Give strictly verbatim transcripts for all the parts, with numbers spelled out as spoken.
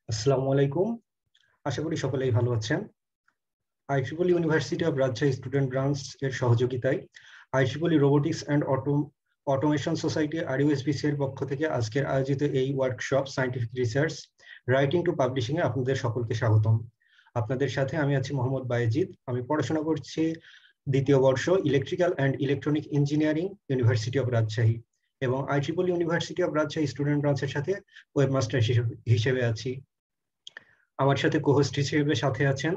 আসসালামু আলাইকুম। আশা করি সকলেই ভালো আছেন। আইট্রিপল university of Rajshahi student branch এর সহযোগিতায় আইট্রিপল robotics and auto automation society RUSBC এর পক্ষ থেকে আজকের আয়োজিত এই workshop scientific research writing to publishing এ আপনাদের সকলকে স্বাগতম। আপনাদের সাথে আমি আছি মোহাম্মদ বায়েজিদ। আমি পড়াশোনা করছি দ্বিতীয় বর্ষ electrical and electronic engineering university of Rajshahi এবং আইট্রিপল ইউনিভার্সিটি অফ রাজশাহী স্টুডেন্ট ব্রাঞ্চের সাথে ওয়েবমাস্টার হিসেবে আছি। আমার সাথে কোহোস্ট হিসেবে সাথে আছেন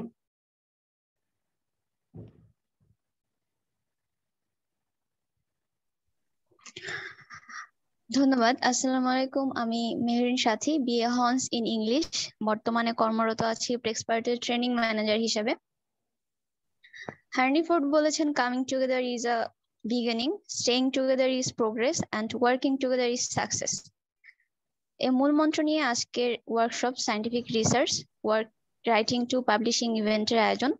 ধন্যবাদ। আসসালামু আলাইকুম। আমি মেহরিন সাথী, বিএ হর্নস ইন ইংলিশ, বর্তমানে কর্মরত আছি প্রেক্সপার্টের ট্রেনিং ম্যানেজার হিসেবে। হার্নি ফোর্ড বলেছেন, coming together is a beginning, staying together is progress and working together is success. এই মূল মন্ত্র নিয়ে আজকের workshop scientific research work writing to publishing ইভেন্টের আয়োজন।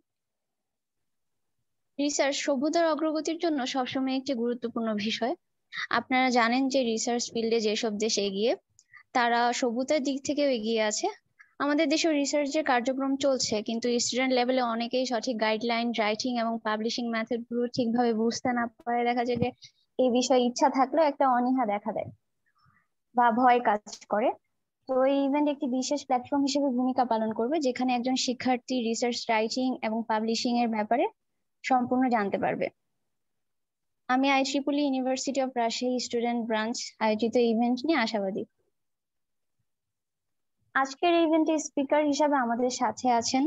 রিসার্চ সভ্যতার অগ্রগতির জন্য সবসময় একটি গুরুত্বপূর্ণ বিষয়। আপনারা জানেন যে রিসার্চ ফিল্ডে যেসব দেশ এগিয়ে, তারা সভ্যতার দিক থেকেও এগিয়ে আছে। আমাদের দেশে রিসার্চের কার্যক্রম চলছে, কিন্তু স্টুডেন্ট লেভেলে অনেকেই সঠিক গাইডলাইন, রাইটিং এবং পাবলিশিং মেথড গুলো ঠিকভাবে বুঝতে না পারে। দেখা যায় যে এই বিষয়ে ইচ্ছা থাকলেও একটা অনীহা দেখা দেয় বা ভয় কাজ করে। তো এই ইভেন্ট একটি বিশেষ প্ল্যাটফর্ম হিসেবে ভূমিকা পালন করবে, যেখানে একজন শিক্ষার্থী রিসার্চ, রাইটিং এবং পাবলিশিং এর ব্যাপারে সম্পূর্ণ জানতে পারবে। আমি আইট্রিপল university of Rajshahi student branch আয়োজিত ইভেন্ট নিয়ে আশাবাদী। আজকের ইভেন্টে স্পিকার হিসাবে আমাদের সাথে আছেন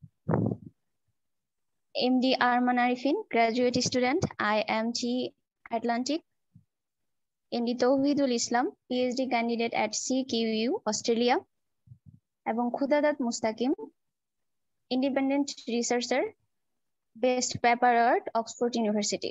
MD Arman Arifin, graduate student, IMT Atlantique; MD Tauhidul Islam, PhD candidate at CQU Australia; এবং Khudadat Mustakim, independent researcher, best paper art, Oxford university.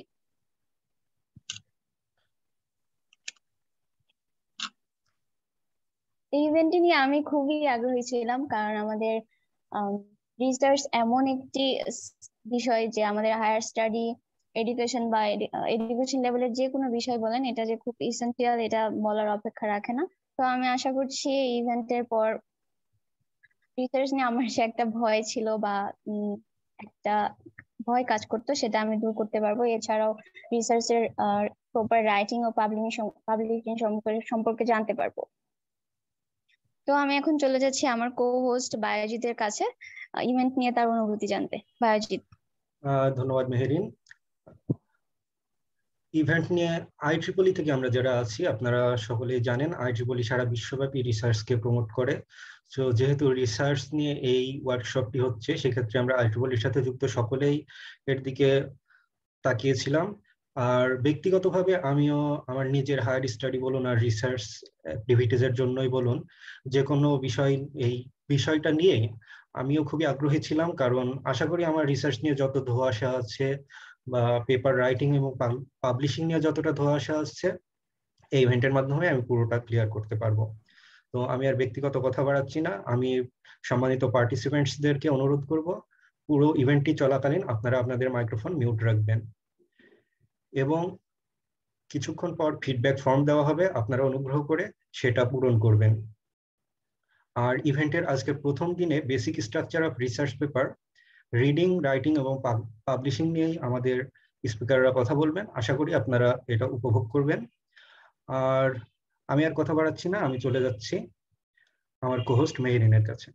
এই ইভেন্টটি নিয়ে আমি খুবই আগ্রহী ছিলাম, কারণ আমাদের রিসার্চ এমন একটি বিষয় যে আমাদের হায়ার স্টাডি, এডুকেশন বা এডুকেশন লেভেলের যে কোনো বিষয় বলেন, এটা যে খুব ইসেনশিয়াল এটা বলার অপেক্ষা রাখে না। তো আমি আশা করছি এই ইভেন্টের পর রিসার্চ নিয়ে আমার যে একটা ভয় ছিল বা একটা ভয় কাজ করতো, সেটা আমি দূর করতে পারবো। এছাড়াও রিসার্চের প্রপার রাইটিং ও পাবলিশিং পাবলিশিং সম্পর্কে জানতে পারবো। তো আমি এখন চলে যাচ্ছি আমার কো হোস্ট বায়োজিতের কাছে ইভেন্ট নিয়ে তার অনুভূতি জানতে। বায়োজিৎ। ধন্যবাদ মেহেরিন। ইভেন্ট নিয়ে আইট্রিপলি থেকে আমরা যারা আছি, আপনারা সকলেই জানেন আইট্রিপলি সারা বিশ্বব্যাপী রিসার্চকে প্রমোট করে। তো যেহেতু রিসার্চ নিয়ে এই ওয়ার্কশপটি হচ্ছে, সেক্ষেত্রে আমরা আইট্রিপলির সাথে যুক্ত সকলেই এর দিকে তাকিয়েছিলাম। আর ব্যক্তিগতভাবে আমিও আমার নিজের হায়ার স্টাডি বলুন আর রিসার্চ অ্যাক্টিভিটিস এর জন্যই বলুন, যে কোনো বিষয় এই বিষয়টা নিয়ে আমিও খুবই আগ্রহী ছিলাম। কারণ আশা করি আমার রিসার্চ নিয়ে যত ধোঁয়াশা আছে বা পেপার রাইটিং এবং পাবলিশিং নিয়ে যতটা ধোঁয়াশা আসছে, এই ইভেন্টের মাধ্যমে আমি পুরোটা ক্লিয়ার করতে পারবো। তো আমি আর ব্যক্তিগত কথা বাড়াচ্ছি না, আমি সম্মানিত পার্টিসিপেন্টসদেরকে অনুরোধ করব পুরো ইভেন্টটি চলাকালীন আপনারা আপনাদের মাইক্রোফোন মিউট রাখবেন এবং কিছুক্ষণ পর ফিডব্যাক ফর্ম দেওয়া হবে, আপনারা অনুগ্রহ করে সেটা পূরণ করবেন। আর ইভেন্টের আজকে প্রথম দিনে basic structure of research paper, reading, writing এবং পাবলিশিং নিয়েই আমাদের স্পিকাররা কথা বলবেন। আশা করি আপনারা এটা উপভোগ করবেন। আর আমি আর কথা বাড়াচ্ছি না, আমি চলে যাচ্ছি আমার কোহোস্ট মেহেরিনের কাছে।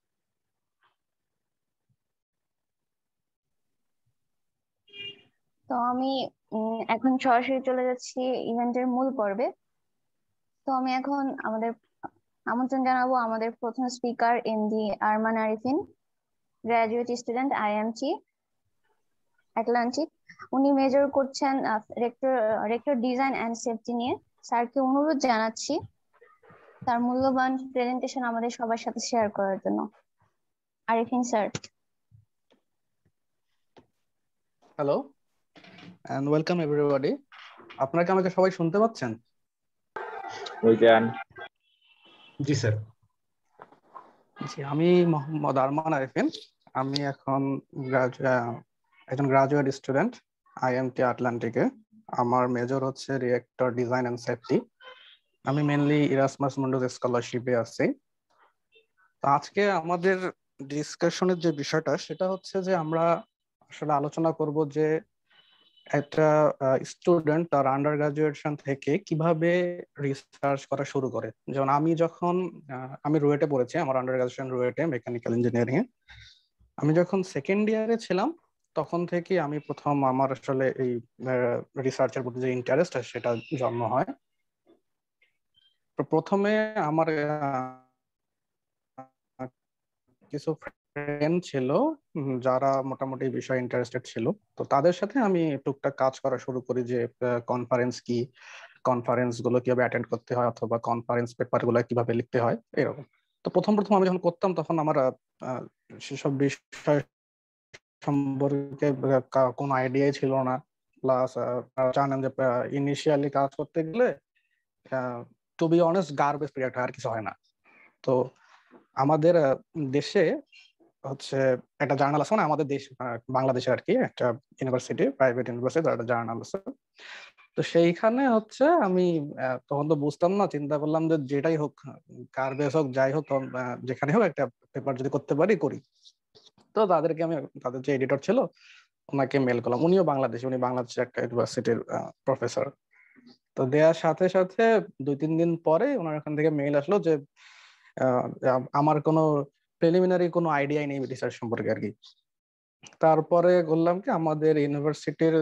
তো আমি এখন সরাসরি চলে যাচ্ছি ইভেন্টের মূল পর্বে। তো আমি এখন আমাদের আমন্ত্রণ জানাবো আমাদের প্রথম speaker MD Arman Arifin, graduate student, IMT Atlantique. উনি মেজর করছেন reactor reactor design and safety নিয়ে। স্যারকে অনুরোধ জানাচ্ছি তার মূল্যবান প্রেজেন্টেশন আমাদের সবার সাথে শেয়ার করার জন্য। Arifin sir. Hello and welcome everybody. আপনারা কি আমাকে সবাই শুনতে পাচ্ছেন? We can. জি স্যার। জি, আমি মোহাম্মদ আরমান আরিফিন। আমি এখন একজন গ্রাজুয়েট স্টুডেন্ট আইএমটি আটলান্টিকে। আমার মেজর হচ্ছে রিয়েক্টর ডিজাইন অ্যান্ড সেফটি। আমি মেনলি ইরাসমাস মুন্ডাস স্কলারশিপে আছি। তো আজকে আমাদের ডিসকাশনের যে বিষয়টা সেটা হচ্ছে যে আমরা আসলে আলোচনা করব যে একটা স্টুডেন্ট তার আন্ডার গ্রাজুয়েশন থেকে কিভাবে রিসার্চ করা শুরু করে। যেমন আমি যখন আহ, আমি রুয়েটে পড়েছি, আমার আন্ডার গ্রাজুয়েশন রুয়েটে মেকানিক্যাল ইঞ্জিনিয়ারিং এ। আমি যখন সেকেন্ড ইয়ারে ছিলাম তখন থেকে আমি প্রথম আমার আসলে এই রিসার্চের প্রতি যে ইন্টারেস্ট সেটা জন্ম হয়। তো প্রথমে আমার আহ, কিছু ফ্রেন্ড ছিল উম, যারা মোটামুটি এই বিষয়ে ইন্টারেস্টেড ছিল। তো তাদের সাথে আমি টুকটাক কাজ করা শুরু করি যে কনফারেন্স কি, কনফারেন্স গুলো কিভাবে অ্যাটেন্ড করতে হয় অথবা কনফারেন্স পেপার গুলো কিভাবে লিখতে হয় এরকম। তো প্রথম প্রথম আমি যখন করতাম তখন আমার আহ, আহ, সেসব বিষয় সম্পর্কে কা- কোনো আইডিয়াই ছিল না। প্লাস জানেন যে ইনিশিয়ালি কাজ করতে গেলে to be honest garbage period আর কিছু হয় না। তো আমাদের আহ, দেশে হচ্ছে একটা জার্নাল আছে, মানে আমাদের দেশ আহ, বাংলাদেশে আর কি একটা ইউনিভার্সিটি, প্রাইভেট ইউনিভার্সিটি, তার একটা জার্নাল আছে। তো সেইখানে হচ্ছে আমি আহ, তখন তো বুঝতাম না, চিন্তা করলাম যে যেটাই হোক, কার বেস হোক যাই হোক, তখন, আহ, যেখানে হোক একটা পেপার যদি করতে পারি করি। তো তাদেরকে আমি, তাদের যে এডিটর ছিল ওনাকে মেল করলাম। উনিও বাংলাদেশি, উনি বাংলাদেশের একটা ইউনিভার্সিটির প্রফেসর। তো দেওয়ার সাথে সাথে দুই তিন দিন পরে ওনার ওখান থেকে মেইল আসলো যে আহ, আমার কোনো প্রিলিমিনারি কোনো আইডিয়াই নেই রিসার্চ সম্পর্কে আর কি। তারপরে বললাম কি আমাদের ইউনিভার্সিটির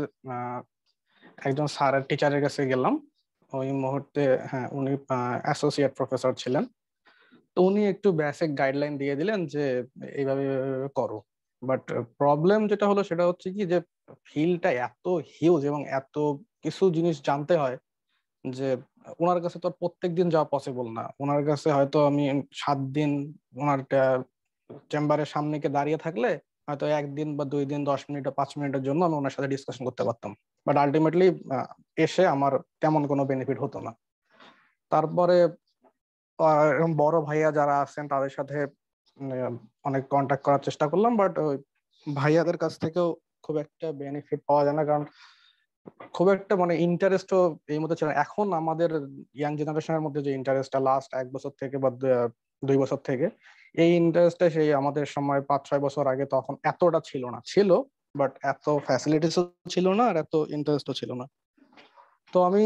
একজন স্যারের টিচারের কাছে গেলাম ওই মুহূর্তে। হ্যাঁ, উনি অ্যাসোসিয়েট প্রফেসর ছিলেন। তো উনি একটু বেসিক গাইডলাইন দিয়ে দিলেন যে এইভাবে এইভাবে করো। বাট প্রবলেম যেটা হলো সেটা হচ্ছে কি যে ফিল্ডটা এত হিউজ এবং এত কিছু জিনিস জানতে হয় যে ওনার কাছে তো প্রত্যেক দিন যাওয়া পসিবল না। ওনার কাছে হয়তো আমি সাত দিন ওনার চেম্বারের সামনে গিয়ে দাঁড়িয়ে থাকলে হয়তো একদিন বা দুই দিন দশ মিনিট বা পাঁচ মিনিটের জন্য আমি ওনার সাথে ডিসকাশন করতে পারতাম। বাট আলটিমেটলি এসে আমার তেমন কোনো বেনিফিট হতো না। তারপরে আহ, এরকম বড় ভাইয়া যারা আছেন তাদের সাথে উম, অনেক কন্ট্যাক্ট করার চেষ্টা করলাম, বাট ভাইয়াদের কাছ থেকেও খুব একটা বেনিফিট পাওয়া যায় না। কারণ খুব একটা মানে ইন্টারেস্টও এই মধ্যে ছিল না। এখন আমাদের ইয়াং জেনারেশনের মধ্যে যে ইন্টারেস্টটা লাস্ট এক বছর থেকে বা দু- দুই বছর থেকে, এই ইন্টারেস্টটা সেই আমাদের সময় পাঁচ ছয় বছর আগে তখন এতটা ছিল না। ছিল, বাট এত ফ্যাসিলিটিসও ছিল না আর এত ইন্টারেস্টও ছিল না। তো আমি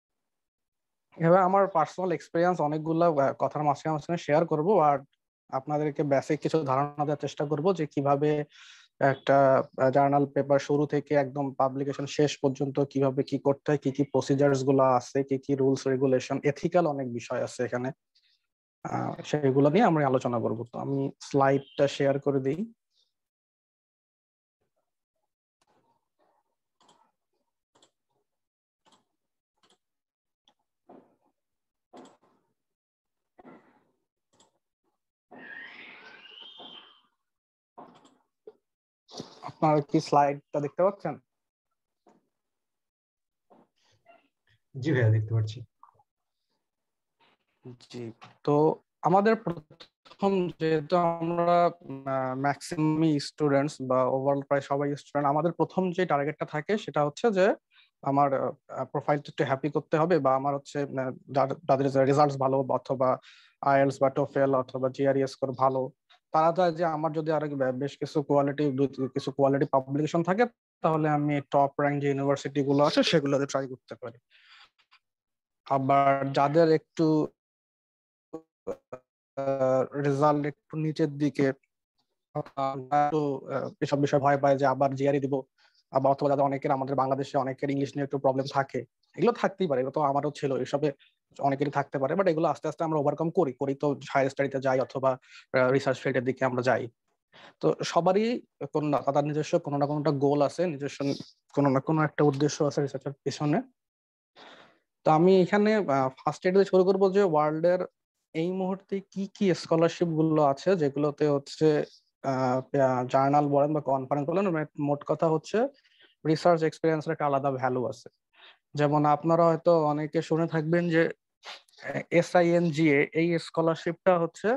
এবার আমার পার্সোনাল এক্সপিরিয়েন্স অনেকগুলো আহ, কথার মাঝখানে মাঝখানে শেয়ার করব, আর আপনাদেরকে বেসিক কিছু ধারণা দেওয়ার চেষ্টা করব যে কিভাবে একটা জার্নাল পেপার শুরু থেকে একদম পাবলিকেশন শেষ পর্যন্ত কিভাবে কি করতে হয়, কি কি প্রসিজার্স গুলো আছে, কি কি রুলস রেগুলেশন, এথিক্যাল অনেক বিষয় আছে এখানে। আহ সেগুলো নিয়ে আমরা আলোচনা করব। তো আমি স্লাইডটা শেয়ার করে দিই। আপনারা কি স্লাইডটা দেখতে পাচ্ছেন? জি ভাইয়া, দেখতে পাচ্ছি। জি। তো আমাদের প্রথম, যেহেতু আমরা ম্যাক্সিমাম স্টুডেন্টস বা ওভারঅল প্রায় সবাই স্টুডেন্ট, আমাদের প্রথম যে টার্গেটটা থাকে সেটা হচ্ছে যে আমার প্রোফাইলটা একটু হ্যাপি করতে হবে, বা আমার হচ্ছে আহ, যার- যাদের রেজাল্টস ভালো অথবা আইএলটিএস বা টোফেল অথবা জিআরই স্কোর ভালো, তারা চায় যে আমার যদি আরো বেশ কিছু কোয়ালিটি কিছু কোয়ালিটি পাবলিকেশন থাকে তাহলে আমি টপ র্যাঙ্ক যে ইউনিভার্সিটি গুলো আছে সেগুলোতে ট্রাই করতে পারি। আবার যাদের একটু রেজাল্ট একটু নিচের দিকে, তো এসব বিষয়ে ভয় পায় যে আবার জিআরই দিব, আবার অথবা যাদের অনেকের, আমাদের বাংলাদেশে অনেকের ইংলিশ নিয়ে একটু প্রবলেম থাকে, এগুলো থাকতেই পারে, এগুলো তো আমারও ছিল, এসবে অনেকেরই থাকতে পারে। বাট এগুলো আস্তে আস্তে আমরা ওভারকাম করি করি তো হায়ার স্টাডিতে যাই অথবা রিসার্চ ফিল্ডের দিকে আমরা যাই। তো সবারই কোনো না তাদের নিজস্ব কোনো না কোনোটা গোল আছে, নিজস্ব কোনো না কোনো একটা উদ্দেশ্য আছে রিসার্চের পিছনে। তো আমি এখানে ফার্স্ট এড দিয়ে শুরু করবো যে ওয়ার্ল্ডের এই মুহূর্তে কি কি স্কলারশিপ গুলো আছে যেগুলোতে হচ্ছে জার্নাল বলেন বা কনফারেন্স বলেন, মানে মোট কথা হচ্ছে রিসার্চ এক্সপিরিয়েন্সের একটা আলাদা ভ্যালু আছে। যেমন আপনারা হয়তো অনেকে শুনে থাকবেন যে এসআইএনজিএ, এই স্কলারশিপটা হচ্ছে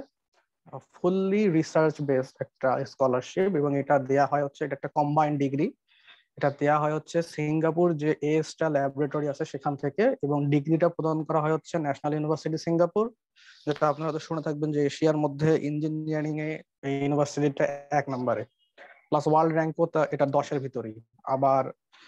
ফুললি রিসার্চ বেসড একটা স্কলারশিপ, এবং এটা দেয়া হয় হচ্ছে, এটা একটা কম্বাইন্ড ডিগ্রি। এটা দেওয়া হয় হচ্ছে সিঙ্গাপুর যে এস্টা ল্যাবরেটরি আছে সেখান থেকে, এবং ডিগ্রিটা প্রদান করা হয় হচ্ছে ন্যাশনাল ইউনিভার্সিটি সিঙ্গাপুর, যেটা আপনারা হয়তো শুনে থাকবেন যে এশিয়ার মধ্যে ইঞ্জিনিয়ারিং এ এই ইউনিভার্সিটিটা এক নম্বরে, প্লাস ওয়ার্ল্ড র্যাঙ্কও এটা দশের ভিতরেই। আবার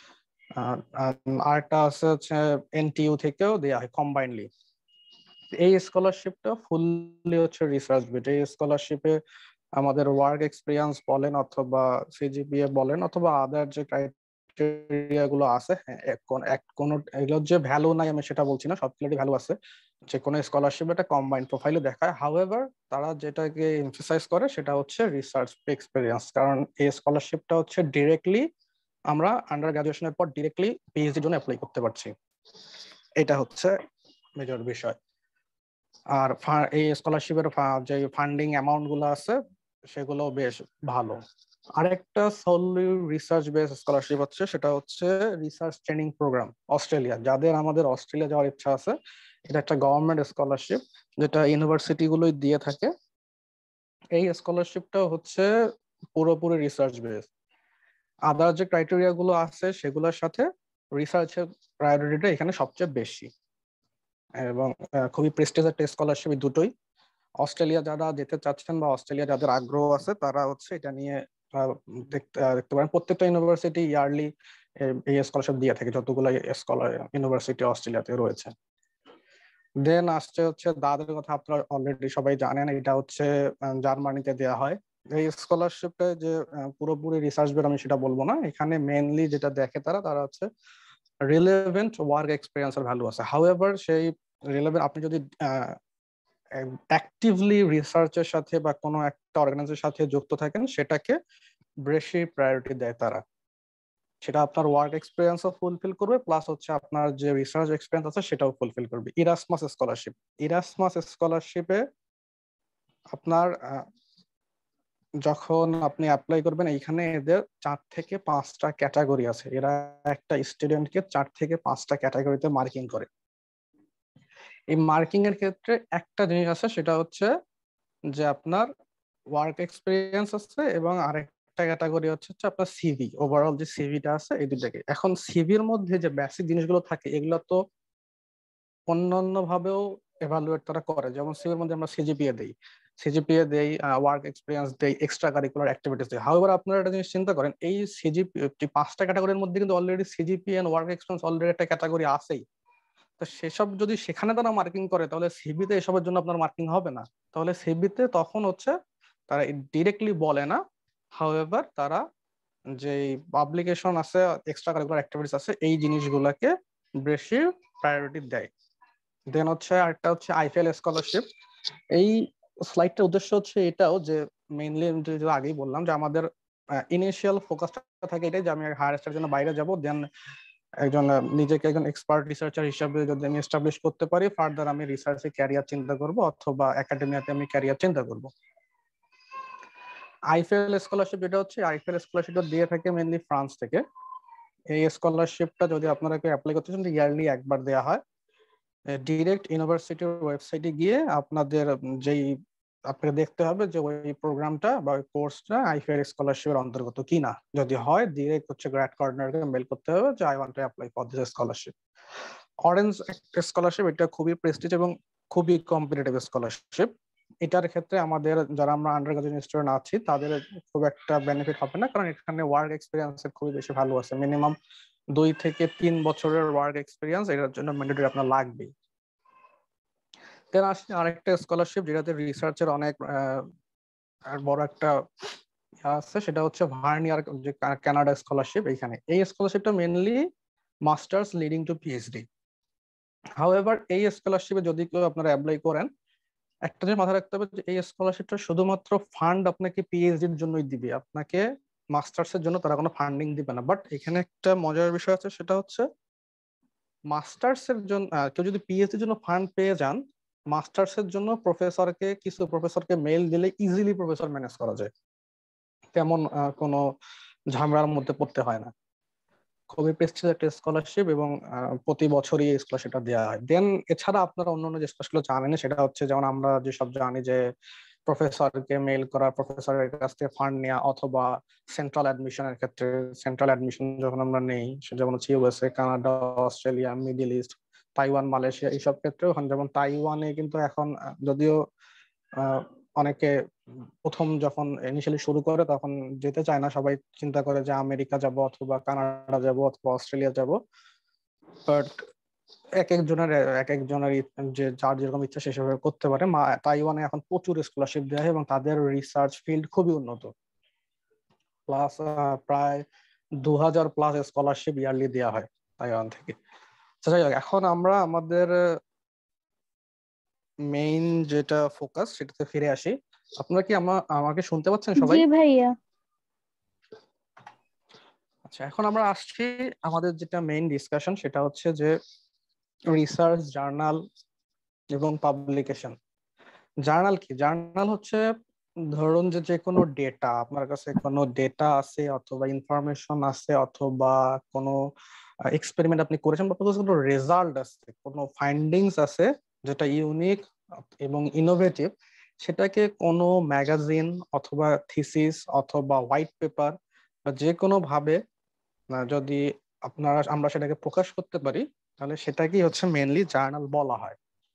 আরেকটা আছে হচ্ছে এনটিইউ থেকেও দেওয়া হয় কম্বাইনলি। এই স্কলারশিপটা ফুললি হচ্ছে রিসার্চ বেড। এই স্কলারশিপে আমাদের ওয়ার্ক এক্সপিরিয়েন্স বলেন অথবা সিজিপিএ বলেন অথবা আদার যে ক্রাইটেরিয়া গুলো আছে, কোনো এগুলোর যে ভ্যালু নাই আমি সেটা বলছি না, সবগুলোরই ভ্যালু আছে। যে কোনো স্কলারশিপ একটা কম্বাইন্ড প্রোফাইলে দেখায়। হাউএভার তারা যেটাকে এমফাসাইজ করে সেটা হচ্ছে রিসার্চ এক্সপিরিয়েন্স, কারণ এই স্কলারশিপটা হচ্ছে ডিরেক্টলি আমরা আন্ডার গ্রাজুয়েশনের পর ডিরেক্টলি পিএইচডির জন্য অ্যাপ্লাই করতে পারছি। এটা হচ্ছে মেজর বিষয়। আর এই স্কলারশিপের যে ফান্ডিং অ্যামাউন্ট গুলো আছে সেগুলো বেশ ভালো। আরেকটা সলি রিসার্চ বেস স্কলারশিপ হচ্ছে, সেটা হচ্ছে রিসার্চ ট্রেনিং প্রোগ্রাম অস্ট্রেলিয়া। যাদের আমাদের অস্ট্রেলিয়া যাওয়ার ইচ্ছা আছে, এটা একটা গভর্নমেন্ট স্কলারশিপ যেটা ইউনিভার্সিটি গুলোই দিয়ে থাকে। এই স্কলারশিপটা হচ্ছে পুরোপুরি রিসার্চ বেস। আদার যে ক্রাইটেরিয়া গুলো আছে সেগুলোর সাথে রিসার্চের প্রায়োরিটিটা এখানে সবচেয়ে বেশি, এবং খুবই প্রেস্টিজিয়াস টেস্ট স্কলারশিপ দুটোই। অস্ট্রেলিয়া যারা যেতে চাচ্ছেন বা অস্ট্রেলিয়া যাদের আগ্রহ আছে তারা হচ্ছে এটা নিয়ে দেখতে দেখতে পারেন। প্রত্যেকটা ইউনিভার্সিটি ইয়ারলি এই স্কলারশিপ দিয়ে থাকে, যতগুলো স্কলার ইউনিভার্সিটি অস্ট্রেলিয়াতে রয়েছে। দেন আসছে হচ্ছে দাদের কথা, আপনারা অলরেডি সবাই জানেন, এটা হচ্ছে জার্মানিতে দেওয়া হয়। এই স্কলারশিপটা যে পুরোপুরি রিসার্চ বের আমি সেটা বলবো না, এখানে মেইনলি যেটা দেখে তারা তারা হচ্ছে রিলেভেন্ট ওয়ার্ক এক্সপিরিয়েন্সের ভ্যালু আছে। হাউএভার সেই রিলেভেন্ট আপনি যদি অ্যাক্টিভলি রিসার্চের সাথে বা কোনো একটা অর্গানাইজেশনের সাথে যুক্ত থাকেন সেটাকে বেশি প্রায়োরিটি দেয় তারা। সেটা আপনার ওয়ার্ক এক্সপিরিয়েন্সও ফুলফিল করবে, প্লাস হচ্ছে আপনার যে রিসার্চ এক্সপিরিয়েন্স আছে সেটাও ফুলফিল করবে। ইরাসমাস স্কলারশিপ, ইরাসমাস স্কলারশিপে আপনার যখন আপনি অ্যাপ্লাই করবেন, এইখানে এদের চার থেকে পাঁচটা ক্যাটাগরি আছে। এরা একটা স্টুডেন্টকে চার থেকে পাঁচটা ক্যাটাগরিতে মার্কিং করে। এই মার্কিং এর ক্ষেত্রে একটা জিনিস আছে, সেটা হচ্ছে যে আপনার ওয়ার্ক এক্সপিরিয়েন্স আছে, এবং আরেকটা ক্যাটাগরি হচ্ছে আপনার সিভি, ওভারঅল যে সিভিটা আছে এই দুটাকে। এখন সিভির মধ্যে যে বেসিক জিনিসগুলো থাকে এগুলো তো অন্যান্য ভাবেও এভালুয়েট তারা করে, যেমন সিভির মধ্যে আমরা সিজিপিএ দেই, সিজিপিএ দেই, ওয়ার্ক এক্সপিরিয়েন্স দেই, এক্সট্রা কারিকুলার অ্যাক্টিভিটিস দেই। হাউএভার আপনারা একটা জিনিস চিন্তা করেন, এই সিজিপি পাঁচটা ক্যাটাগরির মধ্যে কিন্তু already CGPA and work experience already একটা ক্যাটাগরি আছেই। তো সেসব যদি সেখানে তারা মার্কিং করে তাহলে সিভিতে এসবের জন্য আপনার মার্কিং হবে না। তাহলে সিভিতে তখন হচ্ছে তারা ডিরেক্টলি বলে না, হাউএভার তারা যে পাবলিকেশন আছে, এক্সট্রা কারিকুলার অ্যাক্টিভিটিস আছে, এই জিনিসগুলোকে বেশি প্রায়োরিটি দেয়। দেন হচ্ছে আরেকটা হচ্ছে আইফেল স্কলারশিপ। এই স্লাইডটার উদ্দেশ্য হচ্ছে এটাও যে মেইনলি আগেই বললাম যে আমাদের ইনিশিয়াল ফোকাসটা থাকে এটাই যে আমি হায়ার স্টাডির জন্য বাইরে যাব, দেন একজন নিজেকে একজন এক্সপার্ট রিসার্চার হিসেবে যদি আমি এস্টাবলিশ করতে পারি, ফার্দার আমি রিসার্চে ক্যারিয়ার চিন্তা করব অথবা একাডেমিয়াতে আমি ক্যারিয়ার চিন্তা করব। আইফেল স্কলারশিপ যেটা হচ্ছে, আইফেল স্কলারশিপটা দিয়ে থাকে মেইনলি ফ্রান্স থেকে। এই স্কলারশিপটা যদি আপনারা কেউ অ্যাপ্লাই করতে চান ইয়ারলি একবার দেওয়া হয়। ডিরেক্ট ইউনিভার্সিটির ওয়েবসাইটে গিয়ে আপনাদের যেই আপনাকে দেখতে হবে যে ওই প্রোগ্রামটা বা ওই কোর্সটা আইফেল স্কলারশিপের অন্তর্গত কিনা। যদি হয় ডিরেক্ট হচ্ছে গ্র্যাড কোঅর্ডিনেটরকে মেল করতে হবে যে I want to apply for this scholarship. Orange scholarship এটা খুবই প্রেস্টিজ এবং খুবই কম্পিটিটিভ স্কলারশিপ। এটার ক্ষেত্রে আমাদের যারা আমরা আন্ডার গ্রাজুয়েট স্টুডেন্ট আছি তাদের খুব একটা বেনিফিট হবে না, কারণ এখানে ওয়ার্ক এক্সপিরিয়েন্সের খুবই বেশি ভালো আছে। মিনিমাম দুই থেকে তিন বছরের ওয়ার্ক এক্সপিরিয়েন্স এটার জন্য ম্যান্ডেটরি আপনার লাগবেই। দেন আসছে আরেকটা স্কলারশিপ যেটাতে রিসার্চের অনেক বড় একটা আছে, সেটা হচ্ছে ভার্নিয়ার যে কানাডা স্কলারশিপ। এইখানে এই স্কলারশিপটা mainly masters leading to PhD. However এই স্কলারশিপে যদি কেউ আপনারা অ্যাপ্লাই করেন, একটা জিনিস মাথায় রাখতে হবে যে এই স্কলারশিপটা শুধুমাত্র ফান্ড আপনাকে পিএইচডির জন্যই দিবে, আপনাকে মাস্টার্স এর জন্য তারা কোনো ফান্ডিং দিবে না। বাট এখানে একটা মজার বিষয় আছে, সেটা হচ্ছে মাস্টার্স এর জন্য কেউ যদি পিএইচডির জন্য ফান্ড পেয়ে যান, মাস্টার্স এর জন্য প্রফেসরকে কিছু প্রফেসরকে মেইল দিলে ইজিলি প্রফেসর ম্যানেজ করা যায়, তেমন কোনো ঝামেলার মধ্যে পড়তে হয় না। খুবই প্রেস্টিজিয়াস একটা স্কলারশিপ এবং প্রতি বছরই এই স্কলারশিপটা দেওয়া হয়। দেন এছাড়া আপনারা অন্যান্য যে স্কলারশিপগুলো জানেন সেটা হচ্ছে, যেমন আমরা যেসব জানি যে প্রফেসরকে মেইল করা, প্রফেসরের কাছ থেকে ফান্ড নেওয়া, অথবা সেন্ট্রাল অ্যাডমিশনের ক্ষেত্রে সেন্ট্রাল অ্যাডমিশন যখন আমরা নেই, যেমন হচ্ছে USA, Canada, Australia, middle east, Taiwan, Malaysia, এইসব ক্ষেত্রে ওখানে যেমন তাইওয়ানে কিন্তু এখন যদিও অনেকে প্রথম যখন ইনিশিয়ালি শুরু করে তখন যেতে চায় না, সবাই চিন্তা করে যে আমেরিকা যাব অথবা কানাডা যাব অথবা অস্ট্রেলিয়া যাব, বাট এক একজনের এক একজনের যে যার যেরকম ইচ্ছা সেভাবে করতে পারে। তাইওয়ানে এখন প্রচুর স্কলারশিপ দেওয়া হয় এবং তাদের রিসার্চ ফিল্ড খুবই উন্নত, প্লাস প্রায় দু হাজার প্লাস স্কলারশিপ ইয়ারলি দেওয়া হয় তাইওয়ান থেকে। যাই হোক, এখন আমরা আমাদের মেইন যেটা ফোকাস সেটাতে ফিরে আসি। আপনারা কি আমা আমাকে শুনতে পাচ্ছেন সবাই? জি ভাইয়া। আচ্ছা, এখন আমরা আসছি আমাদের যেটা মেইন ডিসকাশন, সেটা হচ্ছে যে রিসার্চ, জার্নাল এবং পাবলিকেশন। জার্নাল কি? জার্নাল হচ্ছে ধরুন যে যে কোনো ডেটা, আপনার কাছে কোনো ডেটা আছে অথবা ইনফরমেশন আছে অথবা কোনো এক্সপেরিমেন্ট আপনি করেছেন বা কোনো রেজাল্ট আছে, কোনো ফাইন্ডিংস আছে যেটা ইউনিক এবং ইনোভেটিভ, সেটাকে কোনো ম্যাগাজিন অথবা থিসিস অথবা হোয়াইট পেপার বা যে কোনো ভাবে যদি আপনারা আমরা সেটাকে প্রকাশ করতে পারি, তাহলে সেটাকেই হচ্ছে মেইনলি জার্নাল বলা হয়।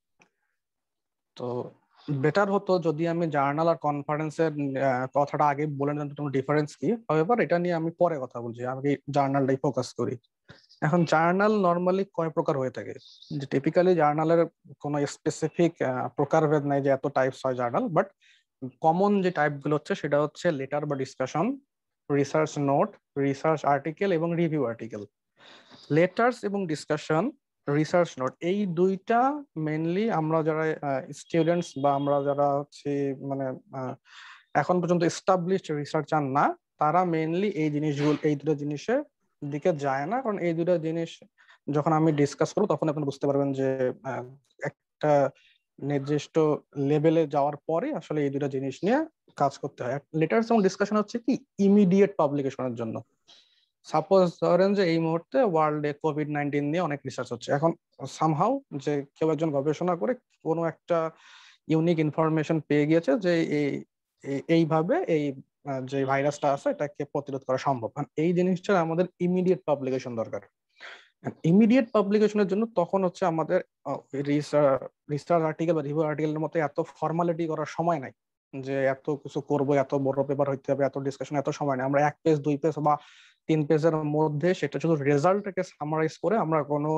তো বেটার হতো যদি আমি জার্নাল আর কনফারেন্সের কথাটা আগে বলে নিতাম তোমার ডিফারেন্স কি। হাউএভার এটা নিয়ে আমি পরে কথা বলছি, আমি জার্নালটাই ফোকাস করি। এখন জার্নাল নর্মালি কয় প্রকার হয়ে থাকে? যে টিপিক্যালি জার্নালের কোনো স্পেসিফিক প্রকারভেদ নাই যে এত টাইপস হয় জার্নাল, বাট কমন যে টাইপগুলো হচ্ছে সেটা হচ্ছে লেটার বা discussion, research note, research article এবং রিভিউ আর্টিকেল। লেটার্স এবং ডিসকাশন, রিসার্চ নোট, এই দুইটা মেইনলি আমরা যারা স্টুডেন্টস বা আমরা যারা হচ্ছে মানে এখন পর্যন্ত এস্টাবলিশড রিসার্চার না, তারা মেইনলি এই জিনিসগুলো এই দুটো জিনিসের দিকে যায় না, কারণ এই দুটো জিনিস যখন আমি ডিসকাস করবো তখন আপনি বুঝতে পারবেন যে একটা নির্দিষ্ট লেভেলে যাওয়ার পরে আসলে এই দুটো জিনিস নিয়ে কাজ করতে হয়। লেটার্স এবং ডিসকাশন হচ্ছে কি ইমিডিয়েট পাবলিকেশনের জন্য। সাপোজ ধরেন যে এই মুহূর্তে ওয়ার্ল্ডে কোভিড নাইন্টিন নিয়ে অনেক রিসার্চ হচ্ছে, এখন সামহাউ যে কেউ একজন গবেষণা করে কোনো একটা ইউনিক ইনফরমেশন পেয়ে গিয়েছে যে এই এইভাবে এই যে ভাইরাসটা আছে এটাকে প্রতিরোধ করা সম্ভব। এই জিনিসটা আমাদের ইমিডিয়েট পাবলিকেশন দরকার। ইমিডিয়েট পাবলিকেশনের জন্য তখন হচ্ছে আমাদের রিসার্চ আর্টিকেল বা রিভিউ আর্টিকেলের মতো এত ফর্মালিটি করার সময় নাই, যে এত কিছু করবো, এত বড় পেপার হইতে হবে, এত ডিসকাশন, এত সময় নেই। আমরা এক পেজ দুই পেজ বা তিন পেজের মধ্যে সেটা শুধু রেজাল্টটাকে সামারাইজ করে আমরা কোনো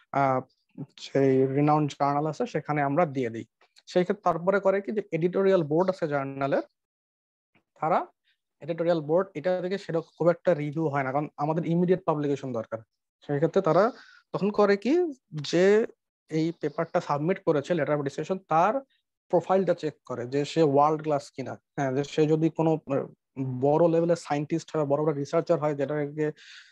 সেই রিনাউন্ড জার্নাল আছে সেখানে আমরা দিয়ে দিই। সেই ক্ষেত্রে তারপরে করে কি যে এডিটোরিয়াল বোর্ড আছে জার্নালের, তারা এডিটোরিয়াল বোর্ড এটা থেকে সেরকম খুব একটা রিভিউ হয় না, কারণ আমাদের ইমিডিয়েট পাবলিকেশন দরকার। সেই ক্ষেত্রে তারা তখন করে কি যে এই পেপারটা সাবমিট করেছে লেটার অফ ডিসকাশন, তার প্রোফাইলটা চেক করে যে সে ওয়ার্ল্ড ক্লাস কিনা। হ্যাঁ, যে সে যদি কোনো বড় লেভেলের সায়েন্টিস্ট হয়, বড় বড় রিসার্চার হয় যেটাকে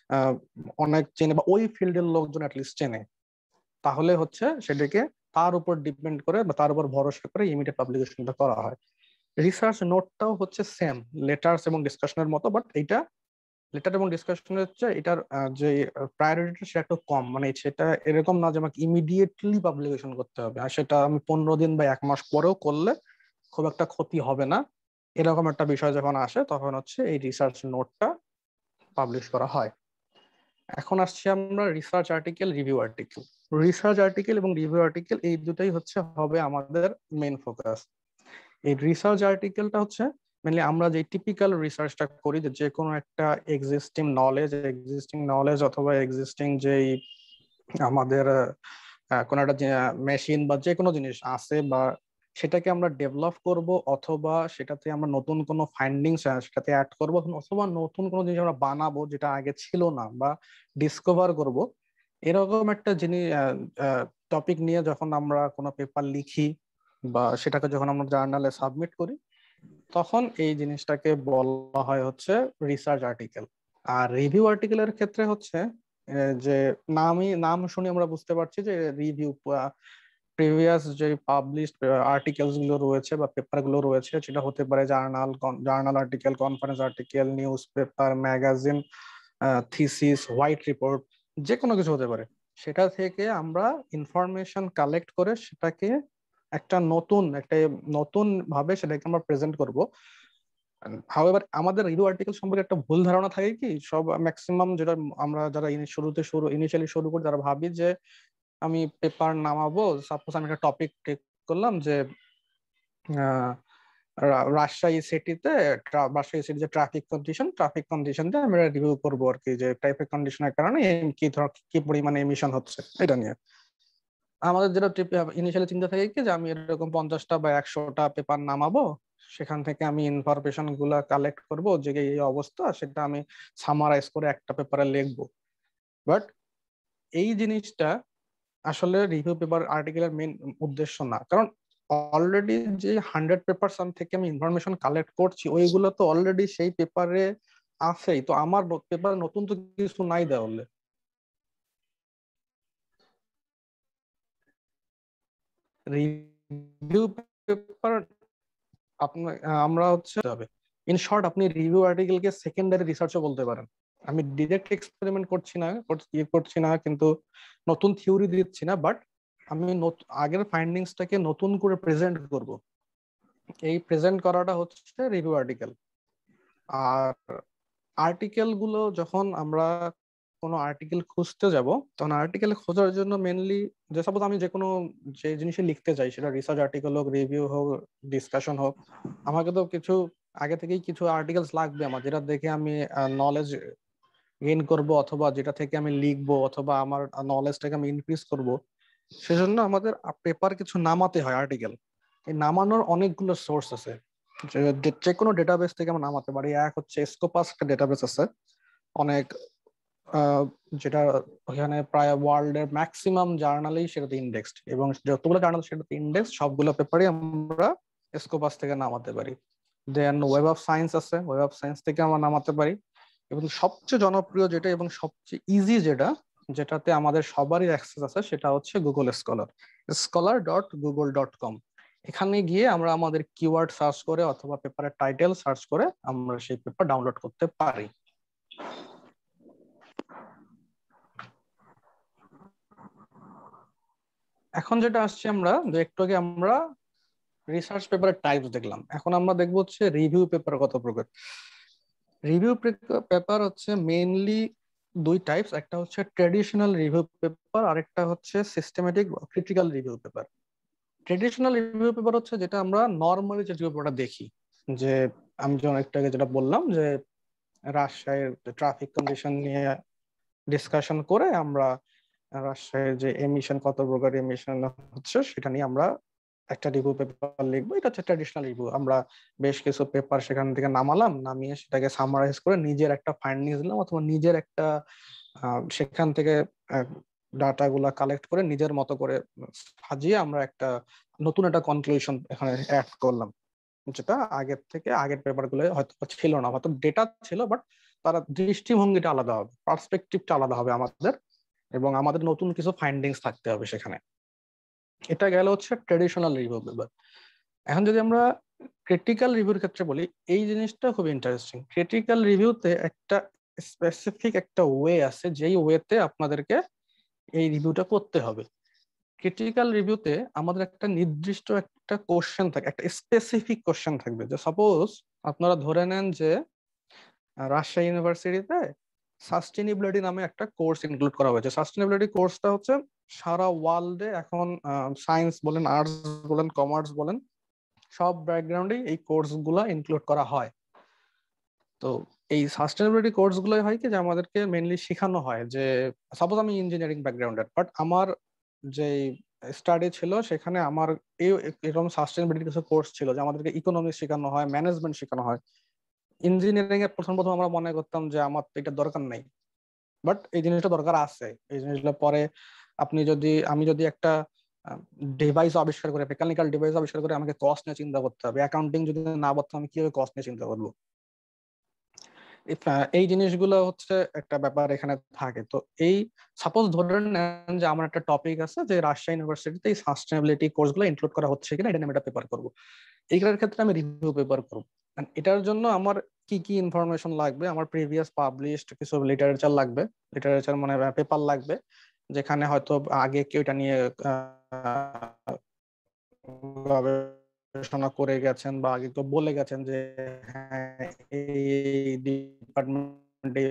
অনেক চেনে বা ওই ফিল্ডের লোকজন অ্যাটলিস্ট চেনে, তাহলে হচ্ছে সেটাকে তার উপর ডিপেন্ড করে বা তার উপর ভরসা করে ইমিডিয়েট পাবলিকেশনটা করা হয়। রিসার্চ নোটটাও হচ্ছে সেম লেটার্স এবং ডিসকাশনের মতো, বাট এইটা লেটার এবং ডিসকাশনের হচ্ছে এটার যে প্রায়োরিটি সেটা একটু কম, মানে সেটা এরকম না যে আমাকে ইমিডিয়েটলি পাবলিকেশন করতে হবে, আর সেটা আমি পনেরো দিন বা এক মাস পরেও করলে খুব একটা ক্ষতি হবে না, এরকম একটা বিষয় যখন আসে তখন হচ্ছে এই রিসার্চ নোটটা পাবলিশ করা হয়। এখন আসছি আমরা research article, review article. Research article এবং রিভিউ আর্টিকেল এই দুটাই হচ্ছে হবে আমাদের মেইন ফোকাস। এই রিসার্চ আর্টিকেলটা হচ্ছে মেনলি আমরা যে টিপিক্যাল রিসার্চটা করি, যে কোনো একটা এক্সিস্টিং নলেজ এক্সিস্টিং নলেজ অথবা এক্সিস্টিং যেই আমাদের কোনো একটা মেশিন বা যে কোনো জিনিস আছে বা সেটাকে আমরা ডেভেলপ করব, অথবা সেটাতে আমরা নতুন কোনো ফাইন্ডিংস সেটাতে অ্যাড করব, অথবা নতুন কোনো জিনিস আমরা বানাবো যেটা আগে ছিল না বা ডিসকভার করব। এরকম একটা জিনিস টপিক নিয়ে যখন আমরা কোনো পেপার লিখি বা সেটাকে যখন আমরা জার্নালে সাবমিট করি, তখন এই জিনিসটাকে বলা হয় হচ্ছে রিসার্চ আর্টিকেল। আর রিভিউ আর্টিকেলের ক্ষেত্রে হচ্ছে যে নামই নাম শুনে আমরা বুঝতে পারছি যে রিভিউ প্রিভিয়াস যে পাবলিশড আর্টিকেলস গুলো রয়েছে বা পেপার গুলো রয়েছে, সেটা হতে পারে journal journal article, conference article, newspaper, magazine, thesis, white report, যে কোনো কিছু হতে পারে। সেটা থেকে আমরা ইনফরমেশন কালেক্ট করে সেটাকে একটা নতুন একটা নতুন ভাবে সেটাকে আমরা প্রেজেন্ট করব। হাউএভার আমাদের রিভিউ আর্টিকেল সম্পর্কে একটা ভুল ধারণা থাকে কি, সব ম্যাক্সিমাম যেটা আমরা যারা শুরুতে শুরু ইনিশিয়ালি শুরু করি যারা ভাবি যে আমি পেপার নামাবো, সাপোজ আমি একটা টপিক টেক করলাম যে রাজশাহী সিটিতে রাজশাহী সিটি যে ট্রাফিক কন্ডিশন ট্রাফিক কন্ডিশনটা আমরা রিভিউ করবো আর কি, যে ট্রাফিক কন্ডিশনের কারণে কি ধর কি পরিমাণে এমিশন হচ্ছে এটা নিয়ে। আমাদের যেটা ইনিশিয়ালি চিন্তা থাকে কি যে আমি এরকম পঞ্চাশটা বা একশোটা পেপার নামাবো, সেখান থেকে আমি ইনফরমেশন গুলা কালেক্ট করবো যে এই অবস্থা, সেটা আমি সামারাইজ করে একটা পেপারে লিখবো। বাট এই জিনিসটা আসলে রিভিউ পেপার আর্টিকেলের মেইন উদ্দেশ্য না, কারণ অলরেডি যে হান্ড্রেড পেপার থেকে আমি ইনফরমেশন কালেক্ট করছি ওইগুলো তো অলরেডি সেই পেপারে আছেই, তো আমার পেপারে নতুন তো কিছু নাই দেওয়া। রিভিউ পেপার আপনার আমরা হচ্ছে হবে ইন শর্ট আপনি রিভিউ আর্টিকেলকে সেকেন্ডারি রিসার্চও বলতে পারেন। আমি ডিরেক্ট এক্সপেরিমেন্ট করছি না ইয়ে করছি না কিন্তু নতুন থিওরি দিচ্ছি না, বাট আমি আগের ফাইন্ডিংসটাকে নতুন করে প্রেজেন্ট করব। এই প্রেজেন্ট করাটা হচ্ছে রিভিউ আর্টিকেল। আর আর্টিকেল গুলো যখন আমরা কোনো আর্টিকেল খুঁজতে যাব তখন আর্টিকেল খোঁজার জন্য মেনলি যে সাপোজ আমি যে কোনো যে জিনিসে লিখতে চাই, সেটা রিসার্চ আর্টিকেল হোক, রিভিউ হোক, ডিসকাশন হোক, আমাকে তো কিছু আগে থেকেই কিছু আর্টিকেলস লাগবে আমার, যেটা দেখে আমি নলেজ গেইন করব অথবা যেটা থেকে আমি লিখবো অথবা আমার নলেজটাকে আমি ইনক্রিজ করব। সেজন্য আমাদের পেপার কিছু নামাতে হয় আর্টিকেল। এই নামানোর অনেকগুলো সোর্স আছে, যে কোনো ডেটাবেস থেকে আমরা নামাতে পারি। এক হচ্ছে স্কোপাস একটা ডেটাবেস আছে অনেক, যেটা ওখানে প্রায় ওয়ার্ল্ড এর ম্যাক্সিমাম জার্নালেই সেটাতে ইন্ডেক্সড, এবং যতগুলো জার্নাল সেটাতে ইন্ডেক্স সবগুলো পেপারই আমরা স্কোপাস থেকে নামাতে পারি। দেন ওয়েব অফ সায়েন্স আছে, ওয়েব অফ সায়েন্স থেকে আমরা নামাতে পারি। এবং সবচেয়ে জনপ্রিয় যেটা এবং সবচেয়ে ইজি যেটা, যেটাতে আমাদের সবারই অ্যাক্সেস আছে, সেটা হচ্ছে Google scholar, scholar dot Google dot com. এখানে গিয়ে আমরা আমাদের কিওয়ার্ড সার্চ করে অথবা পেপারের টাইটেল সার্চ করে আমরা সেই পেপার ডাউনলোড করতে পারি। এখন যেটা আসছে আমরা যে একটু আগে আমরা রিসার্চ পেপারের টাইপস দেখলাম, এখন আমরা দেখবো হচ্ছে রিভিউ পেপার কত প্রকার। রিভিউ পেপার হচ্ছে মেইনলি দুই টাইপস, একটা হচ্ছে ট্রেডিশনাল রিভিউ পেপার আর একটা হচ্ছে systematic critical review paper. Traditional review paper হচ্ছে যেটা আমরা নর্মালি যে রিভিউ পেপারটা দেখি, যে আমি যেমন একটু আগে যেটা বললাম যে রাজশাহীর ট্রাফিক কন্ডিশন নিয়ে ডিসকাশন করে আমরা রাজশাহীর যে এমিশন কত প্রকার এমিশন হচ্ছে সেটা নিয়ে আমরা একটা রিভিউ পেপার লিখবো। এটা হচ্ছে ট্র্যাডিশনাল রিভিউ। আমরা বেশ কিছু পেপার সেখান থেকে নামালাম, নামিয়ে সেটাকে সামারাইজ করে নিজের একটা ফাইন্ডিংস দিলাম অথবা নিজের একটা সেখান থেকে ডাটা গুলা কালেক্ট করে নিজের মতো করে সাজিয়ে আমরা একটা নতুন একটা কনক্লুশন এখানে অ্যাড করলাম, যেটা আগের থেকে আগের পেপার গুলো হয়তো ছিল না, হয়তো ডেটা ছিল বাট তার দৃষ্টিভঙ্গিটা আলাদা হবে, পার্সপেক্টিভটা আলাদা হবে আমাদের, এবং আমাদের নতুন কিছু ফাইন্ডিংস থাকতে হবে সেখানে। এটা গেল হচ্ছে ট্রেডিশনাল রিভিউ পেপার। এখন যদি আমরা ক্রিটিক্যাল রিভিউর ক্ষেত্রে বলি, এই জিনিসটা খুব ইন্টারেস্টিং। ক্রিটিক্যাল রিভিউতে একটা স্পেসিফিক একটা ওয়ে আছে, যেই ওয়েতে আপনাদেরকে এই রিভিউটা করতে হবে। ক্রিটিক্যাল রিভিউতে আমাদের একটা নির্দিষ্ট একটা কোশ্চেন থাকে, একটা স্পেসিফিক কোশ্চেন থাকবে। যে সাপোজ আপনারা ধরে নেন যে রাজশাহী ইউনিভার্সিটিতে সাস্টেনেবিলিটি নামে একটা কোর্স ইনক্লুড করা হয়েছে। সাস্টেনেবিলিটি কোর্সটা হচ্ছে সারা ওয়ার্ল্ডে এখন সায়েন্স বলেন, আর্টস বলেন, কমার্স বলেন, সব ব্যাকগ্রাউন্ডে এই কোর্স গুলা ইনক্লুড করা হয়। তো এই সাস্টেনেবিলিটি কোর্স গুলোই হয় কি যে আমাদেরকে মেইনলি শেখানো হয় যে সাপোজ আমি ইঞ্জিনিয়ারিং ব্যাকগ্রাউন্ডের, বাট আমার যে স্টাডি ছিল সেখানে আমার এই এরকম সাস্টেনেবিলিটি কিছু কোর্স ছিল, যে আমাদেরকে ইকোনমিক্স শেখানো হয়, ম্যানেজমেন্ট শেখানো হয়। ইঞ্জিনিয়ারিং এর প্রথম প্রথম আমরা মনে করতাম যে আমার তো এটা দরকার নাই, বাট এই জিনিসটা দরকার আছে। এই জিনিসগুলো পরে আপনি যদি আমি যদি একটা ডিভাইস আবিষ্কার করে, মেকানিক্যাল ডিভাইস আবিষ্কার করে, আমাকে কস্ট নিয়ে চিন্তা করতে হবে। অ্যাকাউন্টিং যদি না বলতাম আমি কিভাবে কস্ট নিয়ে চিন্তা করবো? এই জিনিসগুলো হচ্ছে একটা ব্যাপার এখানে থাকে। তো এই সাপোজ ধরে নেন যে আমার একটা টপিক আছে যে রাজশাহী ইউনিভার্সিটিতে এই সাস্টেনেবিলিটি কোর্সগুলো ইনক্লুড করা হচ্ছে কিনা, এটা আমি একটা পেপার করবো। এইগুলোর ক্ষেত্রে আমি রিভিউ পেপার করবো। এটার জন্য আমার কি কি ইনফরমেশন লাগবে? আমার প্রিভিয়াস পাবলিশড কিছু লিটারেচার লাগবে, লিটারেচার মানে পেপার লাগবে, যেখানে হয়তো আগে কেউ এটা নিয়ে গবেষণা করে গেছেন বা আগে তো বলে গেছেন যে হ্যাঁ এই ডিপার্টমেন্টে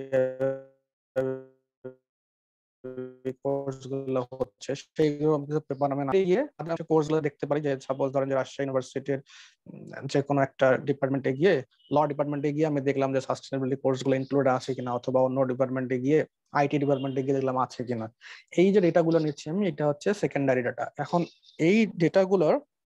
কোর্সগুলো হচ্ছে সেইগুলো পেপার আমি গিয়ে আমরা কোর্সগুলো দেখতে পারি। যে সাপোজ ধরেন যে রাজশাহী ইউনিভার্সিটির যে কোনো একটা ডিপার্টমেন্টে গিয়ে ল ডিপার্টমেন্টে গিয়ে আমি দেখলাম যে সাস্টেনেবিলিটি কোর্সগুলো ইনক্লুড আছে কিনা, অথবা অন্য ডিপার্টমেন্টে গিয়ে আইটি ডিপার্টমেন্টে গিয়ে দেখলাম আছে কিনা। এই যে ডেটাগুলো নিচ্ছি আমি, এটা হচ্ছে সেকেন্ডারি ডাটা। এখন এই ডেটাগুলোর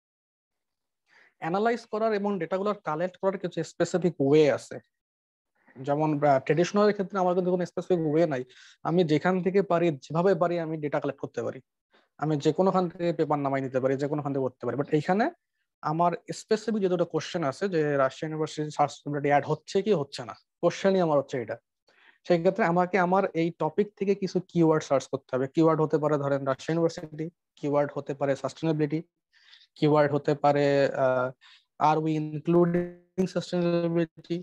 অ্যানালাইজ করার এবং ডেটাগুলোর কালেক্ট করার কিছু স্পেসিফিক ওয়ে আছে। যেমন ট্রেডিশনাল ক্ষেত্রে আমার কিন্তু কোনো স্পেসিফিক ওয়ে নাই, আমি যেখান থেকে পারি যেভাবে পারি আমি ডেটা কালেক্ট করতে পারি, আমি যে কোনোখান থেকে পেপার নামাই নিতে পারি, যে কোনোখান থেকে করতে পারি। বাট এইখানে আমার স্পেসিফিক যে দুটো কোশ্চেন আছে যে রাজশাহী ইউনিভার্সিটি সাস্টেনেবিলিটি অ্যাড হচ্ছে কি হচ্ছে না, কোশ্চেনই আমার হচ্ছে এটা। সেই ক্ষেত্রে আমাকে আমার এই টপিক থেকে কিছু কিওয়ার্ড সার্চ করতে হবে। কিওয়ার্ড হতে পারে ধরেন রাজশাহী ইউনিভার্সিটি, কিওয়ার্ড হতে পারে সাস্টেনেবিলিটি, কিওয়ার্ড হতে পারে আর উই ইনক্লুডিং সাস্টেনেবিলিটি।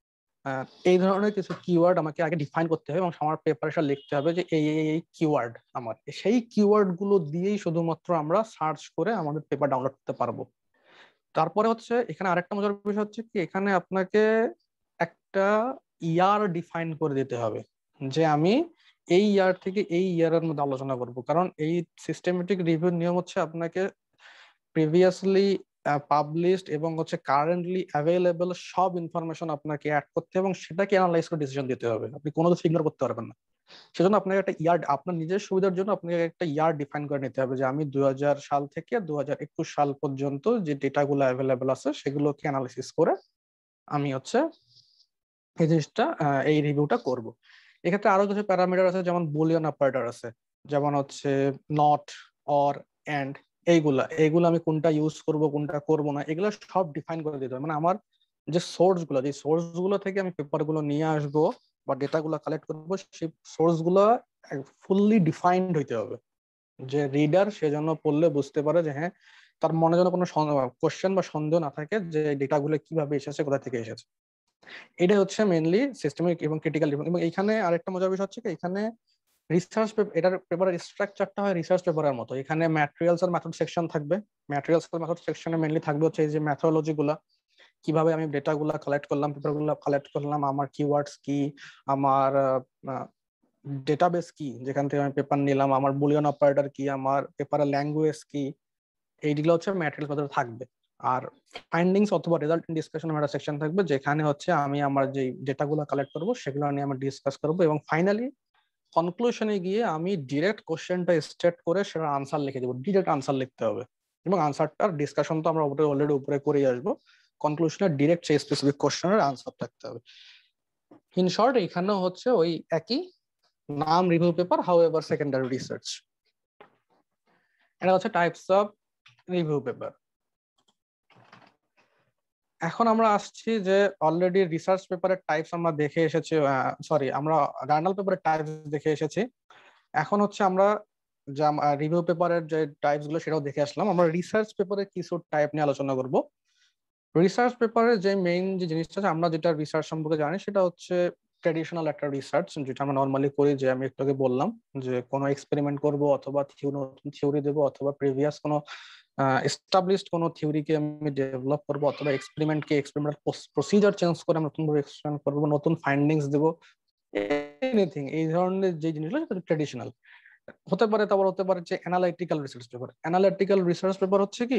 এই ধরনের কিছু কিওয়ার্ড আমাকে আগে ডিফাইন করতে হবে এবং আমার প্রিপারেশন লিখতে হবে যে এই এই কিওয়ার্ড আমার, সেই কিওয়ার্ড গুলো দিয়েই শুধুমাত্র আমরা সার্চ করে আমাদের পেপার ডাউনলোড করতে পারবো। তারপরে হচ্ছে এখানে আরেকটা মজার বিষয় হচ্ছে কি, এখানে আপনাকে একটা ইয়ার ডিফাইন করে দিতে হবে যে আমি এই ইয়ার থেকে এই ইয়ারের মধ্যে আলোচনা করব। কারণ এই সিস্টেমেটিক রিভিউ নিয়ম হচ্ছে আপনাকে প্রিভিয়াসলি পাবলিশড এবং হচ্ছে কারেন্টলি অ্যাভেলেবল সব ইনফরমেশন আপনাকে অ্যাড করতে এবং সেটাকে অ্যানালাইজ করে ডিসিশন দিতে হবে। আপনি কোনো কিছু ইগনোর করতে পারবেন না। সেজন্য আপনাকে একটা ইয়ার, আপনার নিজের সুবিধার জন্য আপনাকে একটা ইয়ার ডিফাইন করে নিতে হবে যে আমি দুই হাজার সাল থেকে দুই হাজার একুশ সাল পর্যন্ত যে ডেটাগুলো অ্যাভেলেবল আছে সেগুলোকে অ্যানালাইসিস করে আমি হচ্ছে এই জিনিসটা এই রিভিউটা করব। এক্ষেত্রে আরো কিছু প্যারামিটার আছে, যেমন বুলিয়ান অপারেটর আছে, যেমন হচ্ছে নট, অর, এন্ড, এইগুলা এইগুলো আমি কোনটা ইউজ করব কোনটা করব না এগুলো সব ডিফাইন করে দিতে হবে। মানে আমার যে সোর্স গুলো, যে সোর্স গুলো থেকে আমি পেপার গুলো নিয়ে আসবো বা ডেটা গুলো কালেক্ট করবো, সেই সোর্স গুলো ফুললি ডিফাইন্ড হইতে হবে যে রিডার সেজন্য পড়লে বুঝতে পারে যে হ্যাঁ তার মনে যেন কোনো কোশ্চেন বা সন্দেহ না থাকে যে ডেটা গুলো কিভাবে এসেছে, কোথা থেকে এসেছে। এটা হচ্ছে মেইনলি সিস্টেমিক এবং ক্রিটিক্যাল। এবং এখানে আরেকটা মজার বিষয় হচ্ছে কি, এখানে রিসার্চ এটার পেপারের স্ট্রাকচারটা হয় রিসার্চ পেপারের মতো। এখানে ম্যাটেরিয়ালস আর মেথড সেকশন থাকবে। ম্যাটেরিয়ালস আর মেথড সেকশনে মেইনলি থাকবে হচ্ছে এই যে মেথোডোলজি গুলা, কিভাবে আমি ডেটা গুলা কালেক্ট করলাম, পেপার গুলা কালেক্ট করলাম, আমার কিওয়ার্ডস কি, আমার ডেটাবেস কি যেখান থেকে আমি পেপার নিলাম, আমার বুলিয়ন অপারেটর কি, আমার পেপারের ল্যাঙ্গুয়েজ কি, এইগুলো হচ্ছে ম্যাটেরিয়ালস মধ্যে থাকবে। আর ফাইন্ডিংস অথবা রেজাল্ট ডিসকাশন একটা সেকশন থাকবে যেখানে হচ্ছে আমি আমার যে ডেটাগুলো কালেক্ট করব সেগুলো নিয়ে আমি ডিসকাস করব এবং ফাইনালি কনক্লুশনে গিয়ে আমি ডিরেক্ট কোশ্চেনটা স্টেট করে সেটার আনসার লিখে দেবো। ডিরেক্ট আনসার লিখতে হবে এবং আনসারটার ডিসকাশন তো আমরা অলরেডি উপরে করেই আসবো। কনক্লুশনে ডিরেক্ট সেই স্পেসিফিক কোশ্চেনের আনসার থাকতে হবে। ইন শর্ট এইখানেও হচ্ছে ওই একই নাম, review paper, however secondary research. এটা হচ্ছে টাইপস অফ রিভিউ পেপার। এখন আমরা আসছি যে অলরেডি রিসার্চ পেপারের টাইপস আমরা দেখে এসেছি, সরি আমরা জার্নাল পেপারের টাইপস দেখে এসেছি। এখন হচ্ছে আমরা যা রিভিউ পেপারের যে টাইপস গুলো সেটাও দেখে আসলাম। আমরা রিসার্চ পেপারের কিছু টাইপ নিয়ে আলোচনা করব। রিসার্চ পেপারের যে মেইন যে জিনিসটা আছে, আমরা যেটা রিসার্চ সম্পর্কে জানি সেটা হচ্ছে ট্র্যাডিশনাল একটা রিসার্চ, যেটা আমরা নর্মালি করি। যে আমি একটু আগে বললাম যে কোনো এক্সপেরিমেন্ট করব অথবা নতুন থিওরি দেবো অথবা প্রিভিয়াস কোনো এস্টাবলিশড কোনো থিওরিকে আমি ডেভেলপ করবো অথবা এক্সপেরিমেন্টকে এক্সপেরিমেন্টাল প্রসিজার চেঞ্জ করে আমি নতুনভাবে এক্সপেরিমেন্ট করবো, নতুন ফাইন্ডিংস দেবো, এনিথিং। এই ধরনের যে জিনিসগুলো সেটা ট্র্যাডিশনাল হতে পারে। তারপর হতে পারে যে analytical research paper. Analytical research paper হচ্ছে কি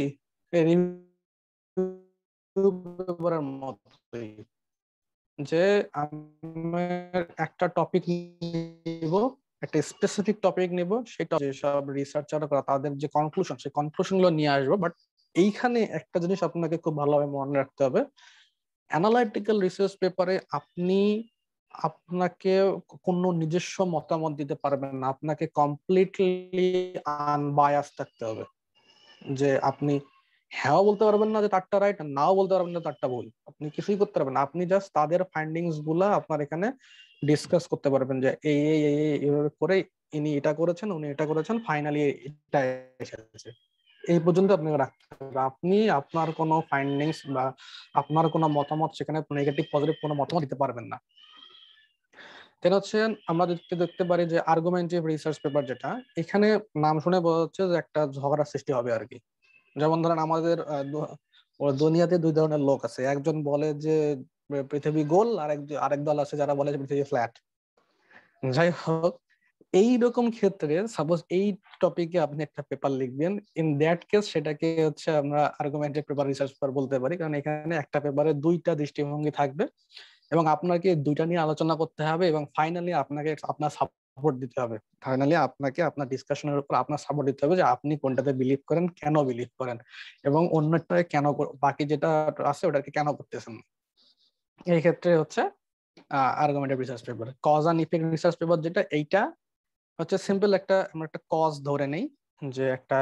পেপারের মতোই, যে আমি একটা টপিক নিব, একটা স্পেসিফিক টপিক নিব, সেটা যেসব রিসার্চাররা তাদের যে কনক্লুশন সেই কনক্লুশন গুলো নিয়ে আসবো। বাট এইখানে একটা জিনিস আপনাকে খুব ভালোভাবে মনে রাখতে হবে, অ্যানালাইটিক্যাল রিসার্চ পেপারে আপনি আপনাকে কোনো নিজস্ব মতামত দিতে পারবেন না। আপনাকে কমপ্লিটলি আনবায়াস থাকতে হবে, যে আপনি হ্যাঁ বলতে পারবেন না যে তারটা রাইট, নাও বলতে পারবেন না তারটা ভুল, আপনি কিছুই করতে পারবেন না। আপনি জাস্ট তাদের ফাইন্ডিংস গুলা আপনার এখানে ডিসকাস করতে পারবেন যে এই এই এই এইভাবে করে ইনি এটা করেছেন, উনি এটা করেছেন, ফাইনালি এটা এসেছে, এই পর্যন্ত আপনাকে রাখতে হবে। আপনি আপনার কোনো ফাইন্ডিংস বা আপনার কোনো মতামত সেখানে নেগেটিভ পজিটিভ কোনো মতামত দিতে পারবেন না। তেন হচ্ছে আমরা দেখতে দেখতে পারি যে আর্গুমেন্টিভ রিসার্চ পেপার, যেটা এখানে নাম শুনে বোঝা যাচ্ছে যে একটা ঝগড়া সৃষ্টি হবে আর কি, যেমন ধরেন আমাদের আহ, দু- ও দুনিয়াতে দুই ধরনের লোক আছে, একজন বলে যে পৃথিবী গোল, আরেক আরেক দল আছে যারা বলে যে পৃথিবী ফ্ল্যাট। যাই হোক, এইরকম ক্ষেত্রে সাপোজ এই টপিকে আপনি একটা পেপার লিখবেন, ইন দ্যাট কেস সেটাকে হচ্ছে আমরা আর্গুমেন্টেড পেপার, রিসার্চ পেপার বলতে পারি, কারণ এখানে একটা পেপারে দুইটা দৃষ্টিভঙ্গি থাকবে এবং আপনাকে দুইটা নিয়ে আলোচনা করতে হবে এবং ফাইনালি আপনাকে আপনার সাপোর্ট দিতে হবে। ফাইনালি আপনাকে আপনার ডিসকাশনের উপর আপনার সাপোর্ট দিতে হবে যে আপনি কোনটাতে বিলিভ করেন, কেন বিলিভ করেন, এবং অন্যটাকে কেন, বাকি যেটা আছে ওটাকে কেন করতেছেন। এই ক্ষেত্রে হচ্ছে argumented research paper. Cause and effect research paper যেটা, এইটা হচ্ছে সিম্পল একটা, আমরা একটা কজ ধরে নেই যে একটা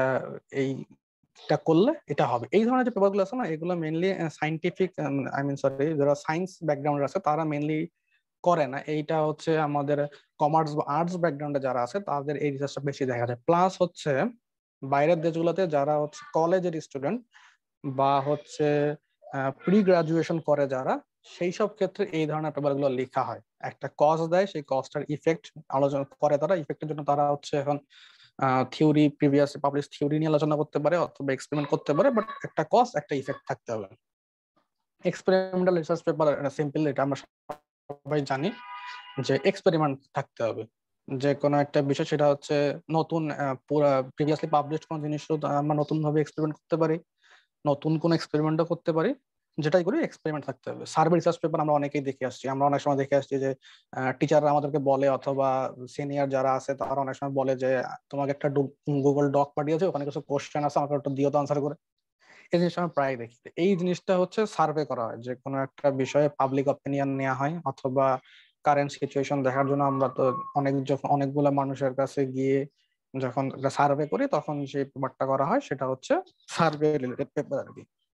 এইটা করলে এটা হবে। এই ধরনের যে পেপারগুলো আছে না, এগুলো mainly scientific, I mean sorry, যারা সায়েন্স ব্যাকগ্রাউন্ড আছে তারা মেইনলি করে না। এইটা হচ্ছে আমাদের কমার্স বা আর্টস ব্যাকগ্রাউন্ডে যারা আছে তাদের এই রিসার্চটা বেশি দেখা যায়। প্লাস হচ্ছে বাইরের দেশগুলোতে যারা হচ্ছে কলেজের স্টুডেন্ট বা হচ্ছে প্রি গ্রাজুয়েশন করে যারা, সেই সব ক্ষেত্রে এই ধরনের পেপারগুলো লেখা হয়। একটা কজ দেয়, সেই কজটার ইফেক্ট আলোচনা করে তারা, ইফেক্টের জন্য তারা হচ্ছে এখন থিওরি, প্রিভিয়াস পাবলিশ থিওরি নিয়ে আলোচনা করতে পারে অথবা এক্সপেরিমেন্ট করতে পারে, বাট একটা কজ, একটা ইফেক্ট থাকতে হবে। এক্সপেরিমেন্টাল রিসার্চ পেপার সিম্পল, এটা আমরা সবাই জানি যে এক্সপেরিমেন্ট থাকতে হবে যে কোনো একটা বিষয়, সেটা হচ্ছে নতুন পুরো প্রিভিয়াসলি পাবলিশড কোনো জিনিস আমরা নতুন ভাবে এক্সপেরিমেন্ট করতে পারি, নতুন কোন এক্সপেরিমেন্টও করতে পারি, যেটাই করি এক্সপেরিমেন্ট থাকতে হবে। সার্ভে রিসার্চ পেপার আমরা অনেকেই দেখে আসছি, আমরা অনেক সময় দেখে আসছি যে টিচাররা আমাদেরকে বলে অথবা সিনিয়র যারা আছে তারা অনেক সময় বলে যে তোমাকে একটা গুগল ডক পাঠিয়েছে, ওখানে কিছু কোশ্চেন আছে, আমাকে একটা দিও তো আনসার করে। এই জিনিসটা আমরা প্রায় দেখি। এই জিনিসটা হচ্ছে সার্ভে করা হয়, যে কোনো একটা বিষয়ে পাবলিক অপিনিয়ন নেওয়া হয় অথবা কারেন্ট সিচুয়েশন দেখার জন্য আমরা তো অনেক যখন অনেকগুলো মানুষের কাছে গিয়ে যখন সার্ভে করি তখন যে পেপারটা করা হয় সেটা হচ্ছে সার্ভে রিলেটেড পেপার আর কি।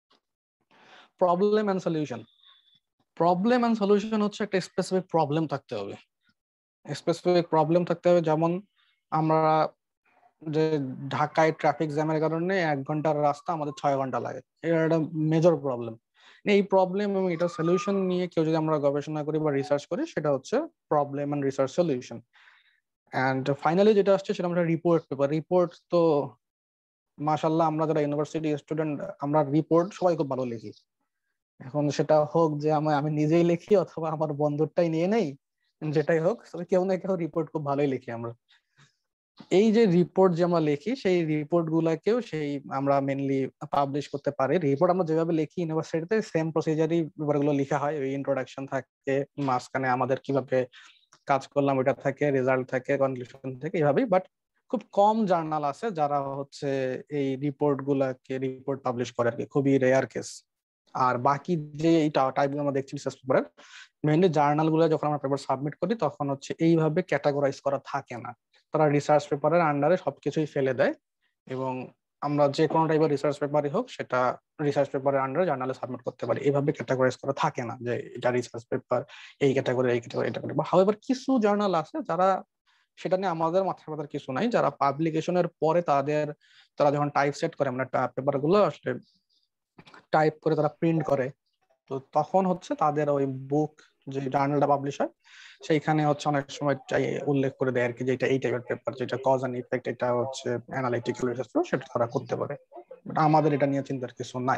Problem and solution. Problem and solution হচ্ছে একটা স্পেসিফিক প্রবলেম থাকতে হবে, স্পেসিফিক প্রবলেম থাকতে হবে। যেমন আমরা যে ঢাকায় ট্রাফিক জ্যামের কারণে এক ঘন্টার রাস্তা আমাদের ছয় ঘন্টা লাগে, এটা একটা মেজর প্রবলেম। এই প্রবলেম এবং এটা সলিউশন নিয়ে কেউ যদি আমরা গবেষণা করি বা রিসার্চ করি, সেটা হচ্ছে problem and research solution. And finally যেটা আসছে সেটা আমরা রিপোর্ট পেপার। রিপোর্ট তো মাশাআল্লাহ আমরা যারা ইউনিভার্সিটি স্টুডেন্ট, আমরা রিপোর্ট সবাই খুব ভালো লিখি। এখন সেটা হোক যে আমি আমি নিজেই লিখি অথবা আমার বন্ধুরটাই নিয়ে নেই, যেটাই হোক, কেউ না কেউ রিপোর্ট খুব ভালোই লিখি আমরা। এই যে রিপোর্ট যে আমরা লিখি, সেই রিপোর্ট গুলাকেও সেই আমরা মেনলি পাবলিশ করতে পারি। রিপোর্ট আমরা যেভাবে লিখি ইউনিভার্সিটিতে সেম প্রসিজারই ব্যাপারগুলো লিখা হয়। ওই ইন্ট্রোডাকশন থাকে, মাঝখানে আমাদের কিভাবে কাজ করলাম ওইটা থাকে, রেজাল্ট থাকে, কনক্লুশন থাকে, এইভাবেই। বাট খুব কম জার্নাল আছে যারা হচ্ছে এই রিপোর্ট গুলাকে রিপোর্ট পাবলিশ করে আর কি, খুবই রেয়ার কেস। আর বাকি যে এই টাইপগুলো আমরা দেখছি রিসার্চ পেপারের, মেইনলি জার্নাল গুলো যখন আমরা পেপার সাবমিট করি তখন হচ্ছে এইভাবে ক্যাটাগরাইজ করা থাকে না, তারা রিসার্চ পেপারের আন্ডারে সবকিছুই ফেলে দেয় এবং আমরা যে কোনো টাইপের রিসার্চ পেপারই হোক সেটা রিসার্চ পেপারের আন্ডারে জার্নালে সাবমিট করতে পারি। এইভাবে ক্যাটাগরাইজ করা থাকে না যে এটা রিসার্চ পেপার এই ক্যাটাগরি, এই ক্যাটাগরি, এটা ক্যাটাগরি। হাউএভার কিছু জার্নাল আছে যারা, সেটা নিয়ে আমাদের মাথা ব্যথার কিছু নাই, যারা পাবলিকেশনের পরে তাদের তারা যখন টাইপ সেট করে, মানে পেপার গুলো আসলে টাইপ করে তারা প্রিন্ট করে, তো তখন হচ্ছে তাদের ওই বুক যে জার্নালটা পাবলিশ হয় সেইখানে হচ্ছে অনেক সময় চাই উল্লেখ করে দেয় আর কি, যেটা এই টাইপের পেপার, যেটা কজ এন্ড ইফেক্ট, এটা হচ্ছে অ্যানালিটিক্যাল রিসার্চ, সেটা তারা করতে পারে। বাট আমাদের এটা নিয়ে চিন্তার কিছু নাই।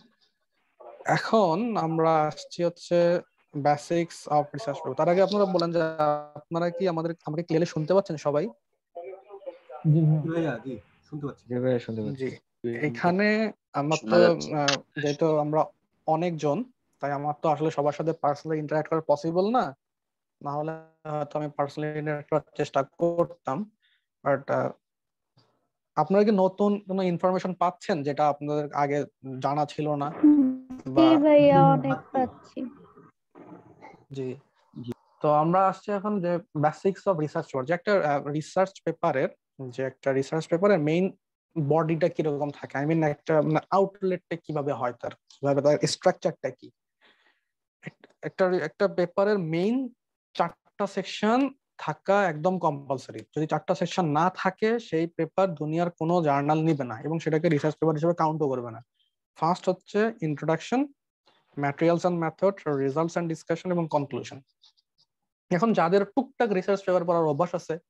এখন আমরা আসছি হচ্ছে বেসিক্স অফ রিসার্চ পেপার। তার আগে আপনারা বলেন যে আপনারা কি আমাদের আমাকে ক্লিয়ারলি শুনতে পাচ্ছেন সবাই? জি ভাইয়া, জি শুনতে পাচ্ছি। জি ভাইয়া শুনতে পাচ্ছি। জি, এখানে আমার তো যেহেতু আমরা অনেকজন, তাই আমার তো আসলে সবার সাথে পার্সোনালি ইন্টারঅ্যাক্ট করা পসিবল না, না হলে হয়তো আমি পার্সোনালি ইন্টারঅ্যাক্ট করার চেষ্টা করতাম। বাট আপনারা কি নতুন কোনো ইনফরমেশন পাচ্ছেন যেটা আপনাদের আগে জানা ছিল না? জি ভাইয়া, অনেক পাচ্ছি। জি, তো আমরা আসছি এখন যে বেসিক্স অফ রিসার্চ পেপার, যে একটা রিসার্চ পেপারের যে একটা রিসার্চ পেপারের মেইন বডিটা কিরকম থাকে, আই মিন একটা আউটলেটটা কিভাবে হয়, তার কিভাবে তার স্ট্রাকচারটা কি। একটা একটা পেপারের মেইন চারটা সেকশন থাকা একদম কম্পালসারি। যদি চারটা সেকশন না থাকে সেই পেপার দুনিয়ার কোনো জার্নাল নিবে না এবং সেটাকে রিসার্চ পেপার হিসেবে কাউন্টও করবে না। ফার্স্ট হচ্ছে introduction, materials and method, results and discussion এবং কনক্লুশন। এখন যাদের টুকটাক রিসার্চ পেপার পড়ার অভ্যাস আছে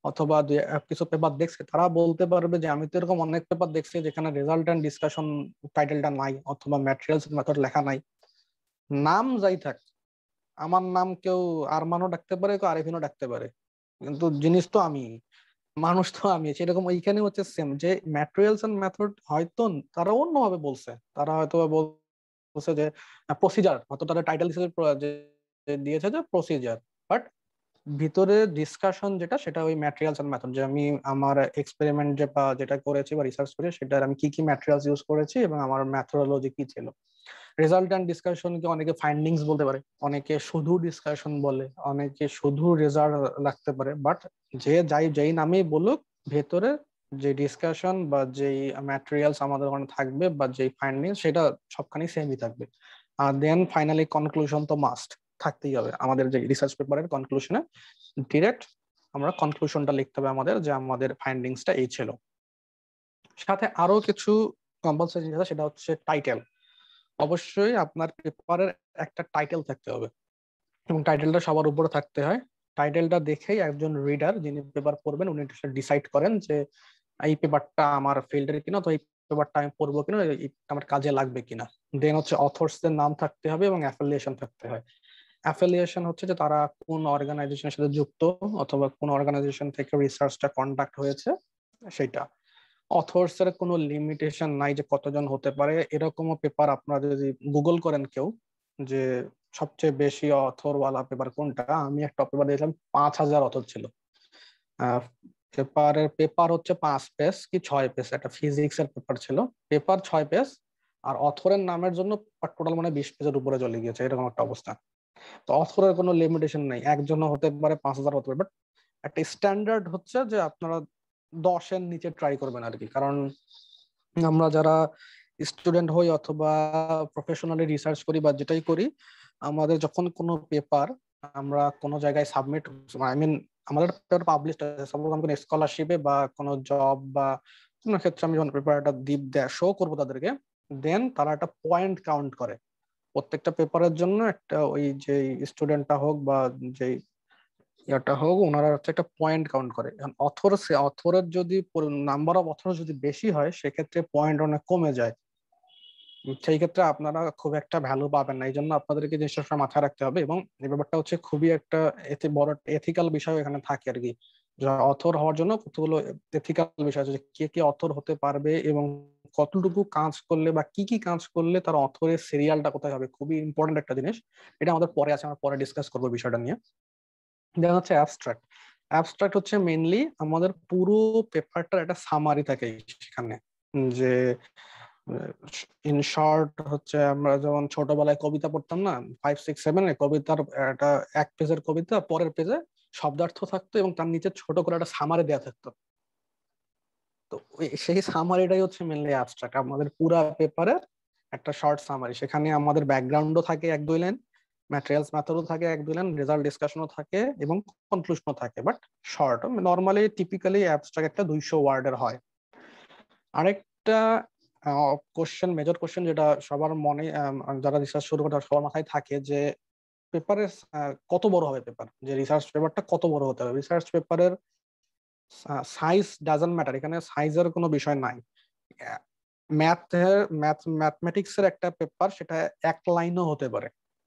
অথবা কিছু পেপার দেখছে, তারা বলতে পারবে যে আমি তো এরকম অনেক পেপার দেখছি যেখানে রেজাল্ট এন্ড ডিসকাশন টাইটেলটা নাই অথবা ম্যাটেরিয়ালস মেথড লেখা নাই। নাম যাই থাক, আমার নাম কেউ আরমানও ডাকতে পারে, কেউ আরিফিনও ডাকতে পারে, কিন্তু জিনিস তো আমি, মানুষ তো আমি। সেরকম এইখানে হচ্ছে সেম, যে ম্যাটেরিয়ালস এন্ড মেথড হয়তো তারা অন্যভাবে বলছে, তারা হয়তো বলছে যে প্রসিজার, হয়তো তারা টাইটেল হিসেবে দিয়েছে যে প্রসিজার, বাট ভিতরে ডিসকাশন যেটা সেটা ওই ম্যাটেরিয়ালস এন্ড মেথড, যে আমি আমার এক্সপেরিমেন্ট যে বা যেটা করেছি বা রিসার্চ করেছি সেটার আমি কি কি ম্যাটেরিয়ালস ইউজ করেছি এবং আমার মেথোডোলজি কি ছিল। রেজাল্ট এন্ড ডিসকাশনকে অনেকে ফাইন্ডিংস বলতে পারে, অনেকে শুধু ডিসকাশন বলে, অনেকে শুধু রেজাল্ট রাখতে পারে, বাট যে যাই যেই নামেই বলুক, ভেতরে যে ডিসকাশন বা যেই ম্যাটেরিয়ালস আমাদের ওখানে থাকবে বা যেই ফাইন্ডিংস সেটা সবখানি সেমই থাকবে। আর দেন ফাইনালি কনক্লুশন তো মাস্ট থাকতেই হবে আমাদের যে রিসার্চ পেপারের কনক্লুশনে, ডিরেক্ট আমরা কনক্লুশনটা লিখতে হবে আমাদের, যে আমাদের ফাইন্ডিংসটা এই ছিল। সাথে আরো কিছু কম্পালসারি আছে, সেটা হচ্ছে টাইটেল। অবশ্যই আপনার পেপারের একটা টাইটেল থাকতে হবে এবং টাইটেলটা সবার উপরে থাকতে হয়। টাইটেলটা দেখেই একজন রিডার যিনি পেপার পড়বেন উনি ডিসাইড করেন যে এই পেপারটা আমার ফিল্ডের কিনা, তো এই পেপারটা আমি পড়বো কিনা, আমার কাজে লাগবে কিনা। দেন হচ্ছে অথর্সদের নাম থাকতে হবে এবং অ্যাফিলিয়েশন থাকতে হয়। অ্যাফিলিয়েশন হচ্ছে যে তারা কোন অর্গানাইজেশনের সাথে যুক্ত অথবা কোন অর্গানাইজেশন থেকে রিসার্চটা কন্ডাক্ট হয়েছে সেটা। অথর্স এর কোনো লিমিটেশন নাই যে কতজন হতে পারে। এরকমও পেপার আপনারা যদি গুগল করেন কেউ যে সবচেয়ে বেশি অথরওয়ালা পেপার কোনটা, আমি একটা পেপার দিয়েছিলাম পাঁচ হাজার অথর ছিল। পেপারের পেপার হচ্ছে পাঁচ পেজ কি ছয় পেজ, একটা ফিজিক্স এর পেপার ছিল, পেপার ছয় পেজ আর অথরের নামের জন্য টোটাল মানে বিশ পেজের উপরে চলে গিয়েছে, এরকম একটা অবস্থা। তো অথরের কোনো লিমিটেশন নেই, একজনও হতে পারে, পাঁচ হাজার হতে পারে, বাট একটা স্ট্যান্ডার্ড হচ্ছে যে আপনারা দশের নিচে ট্রাই করবেন আর কি। কারণ আমরা যারা স্টুডেন্ট হই অথবা প্রফেশনালি রিসার্চ করি বা যেটাই করি, আমাদের যখন কোনো পেপার আমরা কোনো জায়গায় সাবমিট, আই মিন আমাদের পেপার পাবলিশ আছে, সাপোজ আমি কোনো স্কলারশিপে বা কোনো জব বা কোনো ক্ষেত্রে আমি যখন পেপারটা দিপ দেয় শো করবো তাদেরকে, দেন তারা একটা পয়েন্ট কাউন্ট করে প্রত্যেকটা পেপারের জন্য। একটা ওই যে স্টুডেন্টটা হোক বা যেই ইয়াটা হোক, ওনারা হচ্ছে একটা পয়েন্ট কাউন্ট করে। এখন অথর অথরের যদি নাম্বার অফ অথর যদি বেশি হয় সেক্ষেত্রে পয়েন্ট অনেক কমে যায়, সেই ক্ষেত্রে আপনারা খুব একটা ভ্যালু পাবেন না। এই জন্য আপনাদেরকে জিনিসটা মাথায় রাখতে হবে। এবং এই ব্যাপারটা হচ্ছে খুবই একটা এতে বড় এথিক্যাল বিষয় এখানে থাকে আর কি। অথর হওয়ার জন্য কতগুলো এথিক্যাল বিষয় আছে, কে কে অথর হতে পারবে এবং কতটুকু কাজ করলে বা কি কি কাজ করলে তার অথরের সিরিয়ালটা কোথায় হবে, খুবই ইম্পর্টেন্ট একটা জিনিস। এটা আমাদের পরে আছে, আমরা পরে ডিসকাস করবো বিষয়টা নিয়ে। দেন হচ্ছে অ্যাবস্ট্রাক্ট। অ্যাবস্ট্রাক্ট হচ্ছে মেইনলি আমাদের পুরো পেপারটার একটা সামারি থাকে সেখানে, যে ইন শর্ট হচ্ছে আমরা যেমন ছোটবেলায় কবিতা পড়তাম না, ফাইভ সিক্স সেভেন এ, কবিতার একটা এক পেজের কবিতা পরের পেজে শব্দার্থ থাকতো এবং তার নিচে ছোট করে একটা সামারি দেওয়া থাকতো। তো সেই সামারিটাই হচ্ছে মেনলি অ্যাবস্ট্রাক্ট, আমাদের পুরা পেপারের একটা শর্ট সামারি। সেখানে আমাদের ব্যাকগ্রাউন্ডও থাকে এক দুই লাইন, ম্যাটেরিয়ালস মেথডও থাকে এক দুই লাইন, রেজাল্ট ডিসকাশনও থাকে এবং কনক্লুশনও থাকে, but short. Normally typically abstract একটা দুইশো ওয়ার্ডের হয়। আরেকটা কোশ্চেন, মেজর কোশ্চেন যেটা সবার মনে, যারা রিসার্চ শুরু করে সবার মাথায় থাকে, যে পেপারের কত বড় হবে পেপার, যে রিসার্চ পেপারটা কত বড় হতে হবে। রিসার্চ পেপারের সাইজ ডাজন্ট ম্যাটার, এখানে সাইজের কোনো বিষয় নাই। ম্যাথের ম্যাথ ম্যাথমেটিক্স এর একটা পেপার সেটা এক লাইনও হতে পারে,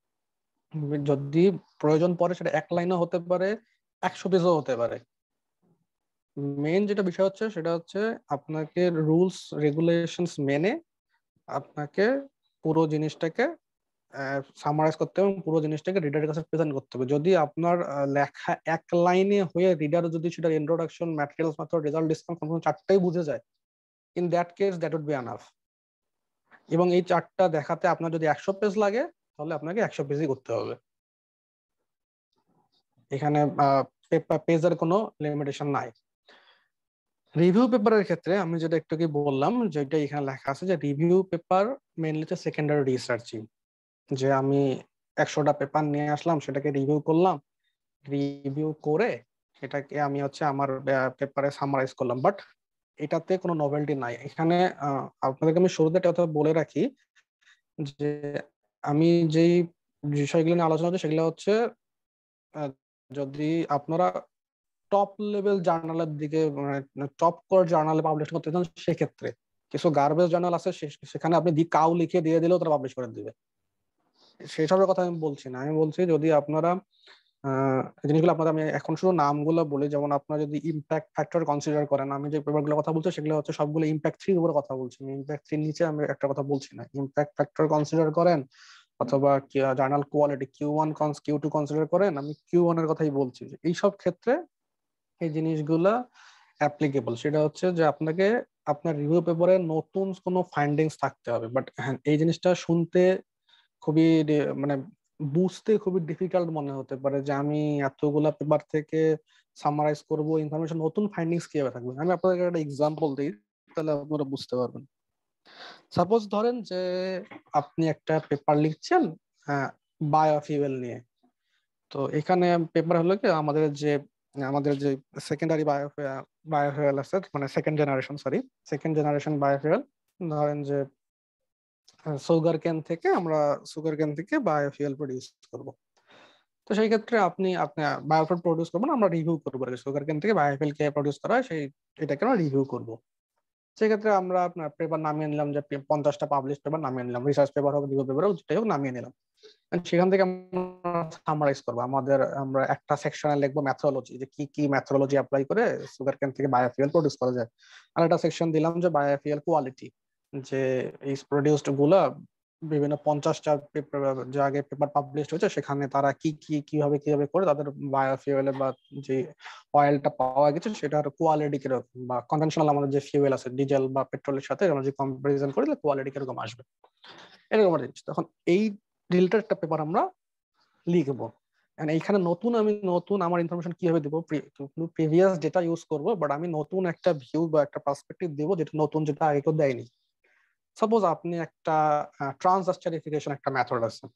যদি প্রয়োজন পড়ে সেটা এক লাইনও হতে পারে, একশো পেজও হতে পারে। মেইন যেটা বিষয় হচ্ছে সেটা হচ্ছে আপনাকে রুলস রেগুলেশনস মেনে আপনাকে পুরো জিনিসটাকে সামারাইজ করতে হবে এবং পুরো জিনিসটাকে রিডারের কাছে প্রেজেন্ট করতে হবে। যদি আপনার লেখা এক লাইনে হয়ে রিডার যদি সেটা introduction, materials method, result discussion চারটাই বুঝে যায়, in that case that would be enough. এবং এই চারটা দেখাতে আপনার যদি একশো পেজ লাগে তাহলে আপনাকে একশো পেজই করতে হবে। এখানে পেজের কোনো লিমিটেশন নাই। রিভিউ পেপারের ক্ষেত্রে আমি যেটা একটু কি বললাম, যেটা এখানে লেখা আছে যে রিভিউ পেপার মেইনলি হচ্ছে সেকেন্ডারি রিসার্চিং, যে আমি একশোটা পেপার নিয়ে আসলাম, সেটাকে রিভিউ করলাম, রিভিউ করে সেটাকে আমি হচ্ছে আমার পেপারে সামারাইজ করলাম, বাট এটাতে কোনো নভেলটি নাই। এখানে আপনাদেরকে আমি শুরুতে একটা কথা বলে রাখি যে আমি যেই বিষয়গুলো নিয়ে আলোচনা হচ্ছে সেগুলো হচ্ছে যদি আপনারা টপ লেভেল জার্নালের দিকে টপ কোর জার্নালে পাবলিশ করতে চান সেক্ষেত্রে কিছু গার্বেজ জার্নাল আছে সেখানে আপনি দি কাউ লিখে দিয়ে দিলেও তারা পাবলিশ করে দিবে। সেসবের কথা আমি বলছি না, আমি বলছি যদি আপনারা আহ জিনিসগুলো আপনাদের আমি এখন শুধু নামগুলো বলি, যেমন আপনারা যদি ইম্প্যাক্ট ফ্যাক্টর কনসিডার করেন, আমি যে পেপারগুলোর কথা বলছি সেগুলো হচ্ছে সবগুলো ইম্প্যাক্ট থ্রির উপরে কথা বলছি, ইম্প্যাক্ট থ্রির নিচে আমি একটা কথা বলছি না। ইম্প্যাক্ট ফ্যাক্টর কনসিডার করেন অথবা journal quality Q one Q two consider করেন, আমি কিউ ওয়ান এর কথাই বলছি। এইসব ক্ষেত্রে এই জিনিসগুলা অ্যাপ্লিকেবল, সেটা হচ্ছে যে আপনাকে আপনার রিভিউ পেপারে নতুন কোনো ফাইন্ডিংস থাকতে হবে। বাট হ্যাঁ, এই জিনিসটা শুনতে খুবই মানে বুঝতে খুবই ডিফিকাল্ট মনে হতে পারে যে আমি এতগুলা পেপার থেকে সামারাইজ করব ইনফরমেশন, নতুন ফাইন্ডিংস কিভাবে থাকবে। আমি আপনাদের একটা এক্সাম্পল দিই, তাহলে আপনারা বুঝতে পারবেন। সাপোজ ধরেন যে আপনি একটা পেপার লিখছেন বায়োফিউয়েল নিয়ে। তো এখানে পেপার হলো কি আমাদের যে আমাদের যে সেকেন্ডারি বায়ো বায়োফিউয়েল আছে, মানে second generation sorry second generation biofuel, ধরেন যে সুগার ক্যান থেকে আমরা সুগার ক্যান থেকে বায়োফিউয়েল প্রডিউস করব। তো সেই ক্ষেত্রে আপনি আপনি বায়োফিউয়েল প্রডিউস করবেন, আমরা রিভিউ করবো সুগার ক্যান থেকে বায়োফিউয়েল কে প্রডিউস করা হয় সেই এটাকে আমরা রিভিউ করব। সেক্ষেত্রে আমরা আপনার পেপার নামিয়ে নিলাম, যে পঞ্চাশটা পাবলিশ পেপার নামিয়ে নিলাম, রিসার্চ পেপার হোক রিভিউ পেপার হোক যেটাই হোক নামিয়ে নিলাম। সেখান থেকে আমরা সামারাইজ করবো, আমাদের আমরা একটা সেকশনে লিখবো ম্যাথোলজি, যে কি কি ম্যাথোলজি অ্যাপ্লাই করে সুগার ক্যান থেকে বায়োফিউয়েল প্রডিউস করা যায়। আর একটা সেকশন দিলাম যে বায়োফিউয়েল কোয়ালিটি, যে এই প্রডিউসড গুলা বিভিন্ন পঞ্চাশটা পেপার যে আগে পেপার পাবলিশ হয়েছে সেখানে তারা কি কি কিভাবে কিভাবে করে তাদের বায়োফিউয়েল বা যে অয়েলটা পাওয়া গেছে সেটার কোয়ালিটি কিরকম, বা কনভেনশনাল আমাদের যে ফিউয়েল আছে ডিজেল বা পেট্রোলের সাথে আমরা যে কম্পারিজন করি কোয়ালিটি কিরকম আসবে, এরকম একটা জিনিস। তখন এই রিলেটেড একটা পেপার আমরা লিখবো। এইখানে নতুন আমি নতুন আমার ইনফরমেশন কিভাবে দেবো, প্রিভিয়াস ডেটা ইউজ করবো, বাট আমি নতুন একটা ভিউ বা একটা পার্সপেক্টিভ দেবো যেটা নতুন, যেটা আগে কেউ দেয়নি। সাপোজ আপনি একটা ট্রান্সঅ্যাস্টারিফিকেশন একটা মেথড আছে,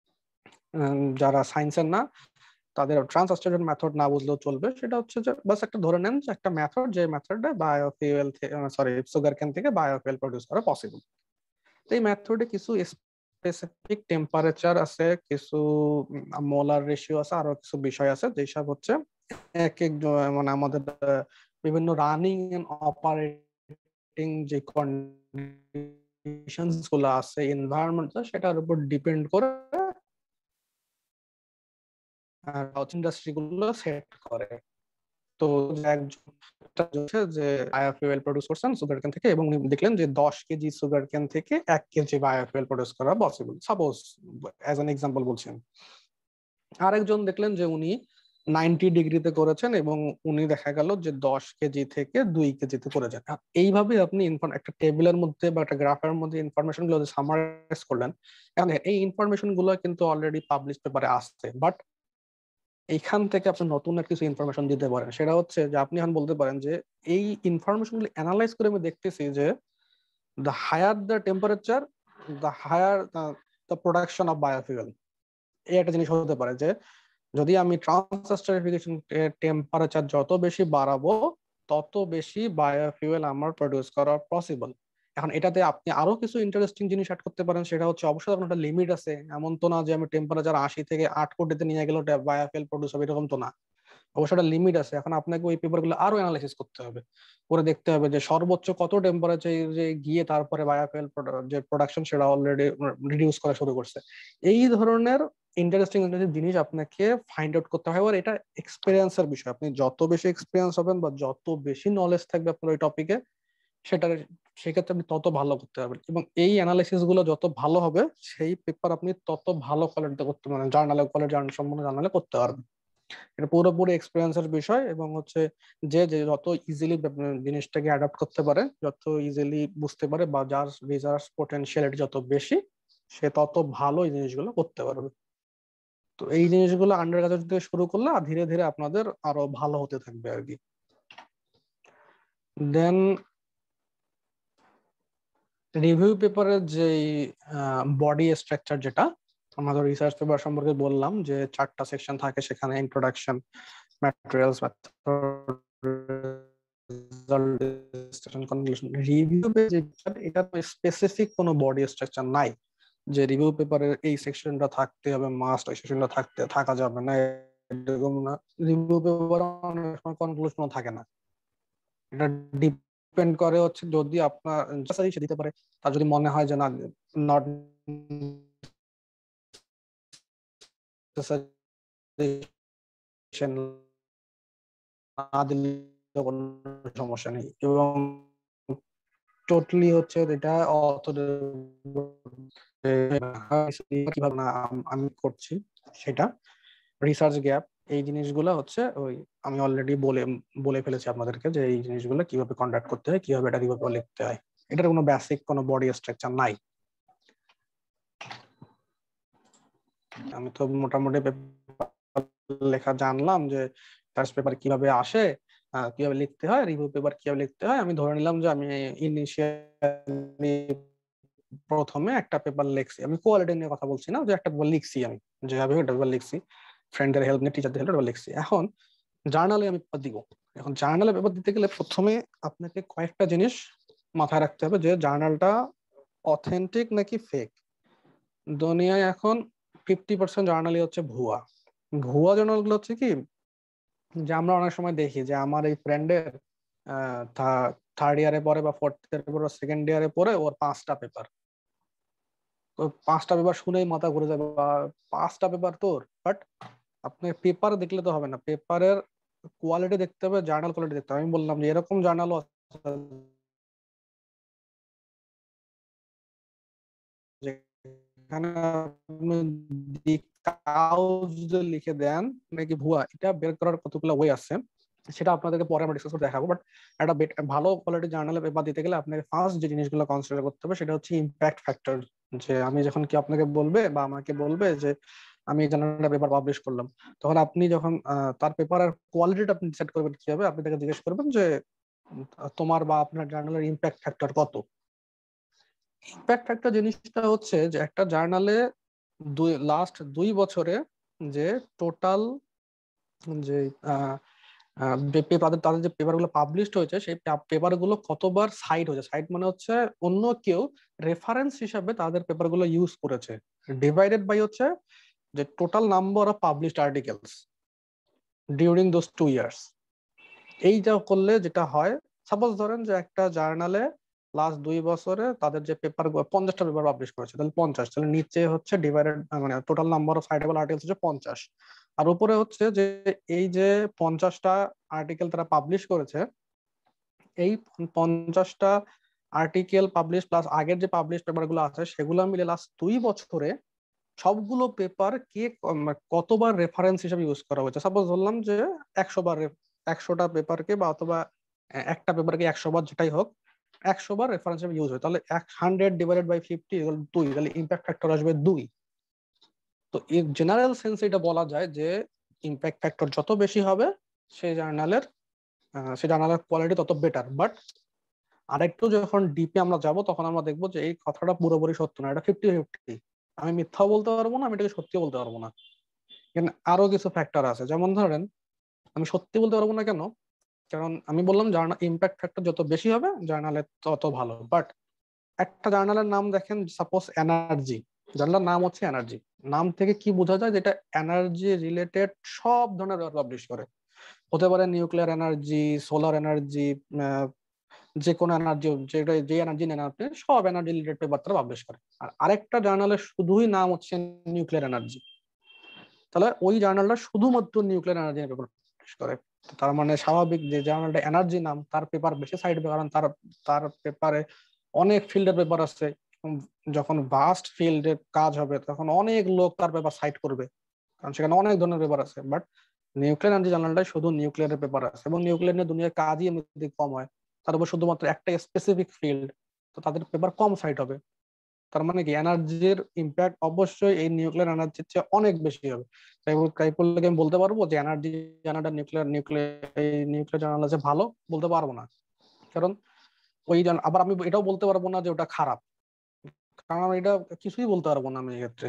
যারা সায়েন্সের না তাদের ট্রান্সঅ্যাস্টারিফিকেশন মেথড না বুঝলেও চলবে। সেটা হচ্ছে যে বাস একটা ধরে নেন যে একটা মেথড, যে মেথডে বায়োফিউয়েল সরি সুগার ক্যান থেকে বায়োফিউয়েল প্রডিউস করা পসিবল। এই মেথডে কিছু স্পেসিফিক টেম্পারেচার আছে, কিছু মোলার রেশিও আছে, আরো কিছু বিষয় আছে যেসব হচ্ছে এক এক মানে আমাদের বিভিন্ন রানিং এন্ড অপারেটিং যে কন্ডিশনস গুলো আছে এনভায়রনমেন্ট, সেটার উপর ডিপেন্ড করে ইন্ডাস্ট্রি গুলো সেট করে। তো একজন যে বায়োফিউয়েল প্রডিউস করছেন সুগার ক্যান থেকে এবং উনি দেখলেন যে দশ কেজি সুগার ক্যান থেকে এক কেজি বায়োফিউয়েল প্রডিউস করা possible, suppose as an example বলছেন। আরেকজন দেখলেন যে উনি নাইনটি ডিগ্রিতে করেছেন এবং উনি দেখা গেল যে দশ কেজি থেকে দুই কেজিতে করেছেন। এইভাবে আপনি একটা টেবিলের মধ্যে বা একটা গ্রাফের মধ্যে ইনফরমেশন গুলো সামারাইজ করলেন। এখন এই ইনফরমেশন গুলো কিন্তু অলরেডি পাবলিশ পেপারে আসছে, বাট এইখান থেকে আপনি নতুন কিছু ইনফরমেশন দিতে পারেন। সেটা হচ্ছে যে আপনি এখন বলতে পারেন যে এই ইনফরমেশন গুলো অ্যানালাইজ করে আমি দেখতেছি যে the higher the temperature the higher the production of biofuel. এই একটা জিনিস হতে পারে যে যদি আমি ট্রান্সঅ্যাস্টারিফিকেশন টেম্পারেচার যত বেশি বাড়াবো তত বেশি বায়োফিউয়েল আমার প্রডিউস করা পসিবল। এখন এটাতে আপনি আরো কিছু ইন্টারেস্টিং জিনিস অ্যাড করতে পারেন, সেটা হচ্ছে অবশ্যই একটা লিমিট আছে। এমন তো না যে আমি টেম্পারেচার আশি থেকে আট কোটিতে নিয়ে গেলে বায়োফিউয়েল প্রডিউস হবে, এরকম তো না। অবশ্যই একটা লিমিট আছে। এখন আপনাকে ওই পেপারগুলো আরো অ্যানালাইসিস করতে হবে, করে দেখতে হবে যে সর্বোচ্চ কত টেম্পারেচারে গিয়ে তারপরে বায়োফিউয়েল যে প্রোডাকশন সেটা অলরেডি রিডিউস করা শুরু করছে। এই ধরনের ইন্টারেস্টিং জিনিস আপনাকে ফাইন্ড আউট করতে হয়। আর এটা এক্সপিরিয়েন্সের বিষয়, আপনি যত বেশি এক্সপিরিয়েন্স হবেন বা যত বেশি নলেজ থাকবে আপনার ওই টপিকে, সেটার সেক্ষেত্রে আপনি তত ভালো করতে পারবেন। এবং এই অ্যানালাইসিস গুলো যত ভালো হবে সেই পেপার আপনি তত ভালো কোয়ালিটিতে করতে পারবেন, জার্নালে কোয়ালিটি জার্নাল সম্বন্ধে জার্নালে করতে পারবেন। এটা পুরোপুরি এক্সপিরিয়েন্সের বিষয়। এবং হচ্ছে যে যে যত ইজিলি জিনিসটাকে অ্যাডাপ্ট করতে পারে, যত ইজিলি বুঝতে পারে বা যার রিসার্চ পোটেনশিয়ালিটি যত বেশি, সে তত ভালো এই জিনিসগুলো করতে পারবে। তো এই জিনিসগুলো আন্ডার গ্রাজুয়েট থেকে শুরু করলে ধীরে ধীরে আপনাদের আরো ভালো হতে থাকবে আর কি। দেন রিভিউ পেপারের যে বডি স্ট্রাকচার, যেটা আমাদের রিসার্চ পেপার সম্পর্কে বললাম যে চারটা সেকশন থাকে, সেখানে ইন্ট্রোডাকশন, ম্যাটেরিয়ালস, রিভিউ পেপার এটা স্পেসিফিক কোনো বডি স্ট্রাকচার নাই যে রিভিউ পেপারের এই সেকশনটা থাকতে হবে মাস্ট, ওই সেকশনটা থাকতে থাকা যাবে না, এরকম না, রিভিউ পেপার অনেক সময় কনক্লুশন থাকে না। এটা ডিপেন্ড করে হচ্ছে যদি আপনার সাজেশন দিতে পারে, তার যদি মনে হয় যে না নট সাজেশন না দিলে কোনো সমস্যা নেই। এবং টোটালি হচ্ছে এটা কিভাবে না আমি করছি সেটা রিসার্চ গ্যাপ, এই জিনিসগুলো হচ্ছে ওই আমি অলরেডি বলে বলে ফেলেছি আপনাদেরকে যে এই জিনিসগুলো কিভাবে কন্ডাক্ট করতে হয়, কিভাবে এটা রিপোর্ট লিখতে হয়। এটার কোনো বেসিক কোনো বডি স্ট্রাকচার নাই। আমি তো মোটামুটি লেখা জানলাম যে ফার্স্ট পেপার কিভাবে আসে, কিভাবে লিখতে হয়, রিভিউ পেপার কিভাবে লিখতে হয়। আমি ধরে নিলাম যে আমি ইনিশিয়ালি প্রথমে একটা পেপার লিখছি, আমি কোয়ালিটি নিয়ে কথা বলছি না, যে একটা পেপার লিখছি, আমি যেভাবে একটা পেপার লিখছি ফ্রেন্ডের হেল্প নিয়ে, টিচারদের হেল্প লিখছি। এখন জার্নালে আমি পেপার দিব। এখন জার্নালে পেপার দিতে গেলে প্রথমে আপনাকে কয়েকটা জিনিস মাথায় রাখতে হবে, যে জার্নালটা অথেন্টিক নাকি ফেক। দুনিয়ায় এখন ফিফটি পার্সেন্ট জার্নালই হচ্ছে ভুয়া। ভুয়া জার্নালগুলো হচ্ছে কি, যে আমরা অনেক সময় দেখি যে আমার এই ফ্রেন্ডের থার্ড ইয়ারে পরে বা ফোর্থ ইয়ারে পরে সেকেন্ড ইয়ারে পরে ওর পাঁচটা পেপার, পাঁচটা পেপার শুনেই মাথা ঘুরে যাবে, বা পাঁচটা পেপার তোর। বাট আপনি পেপার দেখলে তো হবে না, পেপারের কোয়ালিটি দেখতে হবে, জার্নাল কোয়ালিটি দেখতে হবে। আমি বললাম যে এরকম জার্নালও যেখানে লিখে দেন নাকি ভুয়া, এটা বের করার কতগুলো ওয়ে আছে, সেটা আপনাদেরকে পরে আমরা ডিসকাস করে দেখাবো। বাট একটা ভালো কোয়ালিটি জার্নালে পেপার দিতে গেলে আপনাকে ফার্স্ট যে জিনিসগুলো কনসিডার করতে হবে সেটা হচ্ছে ইম্প্যাক্ট ফ্যাক্টর। যে আমি যখন কি আপনাকে বলবে বা আমাকে বলবে যে আমি এই জার্নালটা পেপার পাবলিশ করলাম, তখন আপনি যখন তার পেপারের কোয়ালিটিটা আপনি ডিসাইড করবেন কি হবে, আপনি তাকে জিজ্ঞেস করবেন যে তোমার বা আপনার জার্নালের ইম্প্যাক্ট ফ্যাক্টর কত। ইম্প্যাক্ট ফ্যাক্টর জিনিসটা হচ্ছে যে একটা জার্নালে দুই লাস্ট দুই বছরে যে টোটাল যে তাদের তাদের যে পেপারগুলো পাবলিশড হয়েছে, সেই পেপারগুলো কতবার সাইট হয়েছে। সাইট মানে হচ্ছে অন্য কেউ রেফারেন্স হিসাবে তাদের পেপারগুলো ইউজ করেছে, ডিভাইডেড বাই হচ্ছে যে total number of published articles during those two years. এইটা করলে যেটা হয়, সাপোজ ধরেন যে একটা জার্নালে লাস্ট দুই বছরে তাদের যে পেপার পঞ্চাশটা পেপার পাবলিশ করেছে, তাহলে পঞ্চাশ, তাহলে নিচে হচ্ছে ডিভাইডেড মানে total number of citable articles হচ্ছে পঞ্চাশ, আর উপরে হচ্ছে যে এই যে পঞ্চাশটা আর্টিকেল তারা পাবলিশ করেছে, এই পঞ্চাশটা আর্টিকেল পাবলিশ প্লাস আগের যে পাবলিশ পেপার গুলো আছে সেগুলো মিলে লাস্ট দুই বছরে সবগুলো পেপার কে কতবার রেফারেন্স হিসেবে ইউজ করা হয়েছে। সাপোজ ধরলাম যে একশো বার, একশোটা পেপারকে বা অথবা একটা পেপারকে একশো বার, যেটাই হোক একশো বার রেফারেন্স হিসেবে ইউজ হয়, তাহলে হান্ড্রেড ডিভাইডেড বাই ফিফটি দুই, তাহলে ইম্প্যাক্ট ফ্যাক্টর আসবে দুই। তো এই জেনারেল সেন্স এটা বলা যায় যে ইম্প্যাক্ট ফ্যাক্টর যত বেশি হবে সেই জার্নালের সেই জার্নালের কোয়ালিটি তত বেটার। বাট আরেকটু যখন ডিপে আমরা যাব তখন আমরা দেখবো যে এই কথাটা পুরোপুরি সত্য না, এটা ফিফটি ফিফটি। আমি মিথ্যাও বলতে পারবো না, আমি এটাকে সত্যিও বলতে পারবো না। এখানে আরো কিছু ফ্যাক্টর আছে, যেমন ধরেন আমি সত্যি বলতে পারবো না কেন, কারণ আমি বললাম জার্নাল ইম্প্যাক্ট ফ্যাক্টর যত বেশি হবে জার্নালের তত ভালো। বাট একটা জার্নালের নাম দেখেন, সাপোজ এনার্জি, জার্নালের নাম হচ্ছে এনার্জি, নাম থেকে কি বোঝা যায় যেটা এনার্জি রিলেটেড সব ধরনের পাবলিশ করে, হতে পারে নিউক্লিয়ার এনার্জি, সোলার এনার্জি, যে কোনো এনার্জি, যেটা যে এনার্জি নেন আপনি সব এনার্জি রিলেটেড পেপার তারা পাবলিশ করে। আর আরেকটা জার্নালের শুধুই নাম হচ্ছে নিউক্লিয়ার এনার্জি, তাহলে ওই জার্নালটা শুধুমাত্র নিউক্লিয়ার এনার্জি পেপার পাবলিশ করে। তার মানে স্বাভাবিক যে জার্নালটা এনার্জি নাম তার পেপার বেশি সাইড হবে, কারণ তার তার পেপারে অনেক ফিল্ডের পেপার আছে। যখন ভাস্ট ফিল্ডের কাজ হবে তখন অনেক লোক তার পেপার সাইট করবে, কারণ সেখানে অনেক ধরনের পেপার আছে। বাট নিউক্লিয়ার এনার্জি জার্নালটাই শুধু নিউক্লিয়ারের পেপার আছে, এবং নিউক্লিয়ার নিয়ে দুনিয়ার কাজই এমনিতে কম হয়, তার উপর শুধুমাত্র একটা স্পেসিফিক ফিল্ড, তো তাদের পেপার কম সাইট হবে। তার মানে কি এনার্জির ইম্প্যাক্ট অবশ্যই এই নিউক্লিয়ার এনার্জির চেয়ে অনেক বেশি হবে। তাই তাই বললে আমি বলতে পারবো যে এনার্জি জার্নালটা নিউক্লিয়ার নিউক্লিয়ার এই নিউক্লিয়ার জার্নাল আছে ভালো, বলতে পারবো না। কারণ ওই আবার আমি এটাও বলতে পারবো না যে ওটা খারাপ, কারণ আমি এটা কিছুই বলতে পারবো না আমি এক্ষেত্রে।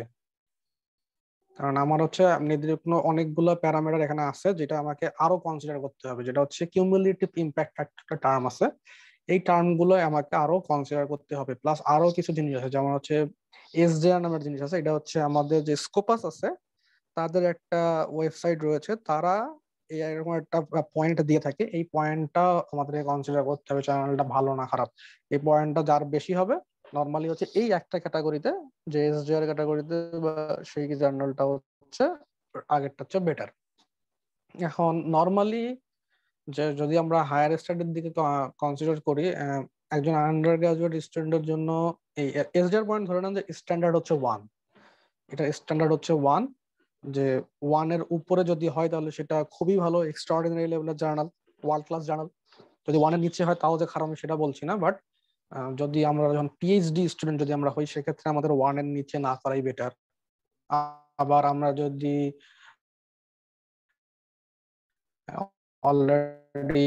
কারণ আমার হচ্ছে নির্দিষ্ট অনেকগুলো প্যারামিটার এখানে আছে যেটা আমাকে আরো কনসিডার করতে হবে, যেটা হচ্ছে কিউমুলেটিভ ইম্প্যাক্ট ফ্যাক্টর টার্ম আছে, এই টার্ম গুলো আমাকে আরো কনসিডার করতে হবে। প্লাস আরো কিছু জিনিস আছে, যেমন হচ্ছে এসডিআর নামের জিনিস আছে, এটা হচ্ছে আমাদের যে স্কোপাস আছে তাদের একটা ওয়েবসাইট রয়েছে, তারা এরকম একটা পয়েন্ট দিয়ে থাকে। এই পয়েন্টটা আমাদেরকে কনসিডার করতে হবে চ্যানেলটা ভালো না খারাপ। এই পয়েন্টটা যার বেশি হবে নর্মালি হচ্ছে এই একটা ক্যাটাগরিতে, যে এসজিআর ক্যাটাগরিতে বা সেই জার্নালটা হচ্ছে আগেরটা হচ্ছে বেটার। এখন নর্মালি যে যদি আমরা হায়ার স্টাডির দিকে কনসিডার করি, একজন আন্ডার গ্রাজুয়েট স্টুডেন্টের জন্য এই এসজিআর পয়েন্ট ধরে নেন যে স্ট্যান্ডার্ড হচ্ছে ওয়ান। এটা স্ট্যান্ডার্ড হচ্ছে ওয়ান, যে ওয়ানের উপরে যদি হয় তাহলে সেটা খুবই ভালো, এক্সট্রাঅর্ডিনারি লেভেলের জার্নাল, ওয়ার্ল্ড ক্লাস জার্নাল। যদি ওয়ানের নিচে হয় তাও যে খারাপ আমি সেটা বলছি না, বাট যদি আমরা যখন পিএইচডি স্টুডেন্ট যদি আমরা হই সেক্ষেত্রে আমাদের ওয়ানের নিচে না করাই বেটার। আবার আমরা যদি অলরেডি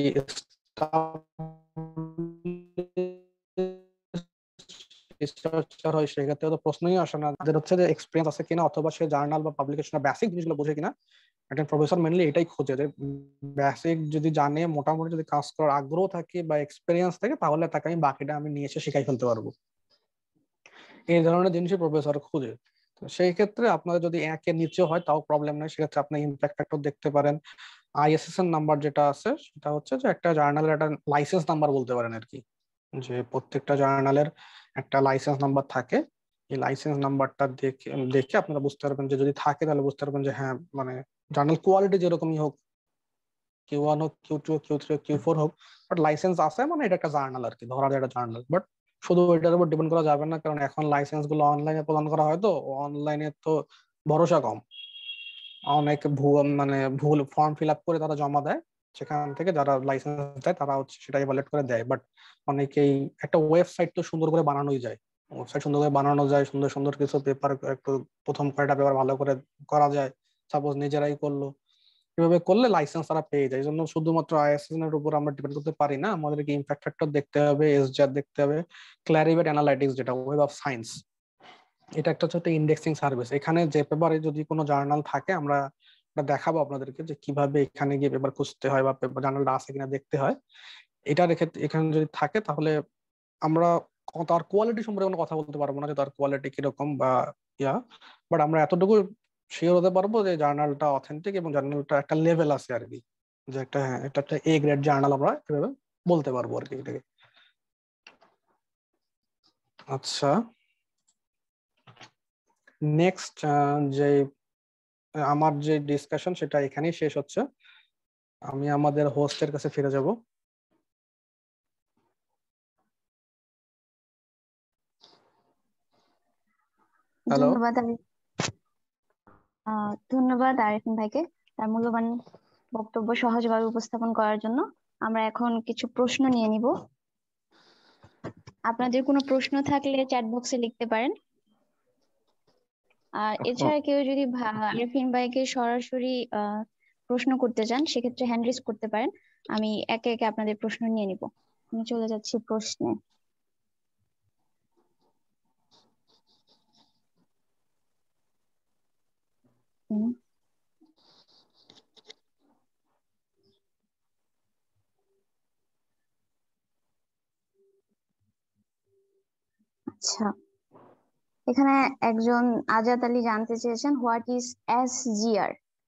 রিসার্চার হয় সেক্ষেত্রে তো প্রশ্নই আসে না তাদের হচ্ছে যে এক্সপিরিয়েন্স আছে কিনা, অথবা সে জার্নাল বা পাবলিকেশনের বেসিক জিনিসগুলো বোঝে কিনা। একটা প্রফেসর মেনলি এটাই খোঁজে, যে বেসিক যদি জানে, মোটামুটি যদি কাজ করার আগ্রহ থাকে বা এক্সপিরিয়েন্স থাকে, তাহলে তাকে আমি বাকিটা আমি নিয়ে এসে শিখাই ফেলতে পারবো। এই ধরনের জিনিসই প্রফেসর খুঁজে। তো সেই ক্ষেত্রে আপনাদের যদি একের নিচে হয় তাও প্রবলেম নাই, সেক্ষেত্রে আপনি ইম্প্যাক্ট ফ্যাক্টর দেখতে পারেন। আইএসএসএন নাম্বার যেটা আছে সেটা হচ্ছে যে একটা জার্নালের একটা লাইসেন্স নাম্বার বলতে পারেন আর কি, যে প্রত্যেকটা জার্নালের একটা লাইসেন্স নাম্বার থাকে। এই লাইসেন্স নাম্বারটা দেখে দেখে আপনারা বুঝতে পারবেন, যে যদি থাকে তাহলে বুঝতে পারবেন যে হ্যাঁ মানে জার্নাল কোয়ালিটি যেরকমই হোক, কিউ ওয়ান হোক, Q two, Q three, Q four হোক, বাট লাইসেন্স আছে মানে এটা একটা জার্নাল আর কি, ধরা যায় একটা জার্নাল। বাট শুধু এটার উপর ডিপেন্ড করা যাবে না, কারণ এখন লাইসেন্স গুলো অনলাইনে প্রদান করা হয়, তো অনলাইনে তো ভরসা কম। অনেক ভুল মানে ভুল ফর্ম ফিল আপ করে তারা জমা দেয়, সেখান থেকে যারা লাইসেন্স দেয় তারা হচ্ছে সেটা ইভালুয়েট করে দেয়। বাট অনেকেই একটা ওয়েবসাইট তো সুন্দর করে বানানোই যায়, ওয়েবসাইট সুন্দর করে বানানো যায়, সুন্দর সুন্দর কিছু পেপার, একটু প্রথম কয়টা পেপার ভালো করে করা যায়, সাপোজ নিজেরাই করলো, এভাবে করলে লাইসেন্স তারা পেয়ে যায়। এই জন্য শুধুমাত্র আইএসএসএন এর উপর আমরা ডিপেন্ড করতে পারি না, আমাদেরকে ইমপ্যাক্ট ফ্যাক্টর দেখতে হবে, এসজিআর দেখতে হবে, ক্ল্যারিভেট অ্যানালাইটিক্স যেটা ওয়েব অফ সায়েন্স, এটা একটা হচ্ছে ইন্ডেক্সিং সার্ভিস। এখানে যে পেপারে যদি কোনো জার্নাল থাকে আমরা দেখাবো আপনাদেরকে যে কিভাবে এখানে গিয়ে পেপার খুঁজতে হয় বা পেপার জার্নালটা আছে কিনা দেখতে হয়। এটা রেখে এখানে যদি থাকে তাহলে আমরা তার কোয়ালিটি সম্পর্কে কোনো কথা বলতে পারবো না, যে তার কোয়ালিটি কিরকম বা ইয়া, বাট আমরা এতটুকু শিওর হতে পারবো যে জার্নালটা অথেন্টিক এবং জার্নালটা একটা লেভেল আছে আর কি, যে একটা হ্যাঁ এটা একটা এ গ্রেড জার্নাল আমরা এভাবে বলতে পারবো আর কি এটাকে। আচ্ছা, নেক্সট যে আমার যে ডিসকাশন সেটা এখানেই শেষ হচ্ছে, আমি আমাদের হোস্টের কাছে ফিরে যাব। হ্যালো, ধন্যবাদ আরিফ আহ, ধন্যবাদ আরিফিন ভাইকে তার মূল্যবান বক্তব্য সহজভাবে উপস্থাপন করার জন্য। আমরা এখন কিছু প্রশ্ন নিয়ে নিব। আপনাদের কোনো প্রশ্ন থাকলে চ্যাট বক্সে লিখতে পারেন। আর এছাড়া কেউ যদি ভা- আরিফিন ভাইকে সরাসরি আহ প্রশ্ন করতে চান সেক্ষেত্রে হ্যান্ড রেজ করতে পারেন। আমি একে একে আপনাদের প্রশ্ন নিয়ে নিব। আমি চলে যাচ্ছি প্রশ্নে। হুম, আচ্ছা, এখানে একজন আজাদ আলী জানতে চেয়েছেন হোয়াট ইজ এসজিআর।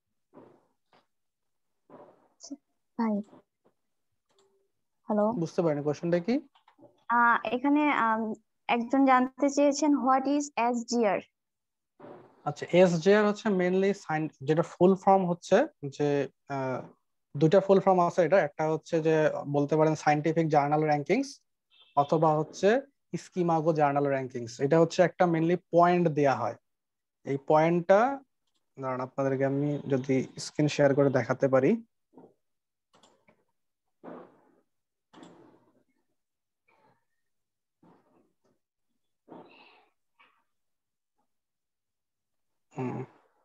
ভাই, হ্যালো। বুঝতে পারিনি কোশ্চেনটা কি। আহ এখানে আম, একজন জানতে চেয়েছেন হোয়াট ইজ এসজিআর। আচ্ছা, এসজেআর হচ্ছে মেইনলি সাইন, যেটা ফুল ফর্ম হচ্ছে যে আহ, দুইটা ফুল ফর্ম আছে, এটা একটা হচ্ছে যে বলতে পারেন সায়েন্টিফিক জার্নাল র্যাঙ্কিংস, অথবা হচ্ছে স্কিমাগো জার্নাল র্যাঙ্কিংস। এটা হচ্ছে একটা মেইনলি পয়েন্ট দেয়া হয়। এই পয়েন্টটা ধরেন আপনাদেরকে আমি যদি স্ক্রিন শেয়ার করে দেখাতে পারি। হুম,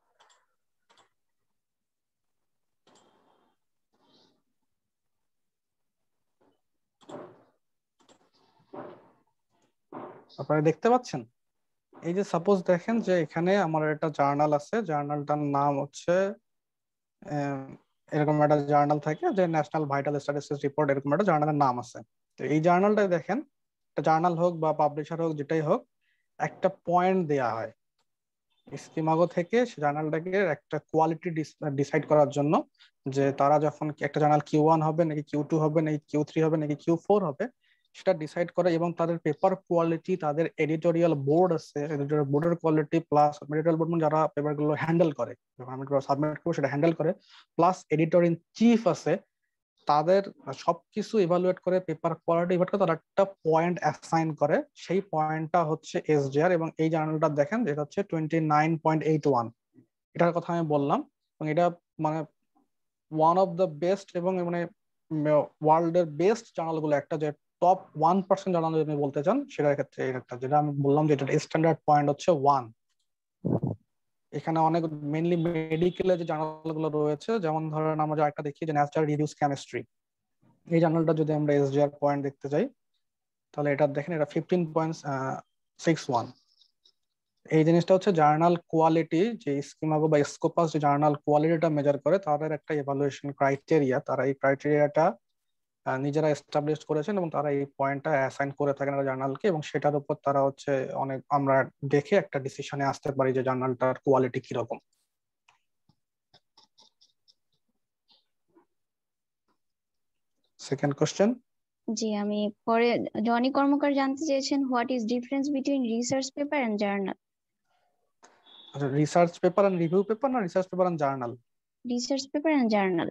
আপনারা দেখতে পাচ্ছেন? এই যে সাপোজ দেখেন যে এখানে আমার একটা জার্নাল আছে, জার্নালটার নাম হচ্ছে আহ, এরকম একটা জার্নাল থাকে যে ন্যাশনাল ভাইটাল স্ট্যাটিস্টিক্স রিপোর্ট, এরকম একটা জার্নালের নাম আছে। তো এই জার্নালটাই দেখেন, একটা জার্নাল হোক বা পাবলিশার হোক যেটাই হোক, একটা পয়েন্ট দেয়া হয়। স্কিমাগো থেকে জার্নালটাকে একটা কোয়ালিটি ডিসাইড করার জন্য, যে তারা যখন একটা জার্নাল কিউ ওয়ান হবে নাকি কিউ টু হবে নাকি কিউ থ্রি হবে নাকি কিউ ফোর হবে সেটা ডিসাইড করে, এবং তাদের পেপার কোয়ালিটি, তাদের এডিটোরিয়াল বোর্ড আছে, এডিটোরিয়াল বোর্ডের কোয়ালিটি প্লাস এডিটোরিয়াল বোর্ড মানে যারা পেপারগুলো হ্যান্ডেল করে, যখন আমি সাবমিট করবো সেটা হ্যান্ডেল করে, প্লাস এডিটর ইন চিফ আছে, তাদের সবকিছু ইভালুয়েট করে, পেপার কোয়ালিটি ইভালুয়েট করে, তারা একটা পয়েন্ট অ্যাসাইন করে, সেই পয়েন্টটা হচ্ছে এসজিআর। এবং এই জার্নালটা দেখেন যেটা হচ্ছে twenty nine point eight one, এটার কথা আমি বললাম। এবং এটা মানে ওয়ান অফ দ্য বেস্ট এবং মানে ওয়ার্ল্ডের বেস্ট জার্নালগুলো একটা, যে টপ ওয়ান পার্সেন্ট জার্নাল যদি বলতে চান সেটার ক্ষেত্রে একটা, যেটা আমি বললাম যে এটা স্ট্যান্ডার্ড পয়েন্ট হচ্ছে ওয়ান। এখানে অনেক মেইনলি মেডিকেলে যে জার্নালগুলো রয়েছে, যেমন ধরেন আমরা যে একটা দেখি যে ন্যাচারাল রিভিউজ কেমিস্ট্রি, এই জার্নালটা যদি আমরা এসজিআর পয়েন্ট দেখতে যাই তাহলে এটা দেখেন এটা ফিফটিন পয়েন্ট সিক্স ওয়ান। এই জিনিসটা হচ্ছে জার্নাল কোয়ালিটি, যে স্কিমাগো বা স্কোপাস যে জার্নাল কোয়ালিটিটা মেজার করে, তাদের একটা ইভালুয়েশন ক্রাইটেরিয়া, তারা এই ক্রাইটেরিয়াটা নিজেরা এস্টাবলিশ করেছেন এবং তারা এই পয়েন্টটা অ্যাসাইন করে থাকেন জার্নালকে, এবং সেটার উপর তারা হচ্ছে অনেক আমরা দেখে একটা ডিসিশনে আসতে পারি যে জার্নালটার কোয়ালিটি কিরকম। Second question. জি, আমি পরে জনি কর্মকার জানতে চেয়েছেন what is difference between research paper and journal. আচ্ছা, research paper and review paper না research paper and journal? Research paper and journal.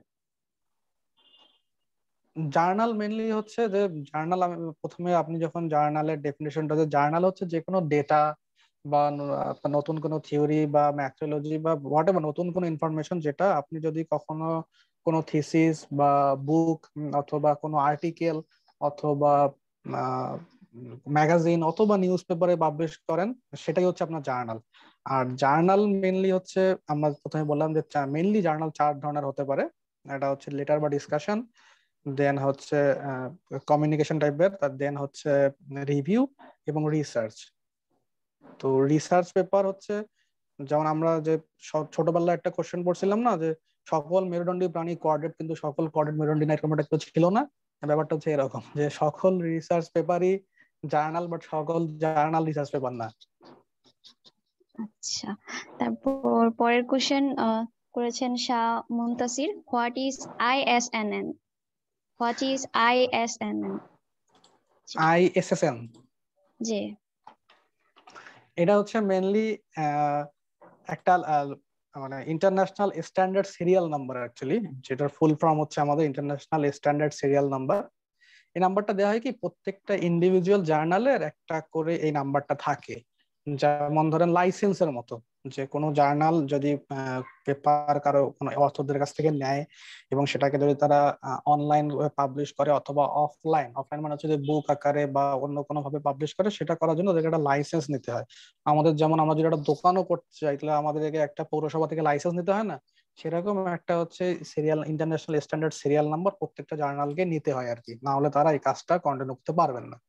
Journal mainly হচ্ছে যে জার্নাল, আমি প্রথমে আপনি যখন জার্নালের ডেফিনেশনটা, যে জার্নাল হচ্ছে যে কোনো ডেটা বা নতুন কোনো থিওরি বা ম্যাথোলজি বা হোয়াটএভার নতুন কোনো ইনফরমেশন, যেটা আপনি যদি কখনো কোনো থিসিস বা বুক অথবা কোনো আর্টিকেল অথবা ম্যাগাজিন অথবা নিউজ পেপারে পাবলিশ করেন, সেটাই হচ্ছে আপনার জার্নাল। আর জার্নাল মেইনলি হচ্ছে, আমরা প্রথমে বললাম যে মেইনলি জার্নাল চার ধরনের হতে পারে। এটা হচ্ছে লেটার বা ডিসকাশন, দেন হচ্ছে কমিউনিকেশন টাইপের, দেন হচ্ছে রিভিউ এবং রিসার্চ। তো রিসার্চ পেপার হচ্ছে যেমন আমরা যে ছোটবেলায় একটা কোশ্চেন পড়ছিলাম না, যে সকল মেরুদণ্ডী প্রাণী কোঅর্ডিনেট, কিন্তু সকল কোঅর্ডিনেট মেরুদণ্ডী না, এরকম একটা ছিল না। ব্যাপারটা হচ্ছে এরকম যে সকল রিসার্চ পেপারই জার্নাল, বাট সকল জার্নাল রিসার্চ পেপার না। আচ্ছা, তারপর পরের কোশ্চেন করেছেন Shah Muntasir, what is ISNN. What is ISNN? ISSN, জি, এটা হচ্ছে মেইনলি একটা মানে international standard serial number actually, যেটার ফুল ফর্ম হচ্ছে আমাদের ইন্টারন্যাশনাল স্ট্যান্ডার্ড সিরিয়াল নাম্বার। এই নাম্বারটা দেওয়া হয় কি প্রত্যেকটা ইন্ডিভিজুয়াল জার্নালের একটা করে এই নাম্বারটা থাকে, যেমন ধরেন লাইসেন্সের মতো, যে কোনো জার্নাল যদি পেপার কারো কোনো অথরদের কাছ থেকে নেয় এবং সেটাকে যদি তারা অনলাইন পাবলিশ করে অথবা অফলাইন, অফলাইন মানে হচ্ছে যে বুক আকারে বা অন্য কোনো ভাবে পাবলিশ করে, সেটা করার জন্য ওদেরকে একটা লাইসেন্স নিতে হয়। আমাদের যেমন আমরা যদি একটা দোকানও করতে চাই তাহলে আমাদেরকে একটা পৌরসভা থেকে লাইসেন্স নিতে হয় না, সেরকম একটা হচ্ছে serial, international standard serial number প্রত্যেকটা জার্নালকে নিতে হয় আর কি, না হলে তারা এই কাজটা কন্টিনিউ করতে পারবেন না।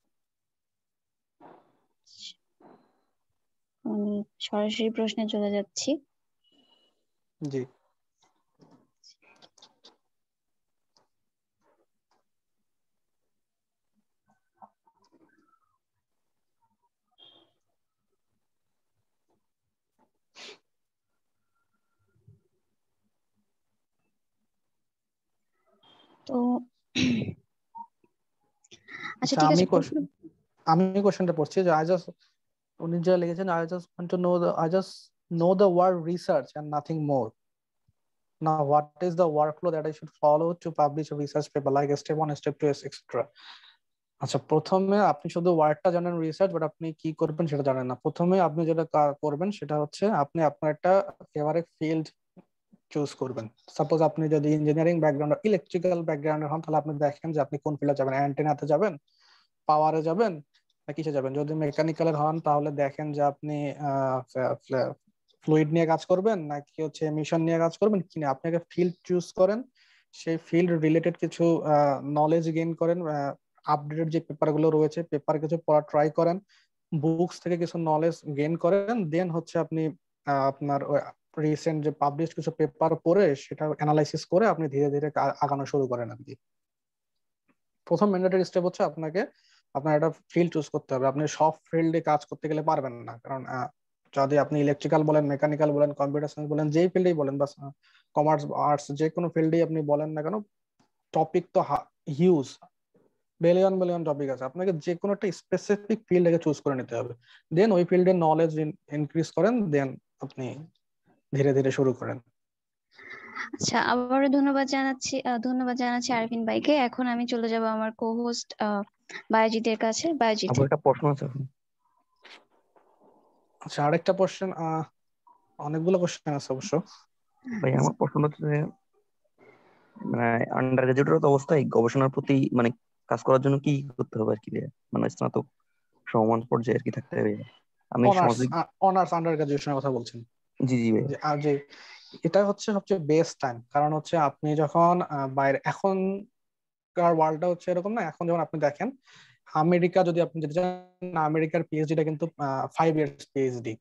আমি সরাসরি প্রশ্নে চলে যাচ্ছি। জি, তো আচ্ছা ঠিক আমি আছে, কোশ্চেন আমি কোশ্চেনটা পড়ছি যে আই জাস্ট, উনি যা লিখেছেন, I just want to know the I just know the word research and nothing more. Now, what is the workflow that I should follow to publish a research paper, like step one, step two, et cetera? আচ্ছা, প্রথমে আপনি শুধু ওয়ার্ডটা জানেন research, but আপনি কি করবেন সেটা জানেন না। প্রথমে আপনি যেটা করবেন সেটা হচ্ছে আপনি আপনার একটা ফেভারিট ফিল্ড চুজ করবেন। সাপোজ আপনি যদি ইঞ্জিনিয়ারিং ব্যাকগ্রাউন্ড, ইলেকট্রিক্যাল ব্যাকগ্রাউন্ডের হন, তাহলে আপনি দেখেন যে আপনি কোন ফিল্ডে যাবেন, অ্যান্টেনাতে যাবেন, পাওয়ারে যাবেন, না কিসে যাবেন। যদি মেকানিক্যালের হন তাহলে দেখেন যে আপনি ফ্লুইড নিয়ে কাজ করবেন নাকি হচ্ছে এমিশন নিয়ে কাজ করবেন কিনা। আপনি একটা ফিল্ড চুজ করেন, সেই ফিল্ড রিলেটেড কিছু নলেজ গেইন করেন, আপডেটেড যে পেপারগুলো রয়েছে পেপার কিছু পড়া ট্রাই করেন, বুকস থেকে কিছু নলেজ গেইন করেন, দেন হচ্ছে আপনি আপনার রিসেন্ট যে পাবলিশ কিছু পেপার পড়ে সেটা অ্যানালাইসিস করে আপনি ধীরে ধীরে আগানো শুরু করেন আর কি। প্রথম ম্যান্ডেটরি স্টেপ হচ্ছে আপনাকে আপনার একটা ফিল্ড চুজ করতে হবে। আপনি সব ফিল্ডে কাজ করতে গেলে পারবেন না, কারণ যদি আপনি ইলেকট্রিক্যাল বলেন, মেকানিক্যাল বলেন, কম্পিউটার সায়েন্স বলেন, যেই ফিল্ডেই বলেন বা কমার্স আর্টস যে কোনো ফিল্ডেই আপনি বলেন না কেন, টপিক তো হিউজ, বিলিয়ন বিলিয়ন টপিক আছে। আপনাকে যে কোনো একটা স্পেসিফিক ফিল্ড থেকে চুজ করে নিতে হবে, দেন ওই ফিল্ডের নলেজ ইনক্রিজ করেন, দেন আপনি ধীরে ধীরে শুরু করেন। আচ্ছা, আবারও ধন্যবাদ জানাচ্ছি আহ, ধন্যবাদ জানাচ্ছি আরফিন ভাইকে। এখন আমি চলে যাব আমার কো-হোস্ট বায়োজিতের কাছে। বায়োজিৎ, আমার একটা প্রশ্ন আছে এখন। আচ্ছা, আরেকটা কোশ্চেন, অনেকগুলো কোশ্চেন আছে অবশ্য। ভাই আমার প্রশ্ন হচ্ছে যে মানে আন্ডার গ্রাজুয়েটের অবস্থায় গবেষণার প্রতি মানে কাজ করার জন্য কি করতে হবে আর কি, মানে স্নাতক সমান পর্যায়ে আর কি থাকতে হবে। আমি অনার্স সামাজিক, অনার্স আন্ডার গ্রাজুয়েশনের কথা বলছেন? জি জি ভাই। যে আহ, যে এটা হচ্ছে সবচেয়ে বেস্ট টাইম, কারণ হচ্ছে আপনি যখন আহ, বাইরে, এখনকার ওয়ার্ল্ডটা হচ্ছে এরকম না। এখন যখন আপনি দেখেন আমেরিকা, যদি আপনি যেতে চান, আমেরিকার পিএইচডিটা কিন্তু ফাইভ ইয়ার্স পিএইচডি,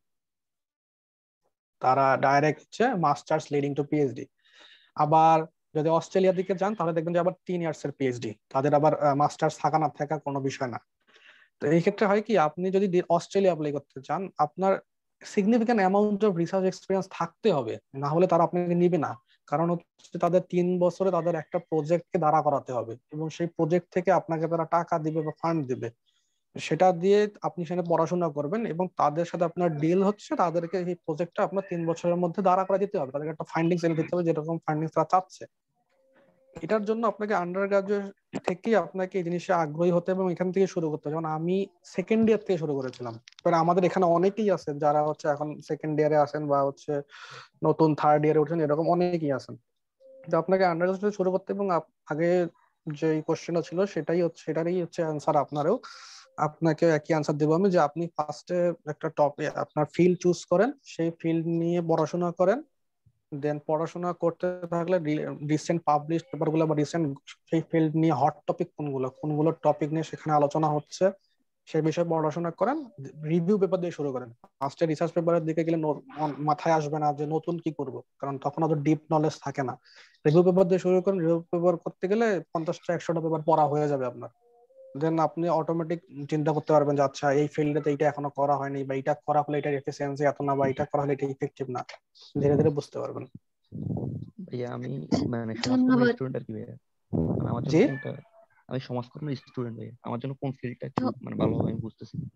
তারা ডাইরেক্ট হচ্ছে মাস্টার্স লিডিং টু পিএইচডি। আবার যদি অস্ট্রেলিয়ার দিকে যান তাহলে দেখবেন যে আবার তিন ইয়ার্স এর পিএইচডি, তাদের আবার মাস্টার্স থাকা না থাকা কোনো বিষয় না। তো এই ক্ষেত্রে হয় কি, আপনি যদি অস্ট্রেলিয়া অ্যাপ্লাই করতে চান, আপনার significant amount of research experience থাকতে হবে, না হলে তারা আপনাকে নিবে না। কারণ হচ্ছে তাদের তিন বছরে তাদের একটা প্রজেক্টকে দাঁড়া করাতে হবে, এবং সেই প্রজেক্ট থেকে আপনাকে তারা টাকা দিবে বা ফান্ড দিবে, সেটা দিয়ে আপনি সেখানে পড়াশোনা করবেন, এবং তাদের সাথে আপনার ডিল হচ্ছে তাদেরকে এই প্রজেক্টটা আপনার তিন বছরের মধ্যে দাঁড়া করা দিতে হবে, তাদেরকে একটা ফান্ডিংস এনে দিতে হবে, যেরকম ফান্ডিংস তারা চাচ্ছে। এটার জন্য আপনাকে আন্ডার গ্রাজুয়েট থেকেই আপনাকে এই জিনিসে আগ্রহী হতে হবে এবং এখান থেকে শুরু করতে হবে। যেমন আমি সেকেন্ড ইয়ার থেকে শুরু করেছিলাম, এবার আমাদের এখানে অনেকেই আছেন যারা হচ্ছে এখন সেকেন্ড ইয়ারে আছেন বা হচ্ছে নতুন থার্ড ইয়ারে উঠছেন, এরকম অনেকেই আছেন। তো আপনাকে আন্ডার গ্রাজুয়েট শুরু করতে, এবং আগে যে কোশ্চেনটা ছিল সেটাই হচ্ছে, সেটারই হচ্ছে অ্যান্সার আপনারও, আপনাকে একই অ্যান্সার দেবো আমি, যে আপনি ফার্স্টে একটা টপিক আপনার ফিল্ড চুজ করেন, সেই ফিল্ড নিয়ে পড়াশোনা করেন, দেন পড়াশোনা করতে থাকলে রিসেন্ট পাবলিশ পেপারগুলো বা রিসেন্ট সেই ফিল্ড নিয়ে হট টপিক কোনগুলো কোনগুলো টপিক নিয়ে সেখানে আলোচনা হচ্ছে সেই বিষয়ে পড়াশোনা করেন, রিভিউ পেপার দিয়ে শুরু করেন। ফার্স্টে রিসার্চ পেপারের দিকে গেলে মাথায় আসবে না যে নতুন কি করব, কারণ তখন অত ডিপ নলেজ থাকে না। রিভিউ পেপার দিয়ে শুরু করেন, রিভিউ পেপার করতে গেলে পঞ্চাশটা একশোটা পেপার পড়া হয়ে যাবে আপনার, দেন আপনি অটোমেটিক চিন্তা করতে পারবেন যে আচ্ছা এই ফিল্ডে এইটা এখনো করা হয়নি, বা এটা করা হলে এটার এফিসিয়েন্সি এত না, বা এটা করা হলে এটা ইফেক্টিভ না, ধীরে ধীরে বুঝতে পারবেন। ভাইয়া আমি মানে সমাজকর্মের ধন্যবাদ। স্টুডেন্ট আর কি ভাইয়া, মানে আমার জন্য জি, কোনটা, আমি সমাজকর্মের স্টুডেন্ট ভাইয়া, আমার জন্য কোন ফিল্ডটা একটু মানে ভালো হবে আমি বুঝতেছি না।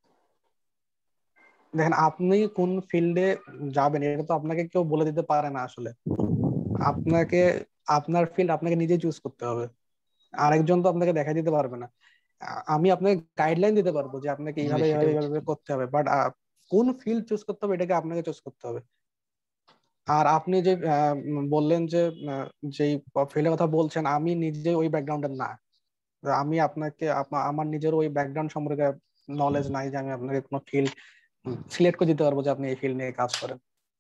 দেখেন আপনি কোন ফিল্ডে যাবেন এটা তো আপনাকে কেউ বলে দিতে পারে না আসলে। আপনাকে আপনার ফিল্ড আপনাকে নিজে চুজ করতে হবে, আরেকজন তো আপনাকে দেখা দিতে পারবে না। আ- আমি আপনাকে গাইডলাইন দিতে পারবো যে আপনাকে জি ভাই এইভাবে এইভাবে সেটাই বুঝছি। এইভাবে করতে হবে, বাট কোন ফিল্ড চুজ করতে হবে এটাকে আপনাকে চুজ করতে হবে। আর আপনি যে আহ, উম, বললেন যে আহ, যেই ফিল্ডের কথা বলছেন, আমি নিজে ওই ব্যাকগ্রাউন্ডের না, আমি আপনাকে আপনা- আমার নিজের ওই ব্যাকগ্রাউন্ড সম্পর্কে নলেজ নাই যে আমি আপনাকে কোনো ফিল্ড সিলেক্ট করে দিতে পারবো যে আপনি এই ফিল্ড নিয়ে কাজ করেন।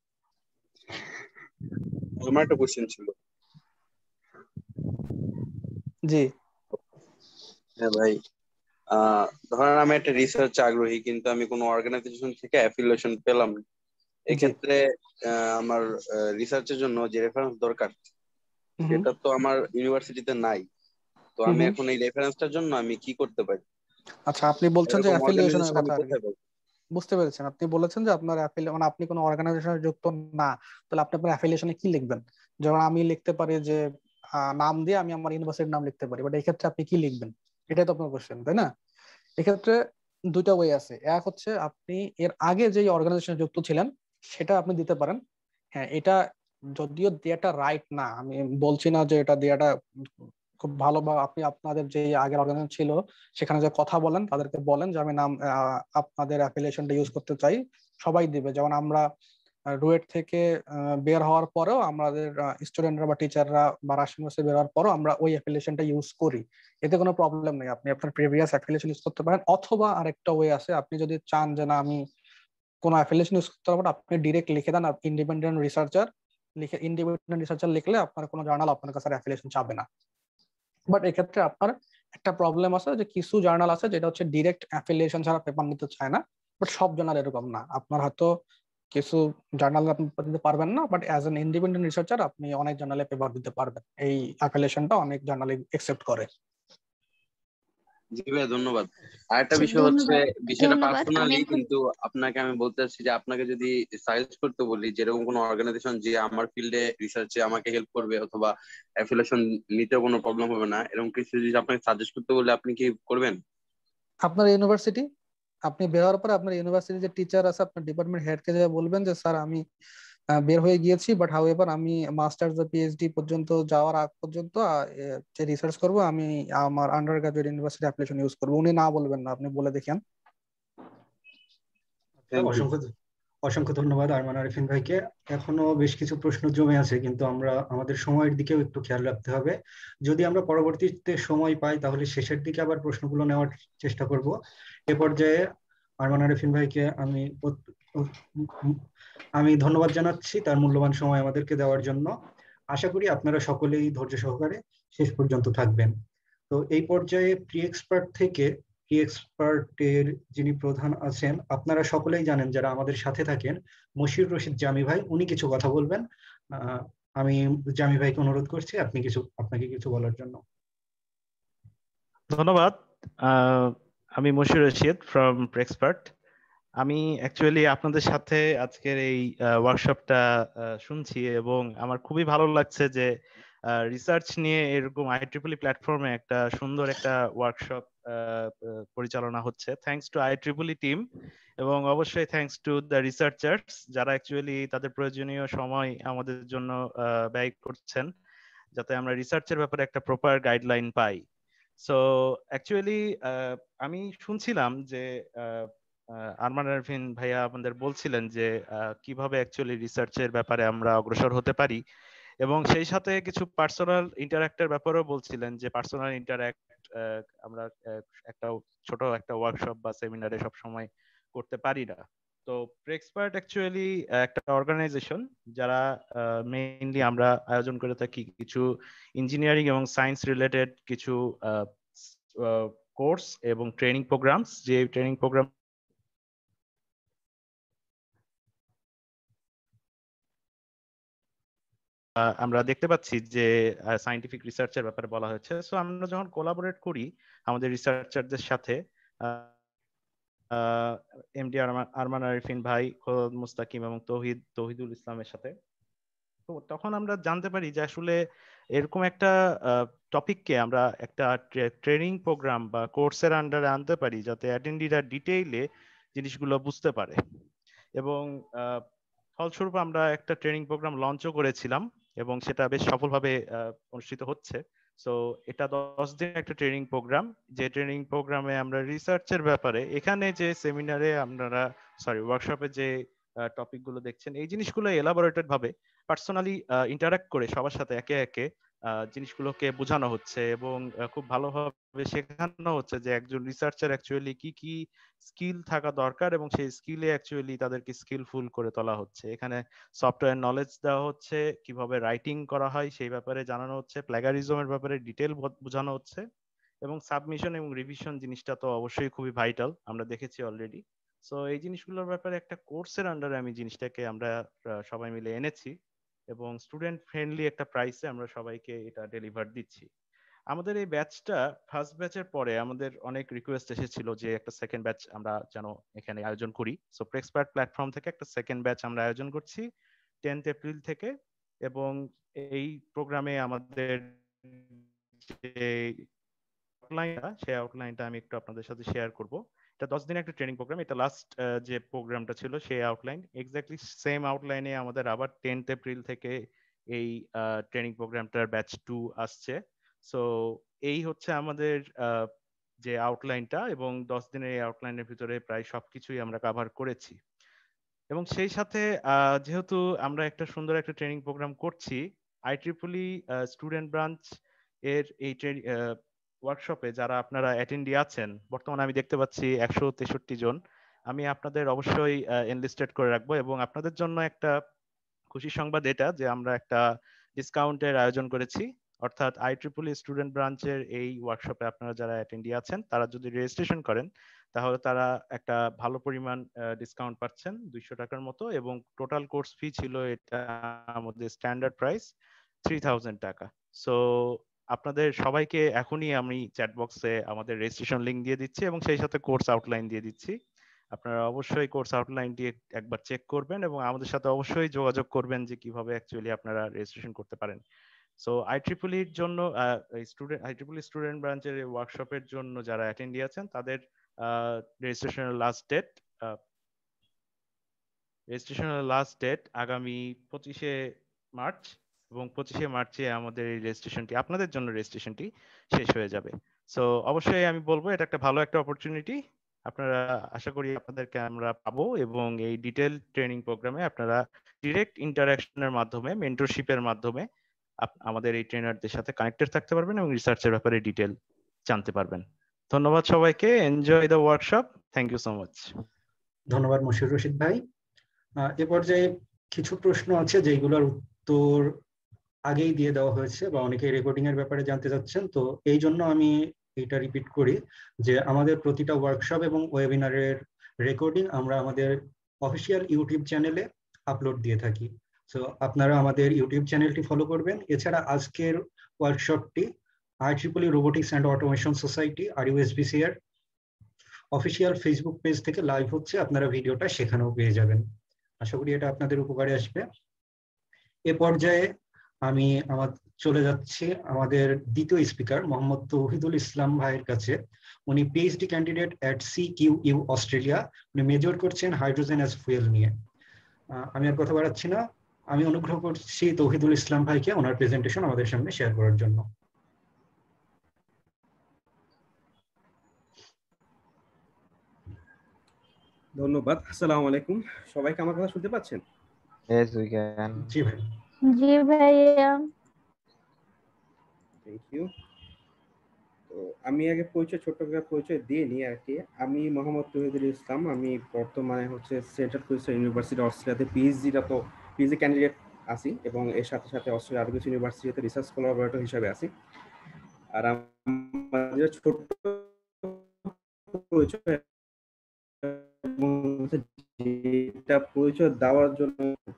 আমার একটা কোশ্চেন ছিল। জি, হ্যাঁ ভাই, আহ ধরেন আমি একটা রিসার্চ আগ্রহী, কিন্তু আমি কোনো অর্গানাইজেশন থেকে অ্যাফিলিয়েশন পেলাম না। জি, এক্ষেত্রে আহ, আমার রিসার্চের জন্য যে রেফারেন্স দরকার হুম সেটা তো আমার ইউনিভার্সিটিতে নাই। তো হুম আমি হুম। এখন এই রেফারেন্সটার জন্য আমি কি করতে পারি? আচ্ছা, আপনি বলছেন যে এরকম অ্যাফিলিয়েশনের অর্গানাইজেশন আমি কথা আর কি। কোথায় পাবো? বুঝতে পেরেছেন, আপনি বলেছেন যে আপনার অ্যাফিলি মানে আপনি কোনো অর্গানাইজেশনে যুক্ত না, তাহলে আপনি আপনার অ্যাফিলিয়েশনে কি লিখবেন? যেমন আমি লিখতে পারি যে আহ, নাম দিয়ে আমি আমার ইউনিভার্সিটির নাম লিখতে পারি, বাট এই ক্ষেত্রে আপনি কি লিখবেন? এটাই তো আপনার কোশ্চেন, তাই না? এক্ষেত্রে দুইটা ওয়ে আছে। এক হচ্ছে আপনি এর আগে যে অর্গানাইজেশনে যুক্ত ছিলেন সেটা আপনি দিতে পারেন। হ্যাঁ, এটা যদিও দেয়াটা রাইট না, আমি বলছি না যে এটা দেয়াটা খুব ভালো, বা আপনি আপনাদের যে আগের অর্গানাইজেশন ছিল সেখানে যে কথা বলেন, তাদেরকে বলেন যে আমি নাম আহ, আপনাদের অ্যাফিলিয়েশনটা ইউজ করতে চাই, সবাই দিবে। যেমন আমরা রুয়েট থেকে আহ, বের হওয়ার পরেও আমাদের স্টুডেন্টরা বা টিচাররা বা রাজশাহী ইউনিভার্সিটি বের হওয়ার পরেও আমরা ওই অ্যাফিলিয়েশনটা ইউজ করি, এতে কোনো প্রবলেম নেই। আপনি আপনার প্রিভিয়াস অ্যাফিলিয়েশন ইউজ করতে পারেন, অথবা আরেকটা ওয়ে আছে, আপনি যদি চান যে না আমি কোনো অ্যাফিলিয়েশন ইউজ করতে পারবো না, আপনি ডিরেক্ট লিখে দেন ইন্ডিপেন্ডেন্ট রিসার্চার, লিখে ইন্ডিপেন্ডেন্ট রিসার্চার লিখলে আপনার কোনো জার্নাল আপনার কাছে অ্যাফিলিয়েশন চাবে না। বাট এক্ষেত্রে আপনার একটা প্রবলেম আছে যে কিছু জার্নাল আছে যেটা হচ্ছে ডিরেক্ট অ্যাফিলিয়েশন ছাড়া পেপার নিতে চায় না, বাট সব জার্নাল এরকম না। আপনার হয়তো কিছু জার্নাল আপনি পেপার দিতে পারবেন না, but as an independent researcher আপনি অনেক জার্নালে পেপার দিতে পারবেন, এই অ্যাফিলিয়েশনটা অনেক জার্নালে একসেপ্ট করে। জি ভাই ধন্যবাদ। আরেকটা আচ্ছা, বিষয় হচ্ছে, ধন্যবাদ। বিষয়টা ধন্যবাদ আমি পার্সোনালি, এখন কিন্তু আপনাকে আমি বলতে চাচ্ছি যে আপনাকে যদি সাজেস্ট করতে বলি যেরকম কোনো অর্গানাইজেশন যে আমার ফিল্ডে রিসার্চে আমাকে হেল্প করবে অথবা অ্যাফিলিয়েশন নিতে কোনো প্রবলেম হবে না, এরকম কিছু যদি আপনাকে সাজেস্ট করতে বলি আপনি কি করবেন? আপনার ইউনিভার্সিটি, আপনি বের হওয়ার পরে আপনার ইউনিভার্সিটি যে টিচার আছে আপনার ডিপার্টমেন্ট হেডকে যা বলবেন যে স্যার আমি আহ, বের হয়ে গিয়েছি, বাট হাউ এভার আমি মাস্টার্স বা পিএইচডি পর্যন্ত যাওয়ার আগ পর্যন্ত আহ, এ, যে রিসার্চ করব আমি আমার undergraduate university application use করবো। উনি না বলবেন না, আপনি বলে দেখেন। আচ্ছা, থ্যাংক ইউ। অসংখ্য অসংখ্য ধন্যবাদ আরমান আরিফিন ভাইকে। এখনো বেশ কিছু প্রশ্ন জমে আছে, কিন্তু আমরা আমাদের সময়ের দিকেও একটু খেয়াল রাখতে হবে। যদি আমরা পরবর্তীতে সময় পাই তাহলে শেষের দিকে আবার প্রশ্নগুলো নেওয়ার চেষ্টা করব। এ পর্যায়ে আরমান আরিফিন ভাইকে আমি অত- আমি ধন্যবাদ জানাচ্ছি তার মূল্যবান সময় আমাদেরকে দেওয়ার জন্য। আশা করি আপনারা সকলেই ধৈর্য সহকারে শেষ পর্যন্ত থাকবেন। তো এই পর্যায়ে প্রি এক্সপার্ট থেকে প্রি এক্সপার্টের যিনি প্রধান আছেন, আপনারা সকলেই জানেন যারা আমাদের সাথে থাকেন, মশিউর রশিদ জামি ভাই, উনি কিছু কথা বলবেন। আহ, আমি জামি ভাইকে অনুরোধ করছি আপনি কিছু আপনাকে কিছু বলার জন্য। ধন্যবাদ। আহ, আমি মশিউর রশিদ ফ্রম প্রেক্সপার্ট। আমি অ্যাকচুয়ালি আপনাদের সাথে আজকের এই ওয়ার্কশপটা শুনছি এবং আমার খুবই ভালো লাগছে যে রিসার্চ নিয়ে এরকম আইট্রিপলি প্ল্যাটফর্মে একটা সুন্দর একটা ওয়ার্কশপ পরিচালনা হচ্ছে। থ্যাঙ্কস টু আইট্রিপলি টিম এবং অবশ্যই থ্যাঙ্কস টু দ্য রিসার্চার্স যারা অ্যাকচুয়ালি তাদের প্রয়োজনীয় সময় আমাদের জন্য আহ, ব্যয় করছেন যাতে আমরা রিসার্চের ব্যাপারে একটা প্রপার গাইডলাইন পাই। সো অ্যাকচুয়ালি আমি শুনছিলাম যে আহ, আহ, আরমান আরফিন ভাইয়া আমাদের বলছিলেন যে আহ, কিভাবে অ্যাকচুয়ালি রিসার্চের ব্যাপারে আমরা অগ্রসর হতে পারি এবং সেই সাথে কিছু পার্সোনাল ইন্টারঅ্যাক্টের ব্যাপারেও বলছিলেন যে পার্সোনাল ইন্টারঅ্যাক্ট আমরা আহ, একটা ছোট একটা ওয়ার্কশপ বা সেমিনারে সব সময় করতে পারি না। তো প্রেক্সপার্ট অ্যাকচুয়ালি একটা অর্গানাইজেশন যারা মেইনলি আমরা আয়োজন করে থাকি কিছু ইঞ্জিনিয়ারিং এবং সায়েন্স রিলেটেড কিছু কোর্স এবং ট্রেনিং প্রোগ্রামস, যে ট্রেনিং প্রোগ্রাম আমরা দেখতে পাচ্ছি যে সায়েন্টিফিক রিসার্চের ব্যাপারে বলা হয়েছে। সো আমরা যখন কোলাবোরেট করি আমাদের রিসার্চারদের সাথে, এমডি আরমান আরিফিন ভাই, খোদ মুস্তাকিম এবং তৌহিদ তৌহিদুল ইসলামের সাথে, তো তখন আমরা জানতে পারি যে আসলে এরকম একটা টপিককে আমরা একটা ট্রেনিং প্রোগ্রাম বা কোর্সের আন্ডারে আনতে পারি যাতে অ্যাটেন্ডিরা ডিটেইলে জিনিসগুলো বুঝতে পারে। এবং আহ, ফলস্বরূপ আমরা একটা ট্রেনিং প্রোগ্রাম লঞ্চও করেছিলাম এবং সেটা বেশ সফলভাবে আহ, অনুষ্ঠিত হচ্ছে। সো এটা দশ দিনের একটা ট্রেনিং প্রোগ্রাম, যে ট্রেনিং প্রোগ্রামে আমরা রিসার্চের ব্যাপারে এখানে যে সেমিনারে আপনারা সরি ওয়ার্কশপে যে টপিক গুলো দেখছেন এই জিনিসগুলো এলাবোরেটেড ভাবে পার্সোনালি ইন্টারাক্ট করে সবার সাথে একে একে আহ, জিনিসগুলোকে বোঝানো হচ্ছে এবং আহ, খুব ভালোভাবে শেখানো হচ্ছে যে একজন রিসার্চার অ্যাকচুয়ালি কি কি স্কিল থাকা দরকার এবং সেই স্কিলে অ্যাকচুয়ালি তাদেরকে স্কিলফুল করে তোলা হচ্ছে। এখানে সফটওয়্যার নলেজ দেওয়া হচ্ছে, কিভাবে রাইটিং করা হয় সেই ব্যাপারে জানানো হচ্ছে, প্ল্যাগারিজমের ব্যাপারে ডিটেল বোঝানো হচ্ছে এবং সাবমিশন এবং রিভিশন জিনিসটা তো অবশ্যই খুবই ভাইটাল, আমরা দেখেছি অলরেডি। সো এই জিনিসগুলোর ব্যাপারে একটা কোর্সের আন্ডারে আমি জিনিসটাকে আমরা আহ, সবাই মিলে এনেছি এবং স্টুডেন্ট ফ্রেন্ডলি একটা প্রাইসে আমরা সবাইকে এটা ডেলিভার দিচ্ছি। আমাদের এই ব্যাচটা ফার্স্ট ব্যাচের পরে আমাদের অনেক রিকোয়েস্ট এসেছিল যে একটা সেকেন্ড ব্যাচ আমরা যেন এখানে আয়োজন করি। সো প্রেক্সপার্ট প্ল্যাটফর্ম থেকে একটা সেকেন্ড ব্যাচ আমরা আয়োজন করছি টেন্থ এপ্রিল থেকে এবং এই প্রোগ্রামে আমাদের যে আউটলাইনটা সেই আউটলাইনটা আমি একটু আপনাদের সাথে শেয়ার করব। এটা দশ দিনের একটা ট্রেনিং প্রোগ্রাম, এটা লাস্ট যে প্রোগ্রামটা ছিল সেই আউটলাইন এক্স্যাক্টলি সেম আউটলাইনে আমাদের আবার টেন্থ এপ্রিল থেকে এই ট্রেনিং প্রোগ্রামটার ব্যাচ টু আসছে। সো এই হচ্ছে আমাদের আহ, যে আউটলাইনটা এবং দশ দিনের এই আউটলাইনের ভিতরে প্রায় সবকিছুই আমরা কভার করেছি। এবং সেই সাথে আহ, যেহেতু আমরা একটা সুন্দর একটা ট্রেনিং প্রোগ্রাম করছি, আইট্রিপলি স্টুডেন্ট ব্রাঞ্চ এর এই ওয়ার্কশপে যারা আপনারা অ্যাটেন্ডি আছেন, বর্তমানে আমি দেখতে পাচ্ছি একশো তেষট্টি জন, আমি আপনাদের অবশ্যই এনলিস্টেড করে রাখবো এবং আপনাদের জন্য একটা খুশি সংবাদ এটা যে আমরা একটা ডিসকাউন্টের আয়োজন করেছি। অর্থাৎ আইট্রিপলি স্টুডেন্ট ব্রাঞ্চের এই ওয়ার্কশপে আপনারা যারা অ্যাটেন্ডি আছেন তারা যদি রেজিস্ট্রেশন করেন তাহলে তারা একটা ভালো পরিমাণ ডিসকাউন্ট পাচ্ছেন দুইশো টাকার মতো এবং টোটাল কোর্স ফি ছিল এটা আমাদের স্ট্যান্ডার্ড প্রাইস থ্রি থাউজেন্ড টাকা। সো আপনাদের সবাইকে এখনই আমি চ্যাট বক্সে আমাদের রেজিস্ট্রেশন লিংক দিয়ে দিচ্ছি এবং সেই সাথে কোর্স আউটলাইন দিয়ে দিচ্ছি। আপনারা অবশ্যই কোর্স আউটলাইনটি একবার চেক করবেন এবং আমাদের সাথে অবশ্যই যোগাযোগ করবেন যে কিভাবে অ্যাকচুয়ালি আপনারা রেজিস্ট্রেশন করতে পারেন। সো আই ট্রিপল ইর জন্য student I triple E student ব্রাঞ্চের ওয়ার্কশপের জন্য যারা অ্যাটেন্ডি আছেন তাদের রেজিস্ট্রেশনের লাস্ট ডেট রেজিস্ট্রেশনের লাস্ট ডেট আগামী পঁচিশে মার্চ এবং পঁচিশে মার্চে আমাদের এই রেজিস্ট্রেশনটি আপনাদের জন্য রেজিস্ট্রেশনটি শেষ হয়ে যাবে। সো অবশ্যই আমি বলবো এটা একটা ভালো একটা অপরচুনিটি, আপনারা আশা করি আপনাদেরকে আমরা পাবো এবং এই ডিটেল ট্রেনিং প্রোগ্রামে আপনারা ডিরেক্ট ইন্টারাকশনের মাধ্যমে মেন্টরশিপের মাধ্যমে আমাদের এই ট্রেনারদের সাথে কানেক্টেড থাকতে পারবেন এবং রিসার্চের ব্যাপারে ডিটেল জানতে পারবেন। ধন্যবাদ সবাইকে, enjoy the workshop, thank you so much. ধন্যবাদ মশিউর রশিদ ভাই। এ পর্যায়ে কিছু প্রশ্ন আছে যেগুলোর উত্তর আগেই দিয়ে দেওয়া হয়েছে বা অনেকেই রেকর্ডিং এর ব্যাপারে জানতে চাচ্ছেন, তো এই জন্য আমি এটা রিপিট করি যে আমাদের প্রতিটা ওয়ার্কশপ এবং ওয়েবিনারের রেকর্ডিং আমরা আমাদের অফিসিয়াল ইউটিউব চ্যানেলে আপলোড দিয়ে থাকি। সো আপনারা আমাদের ইউটিউব চ্যানেলটি ফলো করবেন। এছাড়া আজকের ওয়ার্কশপটি I triple E robotics and automation society আর ইউএসবিসি এর অফিসিয়াল ফেসবুক পেজ থেকে লাইভ হচ্ছে, আপনারা ভিডিওটা সেখানেও পেয়ে যাবেন। আশা করি এটা আপনাদের উপকারে আসবে। এ পর্যায়ে আমি আমার চলে যাচ্ছি আমাদের দ্বিতীয় স্পিকার মোহাম্মদ তৌহিদুল ইসলাম ভাইয়ের কাছে। উনি PhD candidate at C Q U Australia, উনি মেজর করছেন হাইড্রোজেন অ্যাজ ফুয়েল নিয়ে। আমি আর কথা বাড়াচ্ছি না, আমি অনুগ্রহ করছি তৌহিদুল ইসলাম ভাইকে ওনার প্রেজেন্টেশন আমাদের সামনে শেয়ার করার জন্য। ধন্যবাদ। আসসালামু আলাইকুম, সবাইকে আমার কথা শুনতে পাচ্ছেন? Yes, we can. জি ভাই। জি ভাইয়া। Thank you. তো আমি আগে পরিচয় ছোট্ট করে পরিচয় দিয়ে নিই আর কি। আমি মোহাম্মদ তৌহিদুল ইসলাম, আমি বর্তমানে হচ্ছে সেন্ট্রাল কুইন্সল্যান্ড ইউনিভার্সিটি অস্ট্রেলিয়াতে পিএইচডিটা তো পিএইচডি ক্যান্ডিডেট আছি এবং এর সাথে সাথে অস্ট্রেলিয়া আরও কিছু ইউনিভার্সিটিতে রিসার্চ কোলাবোরেটর হিসেবে আছি। আর আমাদের ছোট্ট পরিচয় যেটা পরিচয় দেওয়ার জন্য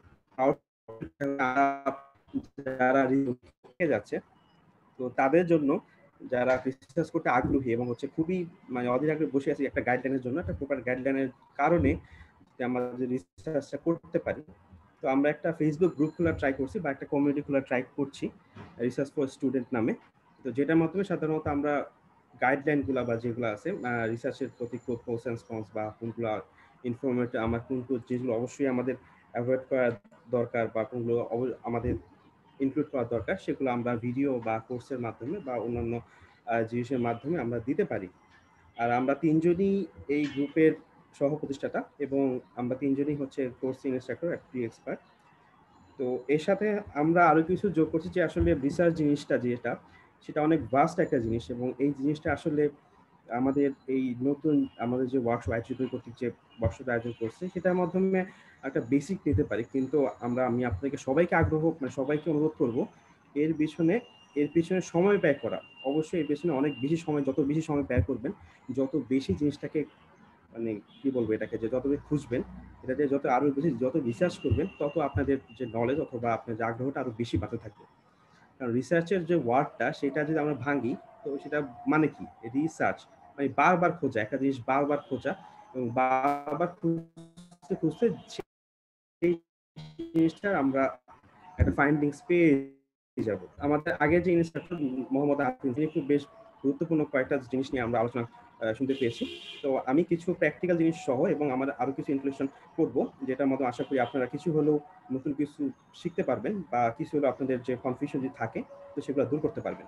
যারা যাচ্ছে তো তাদের জন্য যারা রিসার্চ করতে আগ্রহী এবং হচ্ছে খুবই মানে অধীর আগ্রহে বসে আছি একটা গাইডলাইনের জন্য, একটা প্রপার গাইডলাইনের কারণে আমরা যে রিসার্চটা করতে পারি। তো আমরা একটা ফেসবুক গ্রুপ খোলা ট্রাই করছি বা একটা কমিউনিটি খোলা ট্রাই করছি রিসার্চ ফর স্টুডেন্ট নামে। তো যেটার মাধ্যমে সাধারণত আমরা গাইডলাইনগুলো বা যেগুলো আছে রিসার্চের প্রতি প্রোস এন্ড কনস বা কোনগুলো ইনফরমেটিভ আমার কোন কোন জিনিসগুলো অবশ্যই আমাদের অ্যাভয়েড করা দরকার বা কোনগুলো আমাদের ইনক্লুড করা দরকার সেগুলো আমরা ভিডিও বা কোর্সের মাধ্যমে বা অন্যান্য জিনিসের মাধ্যমে আমরা দিতে পারি। আর আমরা তিনজনই এই গ্রুপের সহ প্রতিষ্ঠাতা এবং আমরা তিনজনই হচ্ছে কোর্স ইনস্ট্রাক্টর একটি এক্সপার্ট। তো এর সাথে আমরা আরও কিছু যোগ করছি যে আসলে রিসার্চ জিনিসটা যেটা সেটা অনেক ভাস্ট একটা জিনিস এবং এই জিনিসটা আসলে আমাদের এই নতুন আমাদের যে ওয়ার্কশপ আই ট্রিপল ই কর্তৃক যে ওয়ার্কশপ আয়োজন করছে সেটার মাধ্যমে একটা বেসিক নিতে পারি। কিন্তু আমরা আমি আপনাকে সবাইকে আগ্রহ মানে সবাইকে অনুরোধ করব এর পিছনে এর পিছনে সময় ব্যয় করা। অবশ্যই এর পিছনে অনেক বেশি সময়, যত বেশি সময় ব্যয় করবেন, যত বেশি জিনিসটাকে মানে কি বলবো এটাকে যে যত বেশি খুঁজবেন, এটাতে যত আরো বেশি যত রিসার্চ করবেন তত আপনাদের যে নলেজ অথবা আপনার যে আগ্রহটা আরো বেশি বাড়তে থাকবে। কারণ রিসার্চের যে ওয়ার্ডটা সেটা যদি আমরা ভাঙি তো সেটা মানে কি রিসার্চ মানে বারবার খোঁজা, একটা জিনিস বারবার খোঁজা এবং বারবার খুঁজতে খুঁজতে সেই জিনিসটা আমরা একটা ফাইন্ডিংস পেয়ে যাব। আমাদের আগে যে ইনস্ট্রাক্টর মোহাম্মদ আফরিন তিনি খুব বেশ গুরুত্বপূর্ণ কয়েকটা জিনিস নিয়ে আমরা আলোচনা শুনতে পেয়েছি। তো আমি কিছু প্র্যাকটিক্যাল জিনিস সহ এবং আমার আরো কিছু ইনক্লুশন করব যেটার মধ্যে আশা করি আপনারা কিছু হলেও নতুন কিছু শিখতে পারবেন বা কিছু হলেও আপনাদের যে কনফিউশন যদি থাকে তো সেগুলো দূর করতে পারবেন।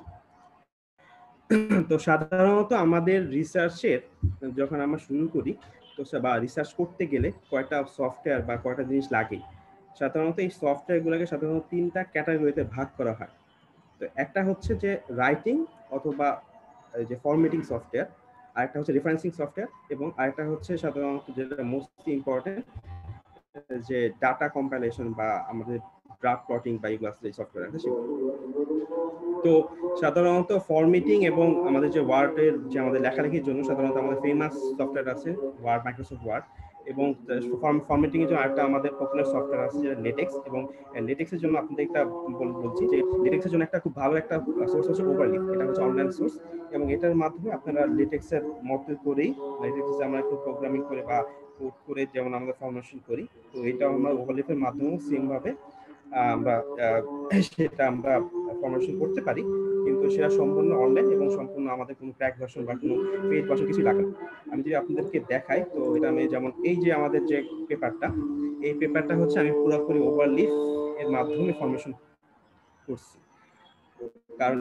তো সাধারণত আমাদের রিসার্চের যখন আমরা শুরু করি তো বা রিসার্চ করতে গেলে কয়টা সফটওয়্যার বা কয়টা জিনিস লাগে। সাধারণত এই সফটওয়্যারগুলোকে সাধারণত তিনটা ক্যাটাগরিতে ভাগ করা হয়। তো একটা হচ্ছে যে রাইটিং অথবা যে ফরম্যাটিং সফটওয়্যার, আরেকটা হচ্ছে রেফারেন্সিং সফটওয়্যার এবং আরেকটা হচ্ছে সাধারণত যেটা মোস্ট ইম্পর্টেন্ট যে ডাটা কম্পাইলেশন বা আমাদের ড্রাফট প্লটিং বা এগুলো আছে সফটওয়্যার আছে সেগুলো। তো সাধারণত ফরম্যাটিং এবং আমাদের যে ওয়ার্ডের যে আমাদের লেখালেখির জন্য সাধারণত আমাদের ফেমাস সফটওয়্যার আছে ওয়ার্ড, মাইক্রোসফট ওয়ার্ড এবং ফরম্যাটিং এর জন্য আরেকটা আমাদের পপুলার সফটওয়্যার আছে যেটা লেটেক্স, এবং লেটেক্স এর জন্য আপনাদের একটা বলছি যে লেটেক্স এর জন্য একটা খুব ভালো একটা সোর্স হচ্ছে ওভারলিপ। এটা হচ্ছে অনলাইন সোর্স এবং এটার মাধ্যমে আপনারা লেটেক্স এর মতো করেই লেটেক্স এ আমরা একটু প্রোগ্রামিং করে বা কোড করে যেমন আমরা ফরমেশন করি, তো এটা আমরা ওভারলিপের মাধ্যমে সেম ভাবে আমরা সেটা আমরা ফরমেশন করতে পারি, কিন্তু সেটা সম্পূর্ণ অনলাইন এবং সম্পূর্ণ আমাদের কোনো ক্র্যাক ভার্সন বা কোনো পেইড ভার্সন কিছু লাগে না। আমি যদি আপনাদেরকে দেখাই, তো এটা আমি যেমন এই যে আমাদের যে পেপারটা, এই পেপারটা হচ্ছে আমি পুরোপুরি ওভারলিপ এর মাধ্যমে ফরমেশন করছি, কারণ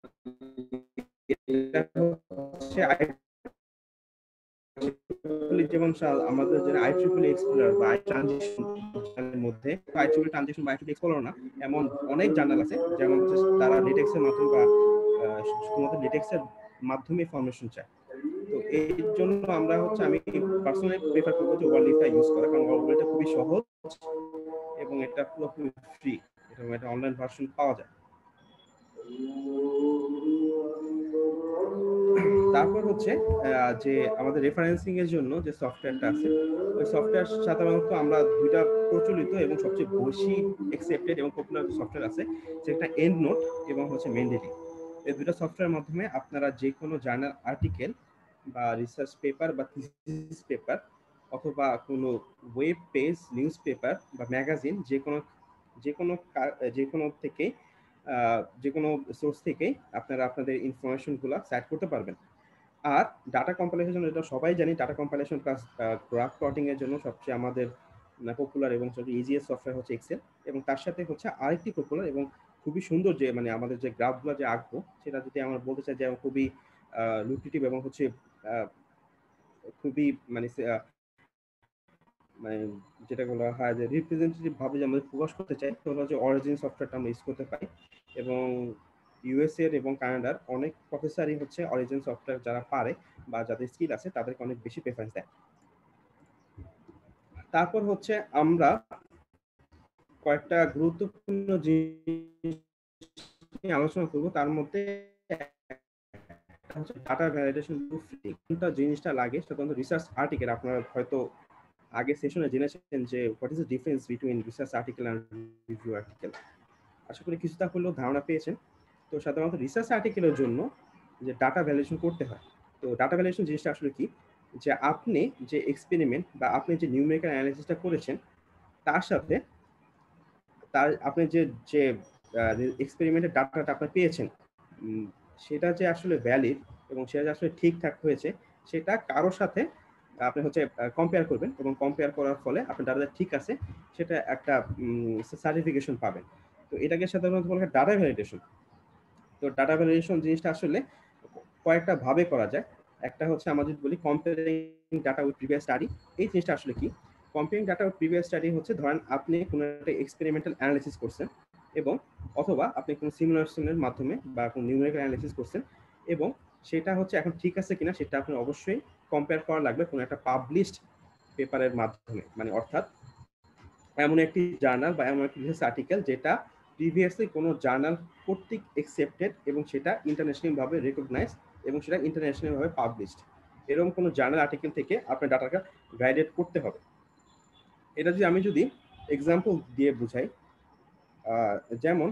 এটা হচ্ছে যেমন আমাদের যে আই ট্রিপল এক্সপ্লোরার বা আই ট্রানজিশনের মধ্যে আই ট্রিপল ট্রানজিশন বা আই ট্রিপল এক্সপ্লোরার না, এমন অনেক জার্নাল আছে যেমন হচ্ছে তারা লেটেক্স এর মাধ্যমে বা শুধুমাত্র লেটেক্স এর মাধ্যমে ফরমেশন চায়। তো এই জন্য আমরা হচ্ছে আমি পার্সোনালি প্রেফার করবো যে ওভারলিপটা ইউজ করা, কারণ ওভারলিপটা খুবই সহজ এবং এটা পুরোপুরি ফ্রি, এবং এটা অনলাইন ভার্সন পাওয়া যায়। তারপর হচ্ছে যে আমাদের রেফারেন্সিং এর জন্য যে সফটওয়্যারটা আছে, ওই সফটওয়্যার সাধারণত আমরা দুইটা প্রচলিত এবং সবচেয়ে বেশি অ্যাকসেপ্টেড এবং পপুলার সফটওয়্যার আছে, যেটা এন্ড নোট এবং হচ্ছে মেন্ডেলি। এই দুটো সফটওয়্যারের মাধ্যমে আপনারা যে কোনো জার্নাল আর্টিকেল বা রিসার্চ পেপার বা থিসিস পেপার অথবা কোনো ওয়েব পেজ, নিউজ পেপার বা ম্যাগাজিন, যে কোনো যে কোনো যে কোনো থেকে যে কোনো সোর্স থেকেই আপনারা আপনাদের ইনফরমেশনগুলো সাইট করতে পারবেন। আর ডাটা কম্পাইলেশনের জন্য, এটা সবাই জানি, data compilation plus graph plotting এর জন্য সবচেয়ে আমাদের পপুলার এবং সবচেয়ে ইজিয়েস্ট সফটওয়্যার হচ্ছে এক্সেল, এবং তার সাথে হচ্ছে আরেকটি পপুলার এবং খুবই সুন্দর যে মানে আমাদের যে গ্রাফগুলো যে আঁকবো, সেটা যদি আমরা বলতে চাই যে খুবই লুক্রেটিভ এবং হচ্ছে খুবই মানে মানে যেটা বলা হয় যে রিপ্রেজেন্টেটিভ ভাবে যে আমরা প্রকাশ করতে চাই, তো হলো যে অরিজিন সফটওয়্যারটা আমরা ইউজ করতে পারি। এবং ইউএসএ এর এবং কানাডার অনেক প্রফেসরই হচ্ছে অরিজিন সফটওয়্যার যারা পারে বা যাদের স্কিল আছে তাদেরকে অনেক বেশি প্রেফারেন্স দেয়। তারপর হচ্ছে আমরা কয়েকটা গুরুত্বপূর্ণ জিনিস নিয়ে আলোচনা করব, তার মধ্যে হচ্ছে ডাটা ভ্যালিডেশন প্রুফটা জিনিসটা লাগে সাধারণত রিসার্চ আর্টিকেল। আপনারা হয়তো আগে সেশনে জেনেছেন যে what is the difference between research article and review article. আশা করি কিছুটা হলেও ধারণা পেয়েছেন। তো সাধারণত রিসার্চ আর্টিকেলের জন্য যে ডাটা ভ্যালিডেশন করতে হয়, তো ডাটা ভ্যালিডেশন জিনিসটা আসলে কি, যে আপনি যে এক্সপেরিমেন্ট বা আপনি যে নিউমেরিক্যাল অ্যানালাইসিসটা করেছেন তার সাথে তার আপনি যে যে এক্সপেরিমেন্টের ডাটাটা আপনি পেয়েছেন সেটা যে আসলে ভ্যালিড এবং সেটা যে আসলে ঠিকঠাক হয়েছে সেটা কারোর সাথে আপনি হচ্ছে কম্পেয়ার করবেন, এবং কম্পেয়ার করার ফলে আপনার ডাটা ঠিক আছে সেটা একটা সার্টিফিকেশন পাবেন। তো এটাকে সাধারণত বলা হয় ডাটা ভ্যালিডেশন। তো ডাটা ভ্যালিডেশন জিনিসটা আসলে কয়েকটা ভাবে করা যায়। একটা হচ্ছে আমরা যদি বলি comparing data with previous study. এই জিনিসটা আসলে কি, comparing data with previous study হচ্ছে ধরেন আপনি কোনো একটা এক্সপেরিমেন্টাল অ্যানালাইসিস করছেন এবং অথবা আপনি কোনো সিমুলেশনের মাধ্যমে বা কোনো নিউমেরিক্যাল অ্যানালাইসিস করছেন, এবং সেটা হচ্ছে এখন ঠিক আছে কিনা সেটা আপনি অবশ্যই কম্পেয়ার করা লাগবে কোনো একটা পাবলিশড পেপারের মাধ্যমে, মানে অর্থাৎ এমন একটি জার্নাল বা এমন একটি রিসার্চ আর্টিকেল যেটা প্রিভিয়াসলি কোনো জার্নাল কর্তৃক অ্যাকসেপ্টেড এবং সেটা ইন্টারন্যাশনাল ভাবে রেকগনাইজ এবং সেটা ইন্টারন্যাশনাল ভাবে পাবলিশড, এরকম কোনো জার্নাল আর্টিকেল থেকে আপনার ডাটাকে ভ্যালিডেট করতে হবে। এটা যদি আমি যদি এক্সাম্পল দিয়ে বুঝাই, যেমন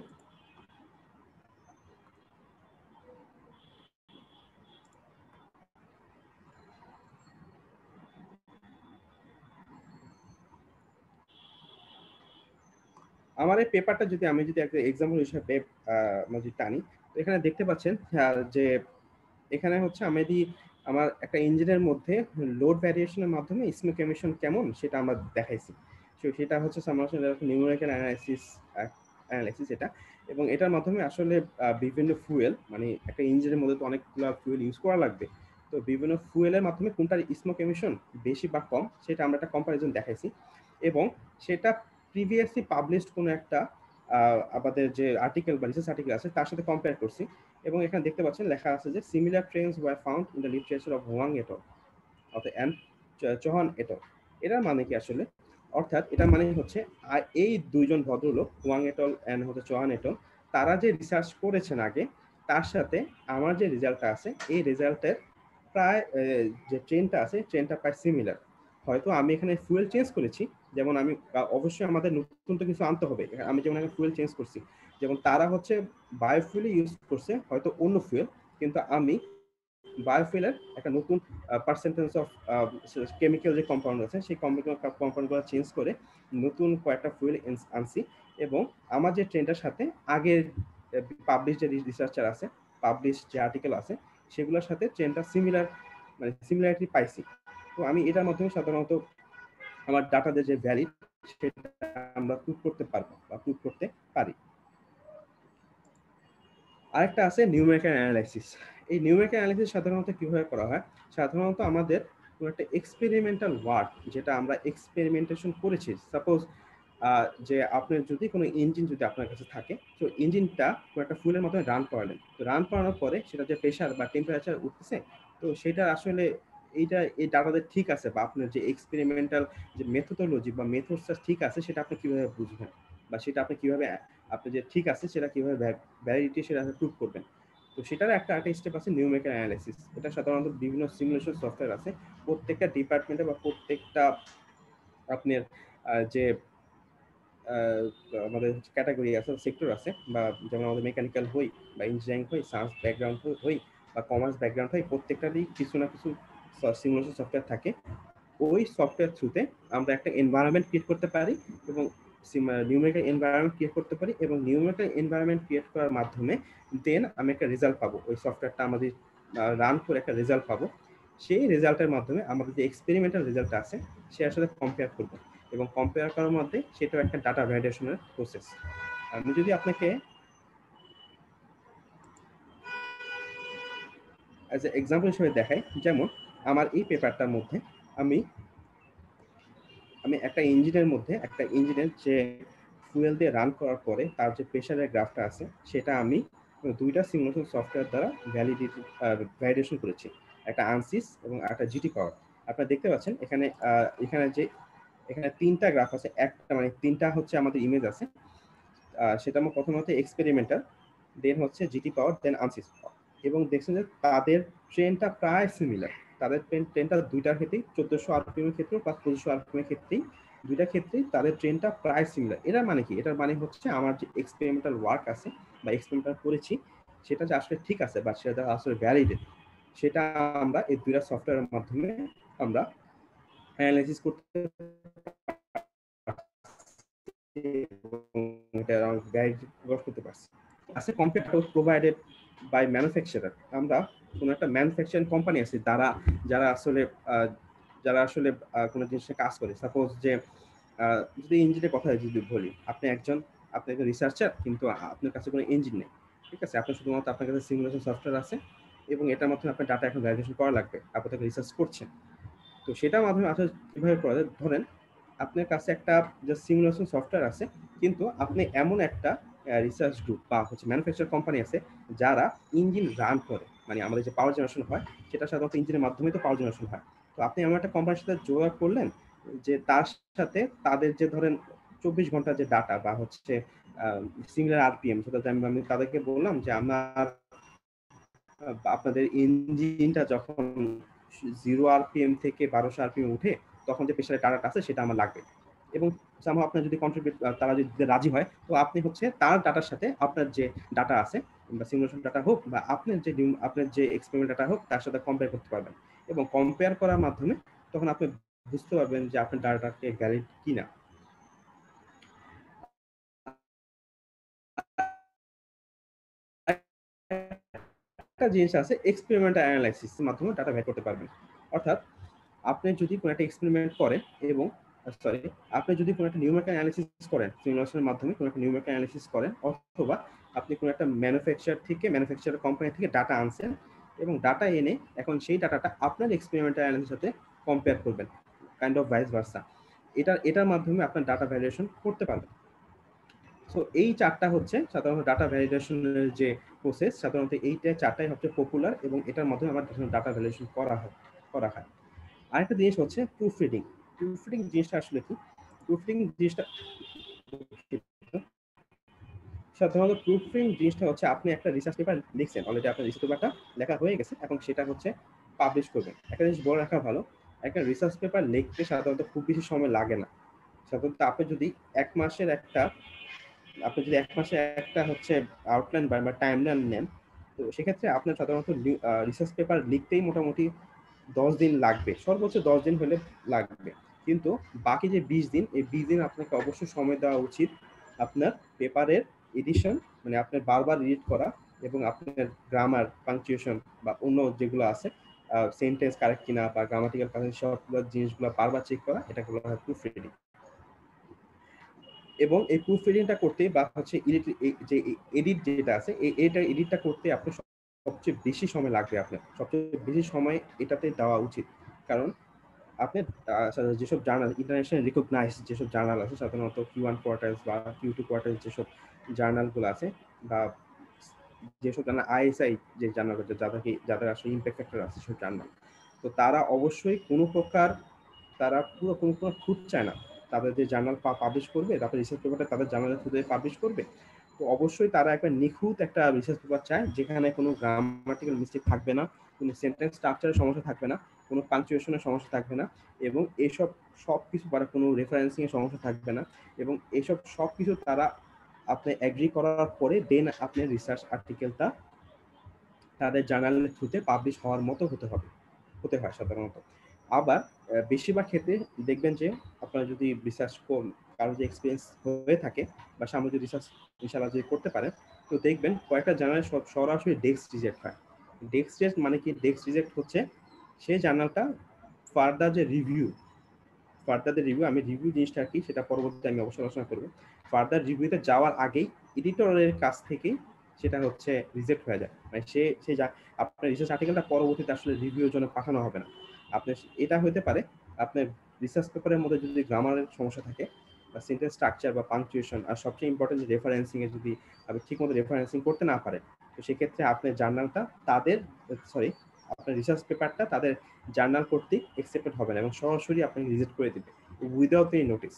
আমার এই পেপারটা যদি আমি যদি একটা এক্সাম্পল হিসেবে যদি টানি, তো এখানে দেখতে পাচ্ছেন যে এখানে হচ্ছে আমি যদি আমার একটা ইঞ্জিনের মধ্যে লোড ভ্যারিয়েশনের মাধ্যমে স্মোক এমিশন কেমন সেটা আমরা দেখাইছি। তো সেটা হচ্ছে নিউমেরিক্যাল অ্যানালাইসিস অ্যানালাইসিস এটা, এবং এটার মাধ্যমে আসলে বিভিন্ন ফুয়েল, মানে একটা ইঞ্জিনের মধ্যে তো অনেকগুলো ফুয়েল ইউজ করা লাগবে, তো বিভিন্ন ফুয়েলের মাধ্যমে কোনটার স্মোক এমিশন বেশি বা কম সেটা আমরা একটা কম্পারিজন দেখাইছি, এবং সেটা প্রিভিয়াসলি পাবলিশড কোনো একটা আমাদের যে আর্টিকেল বা রিসার্চ আর্টিকেল আছে তার সাথে কম্পেয়ার করছি। এবং এখানে দেখতে পাচ্ছেন লেখা আছে যে similar trends were found in the literature of Hoang et al অর্থাৎ এন্ড চৌহান এট আল। এটার মানে কি আসলে, অর্থাৎ এটা মানে হচ্ছে এই দুইজন ভদ্রলোক হোয়াং এট আল এন্ড হচ্ছে চৌহান এট আল, তারা যে রিসার্চ করেছেন আগে তার সাথে আমার যে রেজাল্টটা আছে এই রেজাল্টের প্রায় যে ট্রেন্ডটা আছে ট্রেন্ডটা প্রায় সিমিলার। হয়তো আমি এখানে ফুয়েল চেঞ্জ করেছি, যেমন আমি অবশ্যই আমাদের নতুন তো কিছু আনতে হবে, আমি যেমন এখানে ফুয়েল চেঞ্জ করছি, যেমন তারা হচ্ছে বায়োফুয়েল ইউজ করছে হয়তো অন্য ফুয়েল, কিন্তু আমি বায়োফুয়েলের একটা নতুন পার্সেন্টেজ অফ কেমিক্যাল যে কম্পাউন্ড আছে সেই কম্পাউন্ডগুলো চেঞ্জ করে নতুন কয়েকটা ফুয়েল আনছি, এবং আমার যে ট্রেন্ডের সাথে আগের পাবলিশ যে রিসার্চার আছে, পাবলিশ যে আর্টিকেল আছে সেগুলোর সাথে ট্রেন্ডটা সিমিলার, মানে সিমিলারিটি পাইছি। তো আমি এটার মাধ্যমে সাধারণত আমার ডাটাতে যে ভ্যালিড সেটা আমরা প্রুভ করতে পারবো বা প্রুভ করতে পারি। আরেকটা আছে নিউমেরিক্যাল অ্যানালাইসিস। এই নিউমেরিক্যাল অ্যানালাইসিস সাধারণত কিভাবে করা হয়? সাধারণত আমাদের কোনো একটা এক্সপেরিমেন্টাল ওয়ার্ক যেটা আমরা এক্সপেরিমেন্টেশন করেছি, সাপোজ যে আপনার যদি কোনো ইঞ্জিন যদি আপনার কাছে থাকে, তো ইঞ্জিনটা কোনো একটা ফুয়েলের মাধ্যমে রান করালেন, তো রান করানোর পরে সেটা যে প্রেশার বা টেম্পারেচার উঠতেছে, তো সেটা আসলে এইটা এই ডাটাতে ঠিক আছে বা আপনার যে এক্সপেরিমেন্টাল যে মেথোডোলজি বা মেথডসটা ঠিক আছে সেটা আপনি কিভাবে বুঝবেন, বা সেটা আপনি কিভাবে আপনি যে ঠিক আছে সেটা কিভাবে ভ্যালিডিটি সেটা প্রুভ করবেন। তো সেটার একটা একটা স্টেপ আছে নিউমেরিক্যাল অ্যানালাইসিস। এটা সাধারণত বিভিন্ন সিমুলেশন সফটওয়্যার আছে, প্রত্যেকটা ডিপার্টমেন্টে বা প্রত্যেকটা আপনার যে আমাদের ক্যাটাগরি আছে, সেক্টর আছে, বা যেমন আমাদের মেকানিক্যাল হই বা ইঞ্জিনিয়ারিং হই, সায়েন্স ব্যাকগ্রাউন্ড হই বা কমার্স ব্যাকগ্রাউন্ড হই, প্রত্যেকটারই কিছু না কিছু সিমুলেশন সফটওয়্যার থাকে। ওই সফটওয়্যার থ্রুতে আমরা একটা এনভায়রনমেন্ট ক্রিয়েট করতে পারি এবং নিউমেরিক্যাল এনভায়রনমেন্ট ক্রিয়েট করতে পারি এবং নিউমেরিক্যাল এনভায়রনমেন্ট ক্রিয়েট করার মাধ্যমে দেন আমি একটা রেজাল্ট পাবো, ওই সফটওয়্যারটা আমাদের রান করে একটা রেজাল্ট পাবো। সেই রেজাল্টের মাধ্যমে আমাদের যে এক্সপেরিমেন্টাল রেজাল্ট আছে সেটার সাথে কম্পেয়ার করবো, এবং কম্পেয়ার করার মধ্যে সেটাও একটা ডাটা ভ্যালিডেশনের প্রসেস। আমি যদি আপনাকে অ্যাজ এ এক্সাম্পল হিসেবে দেখাই, যেমন আমার এই পেপারটার মধ্যে আমি আমি একটা ইঞ্জিনের মধ্যে একটা ইঞ্জিনের যে ফুয়েল দিয়ে রান করার পরে তার যে প্রেশারের গ্রাফটা আছে সেটা আমি দুইটা সিমুলেশন সফটওয়্যার দ্বারা ভ্যালিডিটি ভ্যালিডেশন করেছি, একটা আনসিস এবং একটা জিটি পাওয়ার। আপনারা দেখতে পাচ্ছেন এখানে এখানে যে এখানে তিনটা গ্রাফ আছে, একটা মানে তিনটা হচ্ছে আমাদের ইমেজ আছে, সেটা আমার প্রথমত এক্সপেরিমেন্টাল, দেন হচ্ছে জিটি পাওয়ার, দেন আনসিস পাওয়ার। এবং দেখছেন যে তাদের ট্রেনটা প্রায় সিমিলার, তাদের ট্রেন ট্রেনটা দুইটার ক্ষেত্রেই চোদ্দশো আরপিএম এর ক্ষেত্রে বা পঁচিশশো আরপিএম এর ক্ষেত্রেই দুইটা ক্ষেত্রেই তাদের ট্রেনটা প্রায় সিমিলার। এটার মানে কি? এটার মানে হচ্ছে আমার যে এক্সপেরিমেন্টাল ওয়ার্ক আছে বা এক্সপেরিমেন্টাল করেছি সেটা যে আসলে ঠিক আছে বা সেটা আসলে ভ্যালিডেড, সেটা আমরা এই দুইটা সফটওয়্যারের মাধ্যমে আমরা অ্যানালাইসিস করতে করতে পারছি। আছে কম্পিউটার প্রোভাইডেড বাই ম্যানুফ্যাকচারার। আমরা কোনো একটা ম্যানুফ্যাকচারিং কোম্পানি আছে যারা যারা আসলে যারা আসলে কোনো জিনিসে কাজ করে, সাপোজ যে যদি ইঞ্জিনের কথা যদি বলি, আপনি একজন আপনি একজন রিসার্চার, কিন্তু আপনার কাছে কোনো ইঞ্জিন নেই, ঠিক আছে, আপনার শুধুমাত্র আপনার কাছে সিমুলেশন সফটওয়্যার আছে এবং এটার মাধ্যমে আপনার ডাটা এখন ভ্যালিডেশন করা লাগবে, আপনি তাকে রিসার্চ করছেন। তো সেটার মাধ্যমে আসলে কীভাবে করা যায়? ধরেন আপনার কাছে একটা যে সিমুলেশন সফটওয়্যার আছে, কিন্তু আপনি এমন একটা রিসার্চ গ্রুপ বা হচ্ছে ম্যানুফ্যাকচার কোম্পানি আছে যারা ইঞ্জিন রান করে, মানে আমাদের যে পাওয়ার জেনারেশন হয় সেটা সাধারণত ইঞ্জিনের মাধ্যমে তো পাওয়ার জেনারেশন হয়। তো আপনি এমন একটা কোম্পানির সাথে যোগাযোগ করলেন যে তার সাথে তাদের যে ধরেন চব্বিশ ঘন্টা যে ডাটা বা হচ্ছে সিমিলার আরপিএম, সেটা আমি তাদেরকে বললাম যে আমার আপনাদের ইঞ্জিনটা যখন জিরো আরপিএম থেকে বারোশো আরপিএম উঠে তখন যে প্রেশারের ডাটাটা আছে সেটা আমার লাগবে, এবং সামহাও আপনার যদি কন্ট্রিবিউট তারা যদি রাজি হয় তো আপনি হচ্ছে তার ডাটার সাথে আপনার যে ডাটা আছে বা সিমুলেশন ডাটা হোক বা আপনার যে আপনার যে এক্সপেরিমেন্ট ডাটা হোক তার সাথে কম্পেয়ার করতে পারবেন, এবং কম্পেয়ার করার মাধ্যমে তখন আপনি বুঝতে পারবেন যে আপনার ডাটাকে ভ্যালিড কিনা। একটা জিনিস আছে এক্সপেরিমেন্টাল অ্যানালাইসিসের মাধ্যমে ডাটা বের করতে পারবেন। অর্থাৎ আপনি যদি কোনো একটা এক্সপেরিমেন্ট করেন এবং সরি আপনি যদি কোনো একটা নিউমেরিক্যাল অ্যানালাইসিস করেন, সিমুলেশনের মাধ্যমে কোনো একটা নিউমেরিক্যাল অ্যানালাইসিস করেন, অথবা আপনি কোনো একটা ম্যানুফ্যাকচার থেকে ম্যানুফ্যাকচার কোম্পানি থেকে ডাটা আনছেন এবং ডাটা এনে এখন সেই ডাটাটা আপনার এক্সপেরিমেন্টাল অ্যানালাইসিসের সাথে কম্পেয়ার করবেন, কাইন্ড অফ ভাইস ভার্সা। এটা এটার মাধ্যমে আপনার ডাটা ভ্যালিডেশন করতে পারবেন। সো এই চারটা হচ্ছে সাধারণত ডাটা ভ্যালিডেশনের যে প্রসেস, সাধারণত এইটা চারটাই সবচেয়ে পপুলার এবং এটার মাধ্যমে আমার ডাটা ভ্যালিডেশন করা হয় করা হয় আরেকটা জিনিস হচ্ছে প্রুফ রিডিং। প্রুফ রিডিং জিনিসটা আসলে কি? প্রুফ রিডিং জিনিসটা সাধারণত প্রুফ রিডিং জিনিসটা হচ্ছে আপনি একটা রিসার্চ পেপার লিখছেন, অলরেডি আপনার রিসার্চ পেপারটা লেখা হয়ে গেছে, এখন সেটা হচ্ছে পাবলিশ করবেন। একটা জিনিস বলে রাখা ভালো, একটা রিসার্চ পেপার লিখতে সাধারণত খুব বেশি সময় লাগে না। সাধারণত আপনি যদি এক মাসের একটা আপনি যদি এক মাসে একটা হচ্ছে আউটলাইন বা টাইমলাইন নেন, তো সেক্ষেত্রে আপনার সাধারণত রিসার্চ পেপার লিখতেই মোটামুটি দশ দিন লাগবে, সর্বোচ্চ দশ দিন হলে লাগবে। কিন্তু বাকি যে বিশ দিন, এই বিশ দিন আপনাকে অবশ্যই সময় দেওয়া উচিত আপনার পেপারের এডিশন, মানে আপনার বারবার রিড করা এবং আপনার গ্রামার, পাংচুয়েশন বা অন্য যেগুলো আছে সেন্টেন্স কারেক্ট কিনা বা গ্রামাটিক্যাল কারেক্ট, সবগুলো জিনিসগুলো বারবার চেক করা, এটা হলো প্রুফ রিডিং। এবং এই প্রুফ রিডিংটা করতে বা হচ্ছে যে এডিট যেটা আছে, এইটা এডিটটা করতে আপনার সবচেয়ে বেশি সময় লাগবে, আপনার সবচেয়ে বেশি সময় এটাতে দেওয়া উচিত। কারণ আপনি যেসব জার্নাল, ইন্টারন্যাশনাল রিকগনাইজ যেসব জার্নাল আছে, সাধারণত কিউ ওয়ান কোয়ার্টাইলস বা কিউ টু কোয়ার্টাইলস যেসব জার্নালগুলো আছে, বা যেসব জার্নাল আইএসআই যে জার্নাল আছে, যাদেরকে যাদের আসলে ইম্প্যাক্ট ফ্যাক্টর আছে সেসব জার্নাল, তো তারা অবশ্যই কোনো প্রকার তারা পুরো কোনো প্রকার খুঁত চায় না তাদের যে জার্নাল পাবলিশ করবে, তাদের রিসার্চ পেপারটা তাদের জার্নালের থ্রুতে পাবলিশ করবে। তো অবশ্যই তারা একটা নিখুঁত একটা রিসার্চ পেপার চায়, যেখানে কোনো গ্রামাটিক্যাল মিস্টেক থাকবে না, কোনো সেন্টেন্স স্ট্রাকচারের সমস্যা থাকবে না, কোনো পাংচুয়েশনের সমস্যা থাকবে না, এবং এইসব সব কিছু বা কোনো রেফারেন্সিং এর সমস্যা থাকবে না, এবং এইসব সব কিছু তারা আপনি এগ্রি করার পরে দেন আপনার রিসার্চ আর্টিকেলটা তাদের জার্নালের থ্রুতে পাবলিশ হওয়ার মতো হতে হবে হতে হয় সাধারণত। আবার বেশিরভাগ ক্ষেত্রে দেখবেন যে আপনারা যদি রিসার্চ কারো যে এক্সপিরিয়েন্স হয়ে থাকে বা সামনে যদি রিসার্চ ইনশাআল্লাহ যদি করতে পারেন, তো দেখবেন কয়েকটা জার্নালে সব সরাসরি ডেস্ক রিজেক্ট হয়। ডেস্ক রিজেক্ট মানে কি? ডেস্ক রিজেক্ট হচ্ছে সেই জার্নালটা ফার্দার যে রিভিউ ফার্দার যে রিভিউ আমি রিভিউ জিনিসটা কি সেটা পরবর্তীতে আমি অবশ্যই আলোচনা করবো। ফার্দার রিভিউতে যাওয়ার আগেই এডিটরের কাছ থেকেই সেটা হচ্ছে রিজেক্ট হয়ে যায়, মানে সে সে যা আপনার রিসার্চ আর্টিকেলটা পরবর্তীতে আসলে রিভিউর জন্য পাঠানো হবে না। আপনার এটা হতে পারে আপনার রিসার্চ পেপারের মধ্যে যদি গ্রামারের সমস্যা থাকে বা সেন্টেন্স স্ট্রাকচার বা পাংচুয়েশন, আর সবচেয়ে ইম্পর্টেন্ট যে রেফারেন্সিং এ যদি আপনি ঠিকমতো রেফারেন্সিং করতে না পারেন, তো সেক্ষেত্রে আপনার জার্নালটা তাদের সরি আপনার রিসার্চ পেপারটা তাদের জার্নাল কর্তৃক অ্যাকসেপ্টেড হবে না এবং সরাসরি আপনাকে রিজেক্ট করে দেবে উইদাউট এনি নোটিস।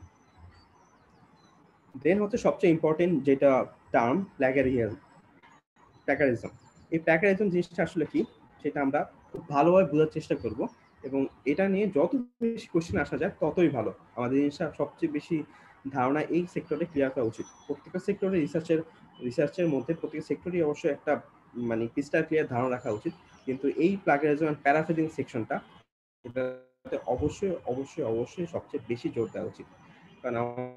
দেন হচ্ছে সবচেয়ে ইম্পর্টেন্ট যেটা টার্ম প্ল্যাগারিজম। প্ল্যাগারিজম এই প্ল্যাগারিজম জিনিসটা আসলে কি সেটা আমরা খুব ভালোভাবে বোঝার চেষ্টা করব, এবং এটা নিয়ে যত বেশি কোশ্চেন আসা যায় ততই ভালো। আমাদের জিনিসটা সবচেয়ে বেশি ধারণা এই সেক্টরে ক্লিয়ার করা উচিত। প্রত্যেকটা সেক্টরে রিসার্চের রিসার্চের মধ্যে প্রত্যেক সেক্টরই অবশ্যই একটা মানে ক্রিস্টাল ক্লিয়ার ধারণা রাখা উচিত, কিন্তু এই প্ল্যাগারিজম এন্ড প্যারাফ্রেজিং সেকশনটা এটাতে অবশ্যই অবশ্যই অবশ্যই সবচেয়ে বেশি জোর দেওয়া উচিত। কারণ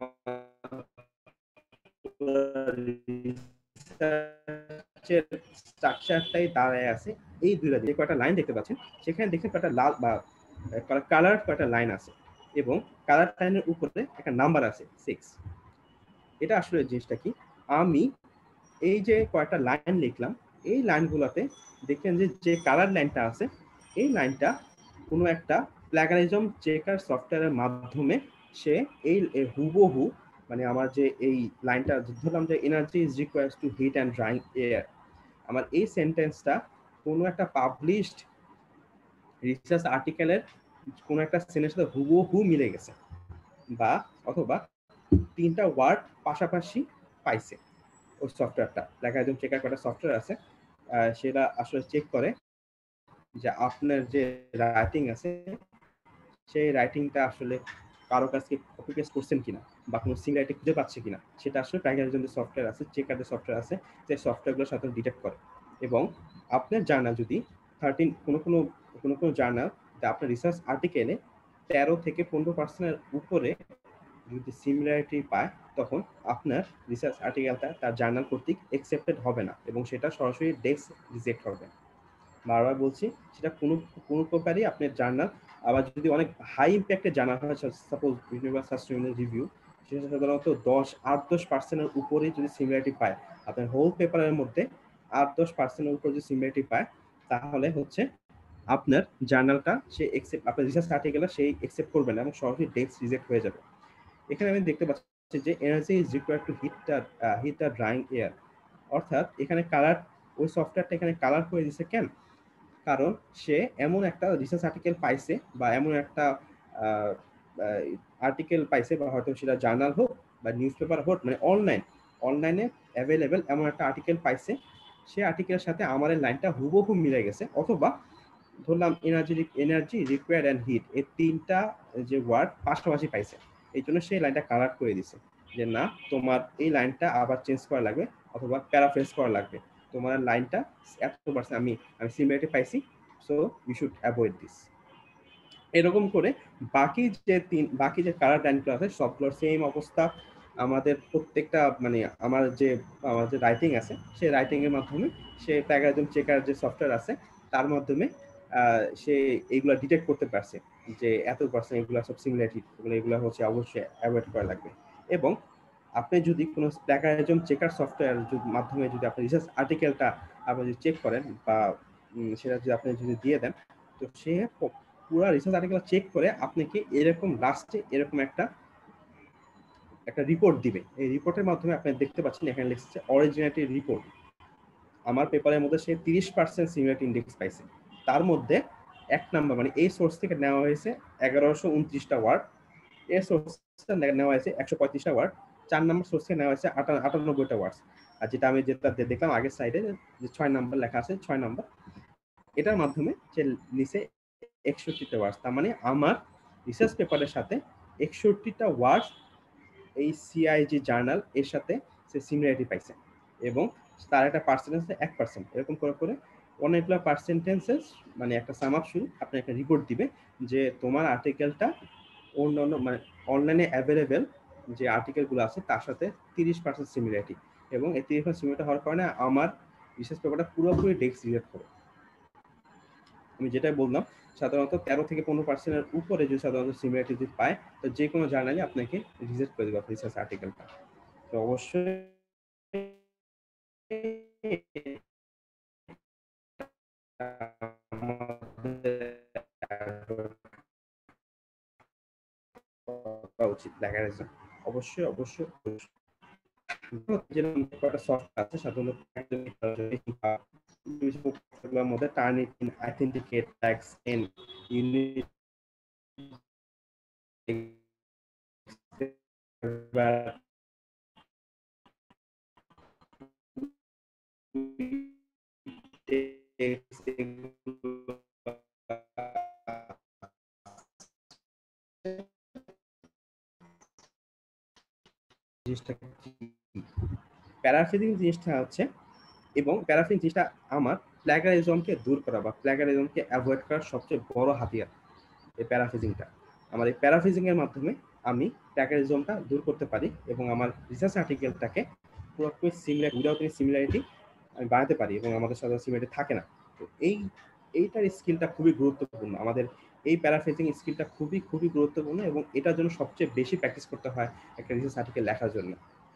স্ট্রাকচারটাই দাঁড়ায় আছে এই দুইটা যে কয়টা লাইন দেখতে পাচ্ছেন, সেখানে দেখেন কয়টা লাল বা কালার কয়টা লাইন আছে, এবং কালার লাইনের উপরে একটা নাম্বার আছে সিক্স। এটা আসলে জিনিসটা কি, আমি এই যে কয়টা লাইন লিখলাম এই লাইনগুলোতে দেখেন যে যে কালার লাইনটা আছে এই লাইনটা কোনো একটা প্ল্যাগারিজম চেকার সফটওয়্যারের মাধ্যমে সে এই হুবহু মানে আমার যে এই লাইনটা ধরলাম যে energy is requires to heat and drying air, আমার এই সেন্টেন্সটা কোনো একটা পাবলিশড রিসার্চ আর্টিকেলের কোনো একটা সেন্টেন্সের সাথে হুবহু মিলে গেছে, বা অথবা তিনটা ওয়ার্ড পাশাপাশি পাইছে ওই সফটওয়্যারটা। প্ল্যাগারিজম চেকার করা সফটওয়্যার আছে, সেটা আসলে চেক করে যে আপনার যে রাইটিং আছে সেই রাইটিংটা আসলে কারো কাছে কপি পেস্ট করছেন কিনা বা কোনো সিমিলারিটি খুঁজে পাচ্ছে কিনা, সেটা আসলে প্ল্যাগারিজম যে সফটওয়্যার আছে, চেকার যে সফটওয়্যার আছে, সেই সফটওয়্যারগুলোর সাথে ডিটেক্ট করে। এবং আপনার জার্নাল যদি থার্টিন কোনো কোনো কোনো কোনো জার্নাল আপনার রিসার্চ আর্টিকেলে তেরো থেকে পনেরো পার্সেন্টের উপরে যদি সিমিলারিটি পায়, তখন আপনার রিসার্চ আর্টিকেলটা তার জার্নাল কর্তৃক অ্যাকসেপ্টেড হবে না এবং সেটা সরাসরি ডেস্ক রিজেক্ট হবে। বারবার বলছি, সেটা কোনো কোনো প্রকারই আপনার জার্নাল, আবার যদি অনেক হাই ইম্প্যাক্টের জার্নাল হয়, সাপোজ ইউনিভার্স সাস্টেইনেবল রিভিউ, সেটা সাধারণত দশ আট দশ পার্সেন্টের উপরে যদি সিমিলারিটি পায়, আপনার হোল পেপারের মধ্যে আট দশ পার্সেন্টের উপরে যদি সিমিলারিটি পায়, তাহলে হচ্ছে আপনার জার্নালটা সে অ্যাকসেপ্ট আপনার রিসার্চ আর্টিকেলটা সেই অ্যাকসেপ্ট করবে না এবং সরাসরি ডেস্ক রিজেক্ট হয়ে যাবে। এখানে আমি দেখতে পাচ্ছি যে energy is required to heat the heat the drying air, অর্থাৎ এখানে কালার ওই সফটওয়্যারটা এখানে কালার করে দিচ্ছে কেন? কারণ সে এমন একটা রিসার্চ আর্টিকেল পাইছে বা এমন একটা আর্টিকেল পাইছে, বা হয়তো সেটা জার্নাল হোক বা নিউজ পেপার হোক, মানে অনলাইন অনলাইনে অ্যাভেলেবেল এমন একটা আর্টিকেল পাইছে, সে আর্টিকেলের সাথে আমার লাইনটা হুবহু মিলে গেছে, অথবা ধরলাম energy energy required and heat, এই তিনটা যে ওয়ার্ড পাশাপাশি পাইছে, এই জন্য সেই লাইনটা কালার করে দিছে যে না তোমার এই লাইনটা আবার চেঞ্জ করা লাগবে অথবা প্যারাফ্রেজ করা লাগবে, তোমার লাইনটা এত পার্সেন্ট আমি আমি সিমিলারিটি পাইছি, so you should avoid this. এরকম করে বাকি যে তিন বাকি যে কালার লাইনগুলো আছে সবগুলোর সেম অবস্থা। আমাদের প্রত্যেকটা মানে আমার যে আমার যে রাইটিং আছে সেই রাইটিং এর মাধ্যমে সে প্যারাগ্রাফ চেকার যে সফটওয়্যার আছে তার মাধ্যমে সে এইগুলা ডিটেক্ট করতে পারছে যে এত পার্সেন্ট এগুলো সব সিমিলারিটি, এগুলো এগুলো হচ্ছে অবশ্যই অ্যাভয়েড করা লাগবে। এবং আপনি যদি কোনো প্ল্যাগারিজম চেকার সফটওয়্যার মাধ্যমে যদি আপনি রিসার্চ আর্টিকেলটা আপনি যদি চেক করেন বা সেটা যদি আপনি যদি দিয়ে দেন, তো সে পুরো রিসার্চ আর্টিকেল চেক করে আপনাকে এরকম লাস্টে এরকম একটা একটা রিপোর্ট দিবে। এই রিপোর্টের মাধ্যমে আপনি দেখতে পাচ্ছেন এখানে লিখছে অরিজিনালিটি রিপোর্ট। আমার পেপারের মধ্যে সে তিরিশ পার্সেন্ট সিমিলারিটি ইন্ডেক্স পাইছে, তার মধ্যে এক নাম্বার মানে এই সোর্স থেকে নেওয়া হয়েছে এগারোশো উনত্রিশটা ওয়ার্ড, এই সোর্স নেওয়া হয়েছে একশো পঁয়ত্রিশটা ওয়ার্ড, চার নম্বর সোর্স থেকে নেওয়া হয়েছে আটানব্বইটা ওয়ার্ড, আর যেটা আমি যেটা দেখলাম আগের সাইডে যে ছয় নাম্বার লেখা আছে ছয় নাম্বার, এটার মাধ্যমে সে নিচে একষট্টিটা ওয়ার্ড। তার মানে আমার রিসার্চ পেপারের সাথে একষট্টিটা ওয়ার্ড এই সিআইজি জার্নাল এর সাথে সে সিমিলারিটি পাইছে এবং তার একটা পার্সেন্টেজ এক পার্সেন্ট, এরকম করে করে অনেকগুলো পার্সেন্টেন্সেস মানে একটা সাম আপ শুরু আপনি একটা রিপোর্ট দিবে যে তোমার আর্টিকেলটা অন্যান্য মানে অনলাইনে অ্যাভেলেবেল যে আর্টিকেলগুলো আছে তার সাথে তিরিশ পার্সেন্ট সিমিলারিটি, এবং এই তিরিশ পার্সেন্ট সিমিলারিটি হওয়ার কারণে আমার রিসার্চ পেপারটা পুরোপুরি ডেস্ক রিলেট করে। আমি যেটাই বললাম সাধারণত তেরো থেকে পনেরো পার্সেন্টের উপরে যদি সাধারণত সিমিলারিটি যদি পায় তো যে কোনো জার্নালে আপনাকে রিজেক্ট করে দেবে রিসার্চ আর্টিকেলটা। তো অবশ্যই উচিত প্ল্যাগারিজম অবশ্যই অবশ্যই আছে সাধারণত মধ্যে টার্নিটিন অথেন্টিকেট ট্যাক্স এন ইউনিট প্যারাফ্রেজিং জিনিসটা হচ্ছে, এবং প্যারাফ্রেজিং জিনিসটা আমার প্ল্যাগারিজমকে দূর করা বা প্ল্যাগারিজমকে অ্যাভয়েড করার সবচেয়ে বড় হাতিয়ার এই প্যারাফ্রেজিংটা। আমার এই প্যারাফ্রেজিং এর মাধ্যমে আমি প্ল্যাগারিজমটা দূর করতে পারি এবং আমার রিসার্চ আর্টিকেলটাকে পুরোপুরি সিমিলার উইদাউট এনি সিমিলারিটি আমি বানাতে পারি এবং আমাদের সাথে সিমিলারিটি থাকে না। তো এই এইটার স্কিলটা খুবই গুরুত্বপূর্ণ, আমাদের এই প্যারাফ্রেজিং স্কিলটা খুবই খুবই গুরুত্বপূর্ণ এবং এটার জন্য সবচেয়ে বেশি প্র্যাকটিস করতে হয় একটা রিসার্চ আর্টিকেল লেখার জন্য।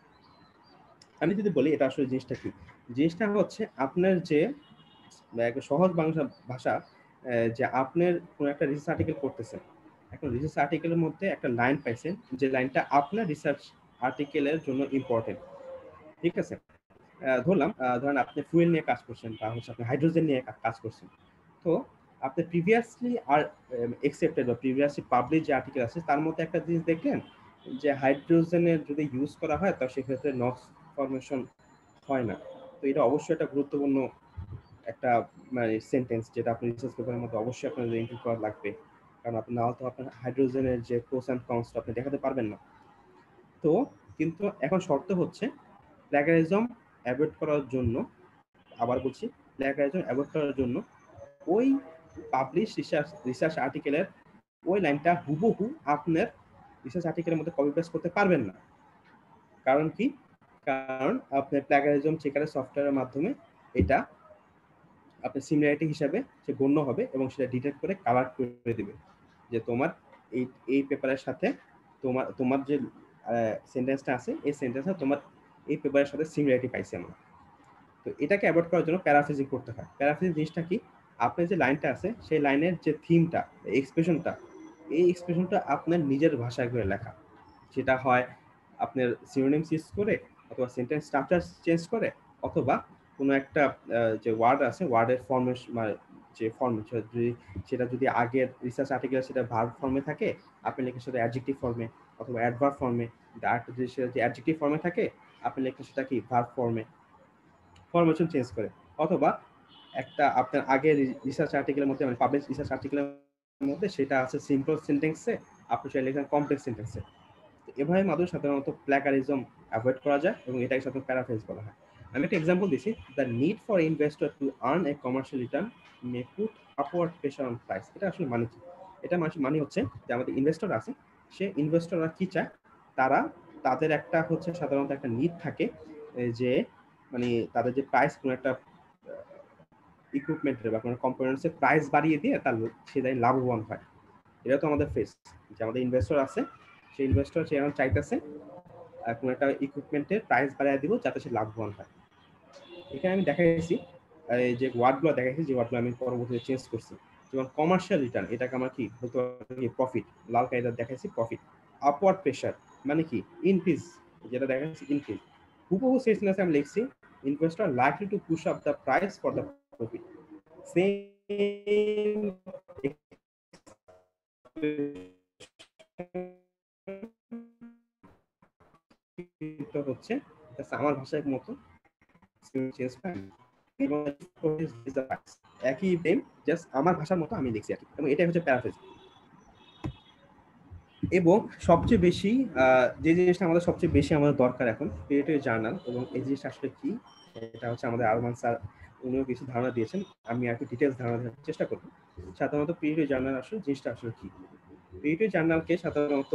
আমি যদি বলি এটা আসলে জিনিসটা কি, জিনিসটা হচ্ছে আপনার যে একটা সহজ বাংলা ভাষা যে আপনার কোনো একটা রিসার্চ আর্টিকেল করতেছেন, এখন রিসার্চ আর্টিকেলের মধ্যে একটা লাইন পাইছেন যে লাইনটা আপনার রিসার্চ আর্টিকেলের জন্য ইম্পর্টেন্ট, ঠিক আছে? ধরলাম ধরেন আপনি ফুয়েল নিয়ে কাজ করছেন বা হচ্ছে আপনি হাইড্রোজেন নিয়ে কাজ করছেন, তো আপনি প্রিভিয়াসলি আর অ্যাকসেপ্টেড বা প্রিভিয়াসলি পাবলিশ যে আর্টিকেল আছে তার মধ্যে একটা জিনিস দেখলেন যে হাইড্রোজেনের যদি ইউজ করা হয় তো সেক্ষেত্রে নক্স ফর্মেশন হয় না। তো এটা অবশ্যই একটা গুরুত্বপূর্ণ একটা মানে সেন্টেন্স যেটা আপনি রিসার্চ পেপারের মধ্যে অবশ্যই আপনার ইনক্লুড করা লাগবে, কারণ আপনি না হয়তো আপনার হাইড্রোজেনের যে প্রোস অ্যান্ড কনস আপনি দেখাতে পারবেন না। তো কিন্তু এখন শর্ত হচ্ছে প্ল্যাগারিজম অ্যাভয়েড করার জন্য, আবার বলছি প্ল্যাগারিজম অ্যাভয়েড করার জন্য ওই পাবলিশ রিসার্চ রিসার্চ আর্টিকেলের ওই লাইনটা হুবহু আপনার রিসার্চ আর্টিকেলের মধ্যে কপি পেস্ট করতে পারবেন না। কারণ কি? কারণ আপনার প্ল্যাগারিজম চেকারের সফটওয়্যারের মাধ্যমে এটা আপনার সিমিলারিটি হিসাবে সে গণ্য হবে এবং সেটা ডিটেক্ট করে কালার করে দিবে যে তোমার এই এই পেপারের সাথে তোমার তোমার যে সেন্টেন্সটা আছে এই সেন্টেন্সটা তোমার এই পেপারের সাথে সিমিলারিটি পাইছে আমরা। তো এটাকে অ্যাভয়েড করার জন্য প্যারাফ্রেজিং করতে হয়। প্যারাফ্রেজিং জিনিসটা কি? আপনার যে লাইনটা আছে সেই লাইনের যে থিমটা এক্সপ্রেশনটা, এই এক্সপ্রেশনটা আপনার নিজের ভাষায় করে লেখা, সেটা হয় আপনার সিনোনিমস ইউজ করে অথবা সেন্টেন্স স্ট্রাকচার চেঞ্জ করে অথবা কোনো একটা যে ওয়ার্ড আছে ওয়ার্ডের ফর্মে মানে যে ফর্ম যদি সেটা যদি আগের রিসার্চ আর্টিকেল সেটা ভার্ব ফর্মে থাকে আপনি লিখে সেটা অ্যাডজেক্টিভ ফর্মে অথবা অ্যাডভার্ব ফর্মে, আরেকটা যদি সেটা যে অ্যাডজেক্টিভ ফর্মে থাকে আপনি লিখে সেটা কি ভার্ব ফর্মে ফরমেশন চেঞ্জ করে, অথবা একটা আপনার আগের রিসার্চ আর্টিকেলের মধ্যে মানে পাবলিশ রিসার্চ আর্টিকেলের মধ্যে সেটা আছে সিম্পল সেন্টেন্সে, আপনি চাইলে লিখেন কমপ্লেক্স সেন্টেন্সে। এভাবে মাধ্যমে সাধারণত প্ল্যাকারিজম অ্যাভয়েড করা যায় এবং এটাকে সাধারণত প্যারাফ্রেজ বলা হয়। আমি একটা এক্সাম্পল দিচ্ছি, the need for investor to earn a commercial return may put upward pressure on price. এটা আসলে মানে কি? এটা মানে হচ্ছে যে আমাদের ইনভেস্টর আছে, সে ইনভেস্টররা কি চায়, তারা তাদের একটা হচ্ছে সাধারণত একটা নিড থাকে যে মানে তাদের যে প্রাইস কোনো একটা ইকুইপমেন্টের বা কোনো কম্পোনেন্টসের প্রাইস বাড়িয়ে দিয়ে তার সে যাই লাভবান হয়। এটা তো আমাদের ফেস, যে আমাদের ইনভেস্টর আছে, সেই ইনভেস্টর সে এখন চাইতেছে কোনো একটা ইকুইপমেন্টের প্রাইস বাড়িয়ে দিব যাতে সে লাভবান হয়। এখানে আমি দেখাইছি এই যে ওয়ার্ডগুলো দেখাইছি, যে ওয়ার্ডগুলো আমি পরবর্তীতে চেঞ্জ করছি, যেমন কমার্শিয়াল রিটার্ন, এটাকে আমরা কি বলতে পারি প্রফিট, লাল কায়দা দেখাইছি প্রফিট। আপওয়ার্ড প্রেশার মানে কি ইনক্রিজ, যেটা দেখাচ্ছি ইনক্রিজ। হুবহু সেন্টেন্সে আমি লিখছি investor likely to push up the price for the profit. Same হচ্ছে আমার ভাষার মতো চেঞ্জ পাই এবং একই টাইম জাস্ট আমার ভাষার মতো আমি লিখছি আর কি, এবং এটাই হচ্ছে প্যারাফ্রেজ। এবং সবচেয়ে বেশি যে জিনিসটা আমাদের সবচেয়ে বেশি আমাদের দরকার এখন ক্রিয়েটিভ জার্নাল, এবং এই জিনিসটা আসলে কি এটা হচ্ছে আমাদের আরমান স্যার উনিও কিছু ধারণা দিয়েছেন, আমি আর একটু ডিটেলস ধারণা দেওয়ার চেষ্টা করব। সাধারণত ক্রিয়েটিভ জার্নাল আসলে জিনিসটা আসলে কি? ক্রিয়েটিভ জার্নালকে সাধারণত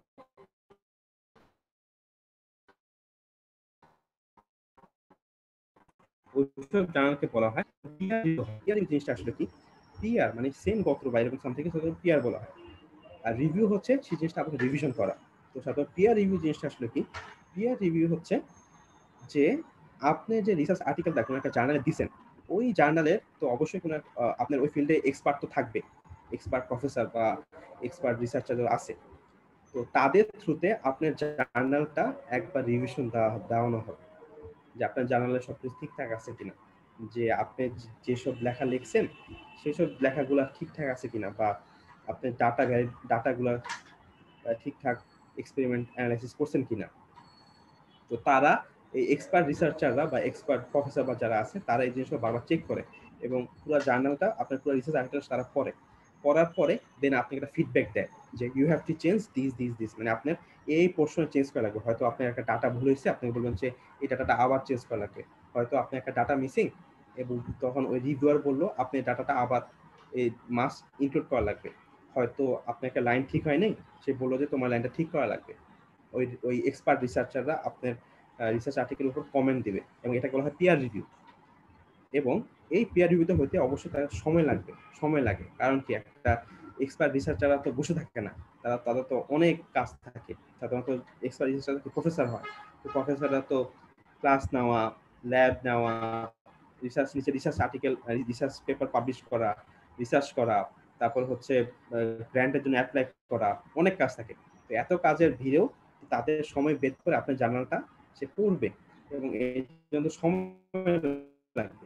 ওইসব জার্নালকে বলা হয় পিয়ার রিভিউ। জিনিসটা আসলে কি? পিয়ার মানে সেম গোত্র বা এরকম সামথিং পিয়ার বলা হয়, আর রিভিউ হচ্ছে সেই জিনিসটা আপনাকে রিভিশন করা। তো সাধারণত পিয়ার রিভিউ জিনিসটা আসলে কি? পিয়ার রিভিউ হচ্ছে যে আপনি যে রিসার্চ আর্টিকেলটা কোনো একটা জার্নালে দিচ্ছেন, ওই জার্নালের তো অবশ্যই কোনো আপনার ওই ফিল্ডে এক্সপার্ট তো থাকবে, এক্সপার্ট প্রফেসর বা এক্সপার্ট রিসার্চার আছে, তো তাদের থ্রুতে আপনার জার্নালটা একবার রিভিশন দেওয়া দেওয়ানো হবে যে আপনার জার্নালে সব কিছু ঠিকঠাক আছে কিনা, যে আপনি যেসব লেখা লিখছেন সেসব লেখাগুলো ঠিকঠাক আছে কিনা, বা আপনি ডাটা ডাটাগুলো ঠিকঠাক এক্সপেরিমেন্ট অ্যানালাইসিস করছেন কিনা। তো তারা এই এক্সপার্ট রিসার্চাররা বা এক্সপার্ট প্রফেসর বা যারা আছে তারা এই জিনিসগুলো বারবার চেক করে এবং পুরো জার্নালটা আপনার পুরো রিসার্চ আর্টিকেল তারা পড়ে, পড়ার পরে দেন আপনাকে একটা ফিডব্যাক দেয় যে you have to change this this this, মানে আপনার এই পোর্শনে চেঞ্জ করা লাগবে। হয়তো আপনার একটা ডাটা ভুল হয়েছে, আপনি বলবেন যে এই ডাটাটা আবার চেঞ্জ করা লাগবে। হয়তো আপনার একটা ডাটা মিসিং এবং তখন ওই রিভিউয়ার বললো আপনি ডাটাটা আবার এই মাস ইনক্লুড করা লাগবে। হয়তো আপনার একটা লাইন ঠিক হয় নাই, সে বললো যে তোমার লাইনটা ঠিক করা লাগবে। ওই ওই এক্সপার্ট রিসার্চাররা আপনার রিসার্চ আর্টিকেলের উপর কমেন্ট দিবে এবং এটাকে বলা হয় পিয়ার রিভিউ। এবং এই পিয়ার রিভিউতে হইতে অবশ্যই তার সময় লাগবে, সময় লাগে। কারণ কি, একটা এক্সপার্ট রিসার্চাররা তো বসে থাকে না, তারা তাদের তো অনেক কাজ থাকে। সাধারণত এক্সপার্ট রিসার্চার তো প্রফেসর হয়, তো প্রফেসররা তো ক্লাস নেওয়া, ল্যাব নেওয়া, রিসার্চ নিচে research article research paper publish করা, রিসার্চ করা, তারপর হচ্ছে গ্র্যান্টের জন্য অ্যাপ্লাই করা, অনেক কাজ থাকে। তো এত কাজের ভিড়েও তাদের সময় বের করে আপনার জার্নালটা সে পড়বে এবং এই জন্য সময় লাগবে।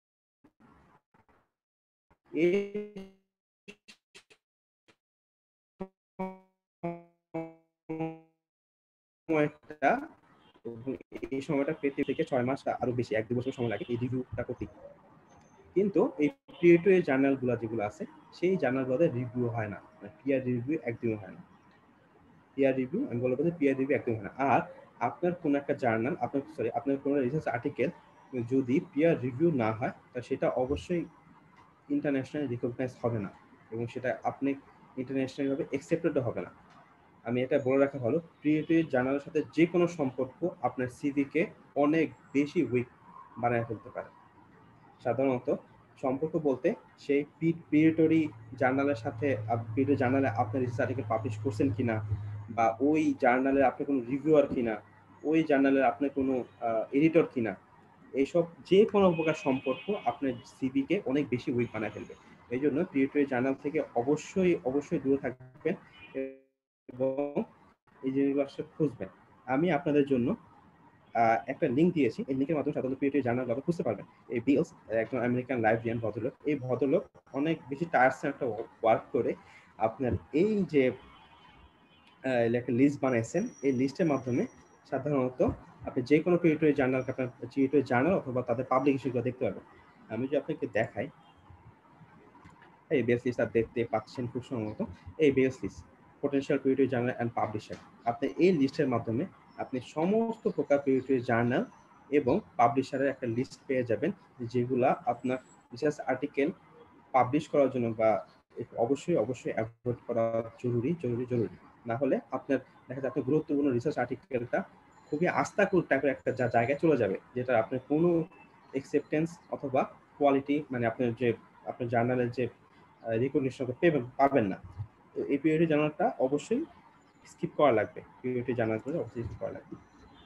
সময়টা এই সময়টা পেতে থেকে ছয় মাস আরো বেশি, এক দু বছর সময় লাগে এই রিভিউটা করতে। কিন্তু এই ক্রিয়েটিভ জার্নালগুলো যেগুলো আছে সেই জার্নালগুলোতে রিভিউ হয় না, পিয়ার রিভিউ একদমই হয় না। পিয়ার রিভিউ আমি বলবো যে পিয়ার রিভিউ একদমই হয় না। আর আপনার কোন একটা জার্নাল, আপনার সরি আপনার কোনো রিসার্চ আর্টিকেল যদি পিয়ার রিভিউ না হয় তা সেটা অবশ্যই ইন্টারন্যাশনালি রিকগনাইজ হবে না এবং সেটা আপনি ইন্টারন্যাশনালি ভাবে অ্যাকসেপ্টেডও হবে না। আমি এটা বলে রাখা ভালো, ক্রিয়েটিভ জার্নালের সাথে যে কোনো সম্পর্ক আপনার সিভিকে অনেক বেশি উইক বানায় ফেলতে পারে। সাধারণত সম্পর্ক বলতে সেই পিরিটরি জার্নালের সাথে পিরিটরি জার্নালে আপনার রিসার্চ আর্টিকেল পাবলিশ করছেন কিনা, বা ওই জার্নালে আপনি কোনো রিভিউয়ার কিনা, ওই জার্নালের আপনি কোনো এডিটর কিনা, এইসব যে কোনো প্রকার সম্পর্ক আপনার সিভিকে অনেক বেশি উইক বানায় ফেলবে। এই জন্য ক্রিয়েটিভ জার্নাল থেকে অবশ্যই অবশ্যই দূরে থাকবেন এবং এই জিনিসগুলো আসলে খুঁজবেন। আমি আপনাদের জন্য একটা লিঙ্ক দিয়েছি, এই লিঙ্কের মাধ্যমে সাধারণত ক্রিয়েটিভ জার্নাল গুলো খুঁজতে পারবেন। এই বিলস একজন আমেরিকান লাইব্রেরিয়ান ভদ্রলোক, এই ভদ্রলোক অনেক বেশি টায়ারসেন একটা ওয়ার্ক করে আপনার এই যে একটা লিস্ট বানাইছেন, এই লিস্টের মাধ্যমে সাধারণত আপনি যে কোনো ক্রিয়েটিভ জার্নাল আপনার ক্রিয়েটিভ জার্নাল অথবা তাদের পাবলিকেশনগুলো দেখতে পারবেন। আমি যদি আপনাকে দেখাই, এই বেস লিস্ট আপনি দেখতে পাচ্ছেন খুব সম্ভবত, এই base list potential periodic journal and publisher. আপনি এই লিস্টের মাধ্যমে আপনি সমস্ত প্রকার পিরিয়ডিক জার্নাল এবং পাবলিশারের একটা লিস্ট পেয়ে যাবেন, যেগুলা আপনার রিসার্চ আর্টিকেল পাবলিশ করার জন্য বা অবশ্যই অবশ্যই অ্যাভয়েড করা জরুরি জরুরি জরুরি। না হলে আপনার দেখা যায় আপনার গুরুত্বপূর্ণ রিসার্চ আর্টিকেলটা খুবই আস্থাকুল টাইপের একটা যা জায়গায় চলে যাবে, যেটা আপনার কোনো অ্যাকসেপ্টেন্স অথবা কোয়ালিটি মানে আপনার যে আপনার জার্নালের যে রিকগনিশন পেবেন পাবেন না। তো এই পিরিয়ডিক জার্নালটা অবশ্যই স্কিপ করা লাগবে, পিরিয়ডিক জার্নালগুলো অবশ্যই স্কিপ করা লাগবে।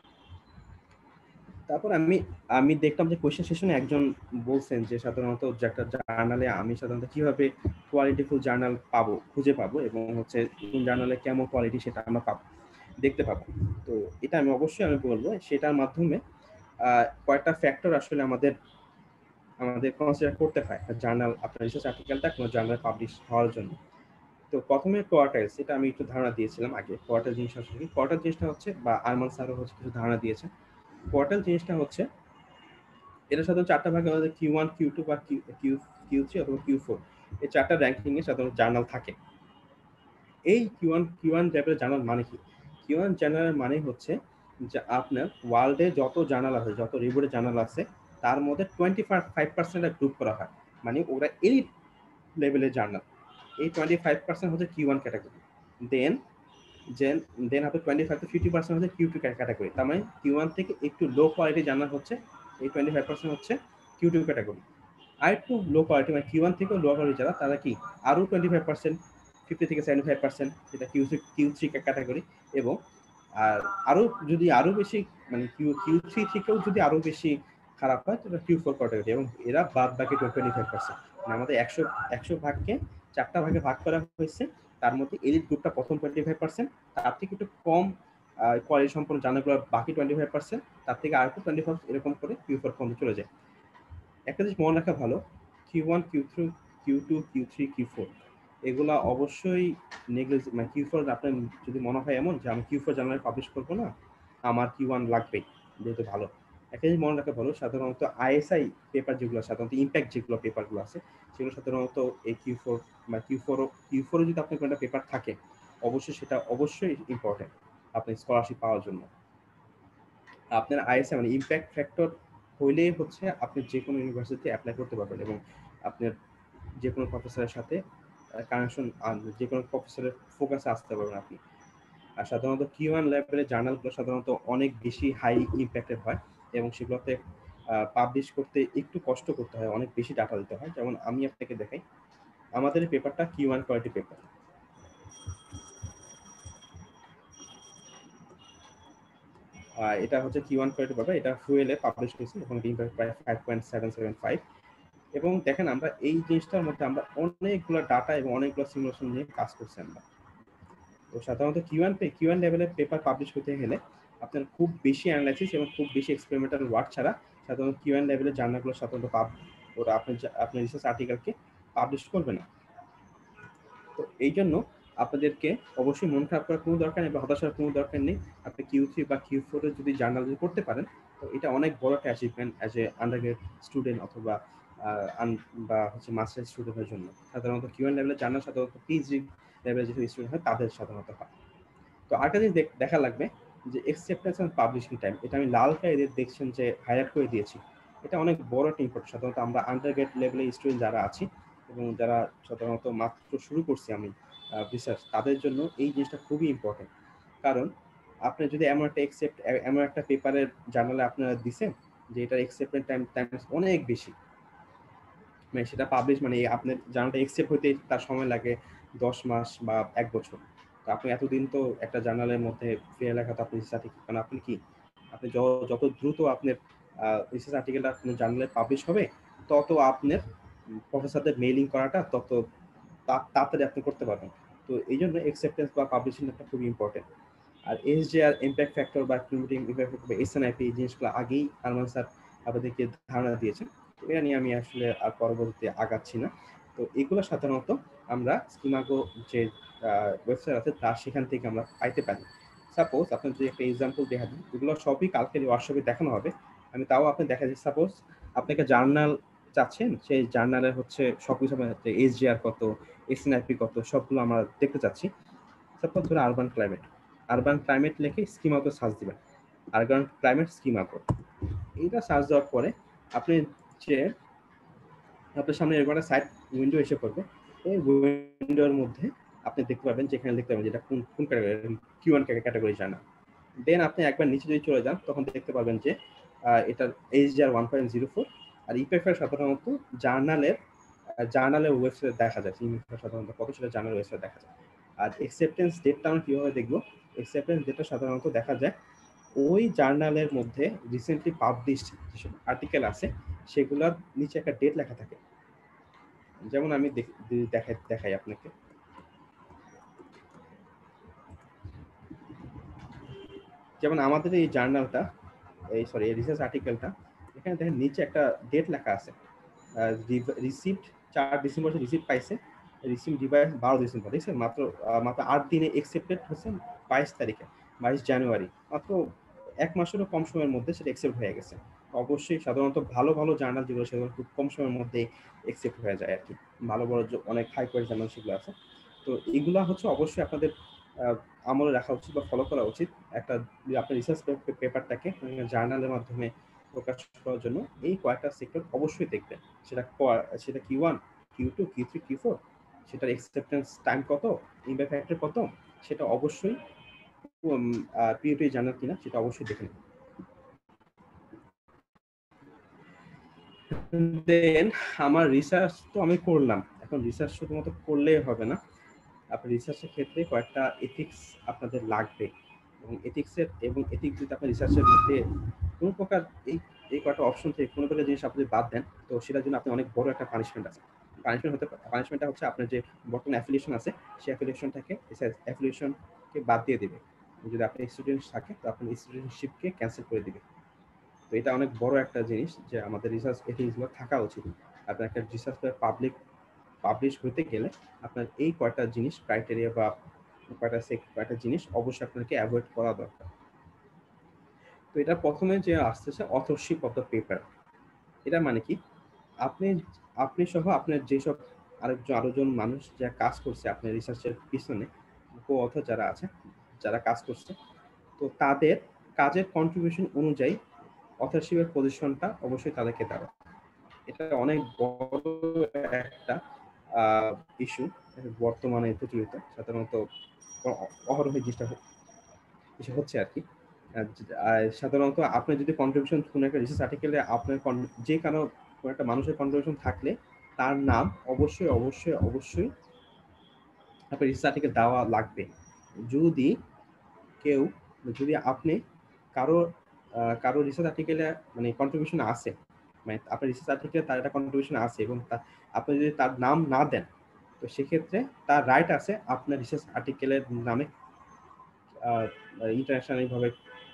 তারপর আমি আমি দেখলাম যে কোয়েশ্চেন সেশনে একজন বলছেন যে সাধারণত যে একটা জার্নালে আমি সাধারণত কিভাবে কোয়ালিটিফুল জার্নাল পাবো খুঁজে পাবো এবং হচ্ছে কোন জার্নালে কেমন কোয়ালিটি সেটা আমরা পাবো দেখতে পাবো। তো এটা আমি অবশ্যই আমি বলবো সেটার মাধ্যমে কয়েকটা ফ্যাক্টর আসলে আমাদের আমাদের কনসিডার করতে হয় জার্নাল আপনার রিসার্চ আর্টিকেলটা কোনো জার্নালে পাবলিশ হওয়ার জন্য। তো প্রথমে কোয়ার্টাইলস, এটা আমি একটু ধারণা দিয়েছিলাম আগে। কোয়ার্টাইল জিনিস আসলে কি, কোয়ার্টাইল জিনিসটা হচ্ছে বা আরমান স্যারও হচ্ছে কিছু ধারণা দিয়েছে। কোয়ার্টাইল জিনিসটা হচ্ছে এটা সাধারণত চারটা ভাগে আমাদের কিউ ওয়ান কিউ টু বা কিউ কিউ কিউ থ্রি অথবা কিউ ফোর এই চারটা র্যাঙ্কিং এ সাধারণত জার্নাল থাকে। এই কিউ ওয়ান কিউ ওয়ান টাইপের জার্নাল মানে কি? কিউ ওয়ান জার্নালের মানে হচ্ছে যে আপনার ওয়ার্ল্ডে যত জার্নাল আছে, যত রিভিউড জার্নাল আছে, তার মধ্যে টোয়েন্টি ফাইভ পার্সেন্ট গ্রুপ করা হয়, মানে ওরা এলিট লেভেলের জার্নাল। এই টোয়েন্টি ফাইভ পার্সেন্ট হচ্ছে Q one category. Then then then আপনার twenty five to fifty percent হচ্ছে কিউ টু ক্যাটাগরি। তার মানে কিউ ওয়ান থেকে একটু লো কোয়ালিটি জার্নাল হচ্ছে এই টোয়েন্টি ফাইভ পার্সেন্ট হচ্ছে কিউ টু ক্যাটাগরি। আর একটু লো কোয়ালিটি মানে কিউ ওয়ান থেকে লো কোয়ালিটি যারা, তারা কি আরও টোয়েন্টি ফাইভ পার্সেন্ট ফিফটি থেকে সেভেন্টি ফাইভ পার্সেন্ট সেটা Q three Q three category. এবং আর আরও যদি আরও বেশি মানে কিউ কিউ থ্রি থেকেও যদি আরও বেশি খারাপ হয় তাহলে কিউ ফোর ক্যাটাগরি। এবং এরা বাদ বাকি টোয়েন্টি ফাইভ পার্সেন্ট মানে আমাদের একশো একশো ভাগকে চারটা ভাগে ভাগ করা হয়েছে। তার মধ্যে এলিট গ্রুপটা প্রথম টোয়েন্টি ফাইভ পার্সেন্ট, তার থেকে একটু কম কোয়ালিটি সম্পন্ন জার্নালগুলো বাকি টোয়েন্টি ফাইভ পার্সেন্ট, তার থেকে আর একটু টোয়েন্টি ফাইভ এরকম করে কিউ ফোর পর্যন্ত চলে যায়। একটা জিনিস মনে রাখা ভালো, Q one Q three Q two Q three Q four এগুলা অবশ্যই নেগলিজ মানে কিউ ফোর আপনার যদি মনে হয় এমন যে আমি কিউ ফোর জার্নালে পাবলিশ করবো না, আমার কিউ ওয়ান লাগবেই যেহেতু ভালো। একটা জিনিস মনে রাখা ভালো, সাধারণত আইএসআই পেপার যেগুলো সাধারণত ইম্প্যাক্ট যেগুলো পেপারগুলো আছে সেগুলো সাধারণত এই কিউ ফোর বা কিউ ফোর কিউ ফোরে যদি আপনার কোনো একটা পেপার থাকে অবশ্যই সেটা অবশ্যই ইম্পর্টেন্ট আপনি স্কলারশিপ পাওয়ার জন্য। আপনার আইএসআই মানে ইম্প্যাক্ট ফ্যাক্টর হইলেই হচ্ছে আপনি যে কোনো ইউনিভার্সিটিতে অ্যাপ্লাই করতে পারবেন এবং আপনার যে কোনো প্রফেসরের সাথে কানেকশন যে কোনো প্রফেসরের ফোকাসে আসতে পারবেন আপনি। আর সাধারণত কিউ ওয়ান লেভেলের জার্নালগুলো সাধারণত অনেক বেশি হাই ইম্প্যাক্টেড হয় এবং সেগুলোতে পাবলিশ করতে একটু কষ্ট করতে হয়, অনেক বেশি ডাটা দিতে হয়। যেমন আমি আপনাকে দেখাই, আমাদের এই পেপারটা কিউ ওয়ান কোয়ালিটি পেপার। এটা হচ্ছে কিউ ওয়ান কোয়ালিটি পেপার, এটা ফুয়েলে পাবলিশ হয়েছে এবং ইম্প্যাক্ট প্রায় five point seven seven five. এবং দেখেন আমরা এই জিনিসটার মধ্যে আমরা অনেকগুলো ডাটা এবং অনেকগুলো সিমুলেশন নিয়ে কাজ করছি আমরা। তো সাধারণত কিউ ওয়ান পে কিউ ওয়ান লেভেলের পেপার পাবলিশ করতে গেলে আপনার খুব বেশি অ্যানালাইসিস এবং খুব বেশি এক্সপেরিমেন্টাল ওয়ার্ক ছাড়া সাধারণত কিউ ওয়ান লেভেলের জার্নালগুলো সাধারণত পাব ওরা আপনার আপনার রিসার্চ আর্টিকেলকে পাবলিশ করবে না। তো এই জন্য আপনাদেরকে অবশ্যই মন খারাপ করার কোনো দরকার নেই বা হতাশার কোনো দরকার নেই। আপনি কিউ থ্রি বা কিউ ফোর এর যদি জার্নাল যদি করতে পারেন তো এটা অনেক বড় একটা achievement as a undergrad student অথবা বা হচ্ছে মাস্টার স্টুডেন্টের জন্য। সাধারণত কিউ ওয়ান লেভেলের জার্নাল সাধারণত পিএইচডি লেভেলের যে স্টুডেন্ট হয় তাদের সাধারণত হয়। তো আরেকটা জিনিস দেখা লাগবে যে অ্যাকসেপ্টেন্স এন্ড পাবলিশিং টাইম, এটা আমি লাল কালিতে দেখছেন যে হাইলাইট করে দিয়েছি। এটা অনেক বড় একটা ইম্পর্টেন্ট। সাধারণত আমরা আন্ডারগ্রেড লেভেলের স্টুডেন্ট যারা আছি এবং যারা সাধারণত মাত্র শুরু করছি আমি রিসার্চ, তাদের জন্য এই জিনিসটা খুবই ইম্পর্টেন্ট। কারণ আপনি যদি এমন একটা অ্যাকসেপ্ট এমন একটা পেপারের জার্নালে আপনারা দিচ্ছেন যে এটার অ্যাকসেপ্টেন্স টাইম টাইম অনেক বেশি, মানে সেটা পাবলিশ মানে আপনার জার্নালটা অ্যাকসেপ্ট হতে তার সময় লাগে দশ মাস বা এক বছর। তো আপনি এতদিন তো একটা জার্নালের মধ্যে ফিরে লেখা তো আপনি রিসার্চ আর্টিকেল, কারণ আপনি কি আপনি যত দ্রুত আপনার রিসার্চ আর্টিকেলটা আপনার জার্নালে পাবলিশ হবে তত আপনার প্রফেসরদের মেইলিং করাটা তত তাড়াতাড়ি আপনি করতে পারবেন। তো এই জন্য অ্যাকসেপ্টেন্স বা পাবলিশিংটা খুবই ইম্পর্টেন্ট। আর এসজিআর ইম্প্যাক্ট ফ্যাক্টর বা কিউমুলেটিভ ইম্প্যাক্ট ফ্যাক্টর বা এসএনআইপি এই জিনিসগুলো আগেই আরমান স্যার আপনাদেরকে ধারণা দিয়েছেন। এটা নিয়ে আমি আসলে আর পরবর্তীতে আগাচ্ছি না। তো এগুলো সাধারণত আমরা স্কিমাগো যে ওয়েবসাইট আছে তার সেখান থেকে আমরা পাইতে পারি। সাপোজ আপনার যদি একটা এক্সাম্পল দেখা দিই, এগুলো সবই কালকে ওয়ার্কশপে দেখানো হবে, আমি তাও আপনি দেখা যায় সাপোজ আপনাকে জার্নাল চাচ্ছেন সেই জার্নালে হচ্ছে সবকিছু এসজিআর কত, এসএনআইপি কত, সবগুলো আমরা দেখতে চাচ্ছি। সাপোজ ধরো আরবান ক্লাইমেট, আরবান ক্লাইমেট লিখে স্কিমা তো সার্চ দিবেন, আরবান ক্লাইমেট স্কিমা কোড। এইটা সার্চ দেওয়ার পরে আপনি যে আপনার সামনে এরকম একটা সাইট উইন্ডো এসে পড়বে। এই উইন্ডোর মধ্যে আপনি দেখতে পাবেন যেখানে লিখতে পাবেন যেটা কোন কোন category, Q one category journal. Then আপনি একবার নিচে যদি চলে যান তখন দেখতে পাবেন যে এটার HDR one point zero four. আর ইপিএফআর সাধারণত জার্নালের জার্নালের ওয়েবসাইট দেখা যায়, ইপিএফআর সাধারণত কত সেটা জার্নালের ওয়েবসাইট দেখা যায়। আর অ্যাকসেপ্টেন্স ডেটটা আমরা কিভাবে দেখবো? অ্যাকসেপ্টেন্স ডেটটা সাধারণত দেখা যায় ওই জার্নালের মধ্যে রিসেন্টলি পাবলিশড যেসব আর্টিকেল আছে সেগুলোর নিচে একটা ডেট লেখা থাকে। যেমন আমি দেখাই দেখাই আপনাকে, যেমন আমাদের এই জার্নালটা, এই সরি এই রিসার্চ আর্টিকেলটা, এখানে দেখেন নিচে একটা ডেট লেখা আছে, রিসিপ্ট চার ডিসেম্বর রিসিপ্ট পাইছে, রিসিপ্ট ডিভাইস বারো ডিসেম্বর, দেখছেন? মাত্র মাত্র আট দিনে এক্সেপ্টেড হচ্ছে বাইশ তারিখে, বাইশ জানুয়ারি, মাত্র এক মাসেরও কম সময়ের মধ্যে সেটা অ্যাকসেপ্ট হয়ে গেছে। অবশ্যই সাধারণত ভালো ভালো জার্নাল যেগুলো সেগুলো খুব কম সময়ের মধ্যে অ্যাকসেপ্ট হয়ে যায় আর কি, ভালো বড় অনেক হাই কোয়ালিটি জার্নাল সেগুলো আছে। তো এগুলা হচ্ছে অবশ্যই আপনাদের আমলে রাখা উচিত বা ফলো করা উচিত। একটা আপনার রিসার্চ পেপারটাকে জার্নালের মাধ্যমে প্রকাশ করার জন্য এই কয়েকটা সেক্টর অবশ্যই দেখবেন, সেটা সেটা Q one, Q two, Q three, Q four, সেটার অ্যাকসেপ্টেন্স টাইম কত, ইমপ্যাক্ট ফ্যাক্টর কত, সেটা অবশ্যই পিওটি জার্নাল কিনা সেটা অবশ্যই দেখে নেবেন। দেন আমার রিসার্চ তো আমি করলাম, এখন রিসার্চ শুধুমাত্র করলেই হবে না, আপনার রিসার্চের ক্ষেত্রে কয়েকটা এথিক্স আপনাদের লাগবে, এবং এথিক্সের এবং এথিক্স যদি আপনার রিসার্চের মধ্যে কোনো প্রকার এই এই কয়েকটা অপশন থেকে কোনো প্রকার জিনিস আপনি বাদ দেন, তো সেটার জন্য আপনি অনেক বড় একটা পানিশমেন্ট আছে। পানিশমেন্ট হতে পানিশমেন্টটা হচ্ছে আপনার যে বর্তমান অ্যাফিলিয়েশন আছে সেই অ্যাফিলিয়েশনটাকে অ্যাফিলিয়েশনকে বাদ দিয়ে দেবে। যদি আপনি স্টুডেন্ট থাকে তো আপনি স্টুডেন্টশিপকে ক্যান্সেল করে দিবে। তো এটা অনেক বড় একটা জিনিস যে আমাদের রিসার্চ এথিক্সগুলো থাকা উচিত। আপনার একটা রিসার্চ পাবলিক পাবলিশ হতে গেলে আপনার এই কয়টা জিনিস ক্রাইটেরিয়া বা কয়টা কয়টা জিনিস অবশ্যই আপনাকে অ্যাভয়েড করা দরকার। তো এটা প্রথমে যে আসতেছে অথরশিপ অফ দ্য পেপার, এটা মানে কি আপনি আপনি সহ আপনার যেসব আরেকজন আরোজন মানুষ যারা কাজ করছে আপনার রিসার্চের পিছনে, কো অথর যারা আছে যারা কাজ করছে, তো তাদের কাজের কন্ট্রিবিউশন অনুযায়ী অথরশিপের পজিশনটা অবশ্যই তাদেরকে দেওয়া। এটা অনেক বড় একটা ইস্যু বর্তমানে প্রচলিত, সাধারণত অহরহ জিনিসটা হচ্ছে আর কি। সাধারণত আপনি যদি কন্ট্রিবিউশন কোনো একটা রিসার্চ আর্টিকেলে আপনার যে কারো কোনো একটা মানুষের কন্ট্রিবিউশন থাকলে তার নাম অবশ্যই অবশ্যই অবশ্যই আপনার রিসার্চ আর্টিকেল দেওয়া লাগবে। যদি কেউ যদি আপনি কারো কারো রিসার্চ আর্টিকেলে মানে কন্ট্রিবিউশন আছে, মানে আপনার রিসার্চ আর্টিকেলে তার একটা কন্ট্রিবিউশন আছে এবং আপনি যদি তার নাম না দেন, তো সেক্ষেত্রে তার রাইট আছে আপনার রিসার্চ আর্টিকেলের নামে ইন্টারন্যাশনালি ভাবে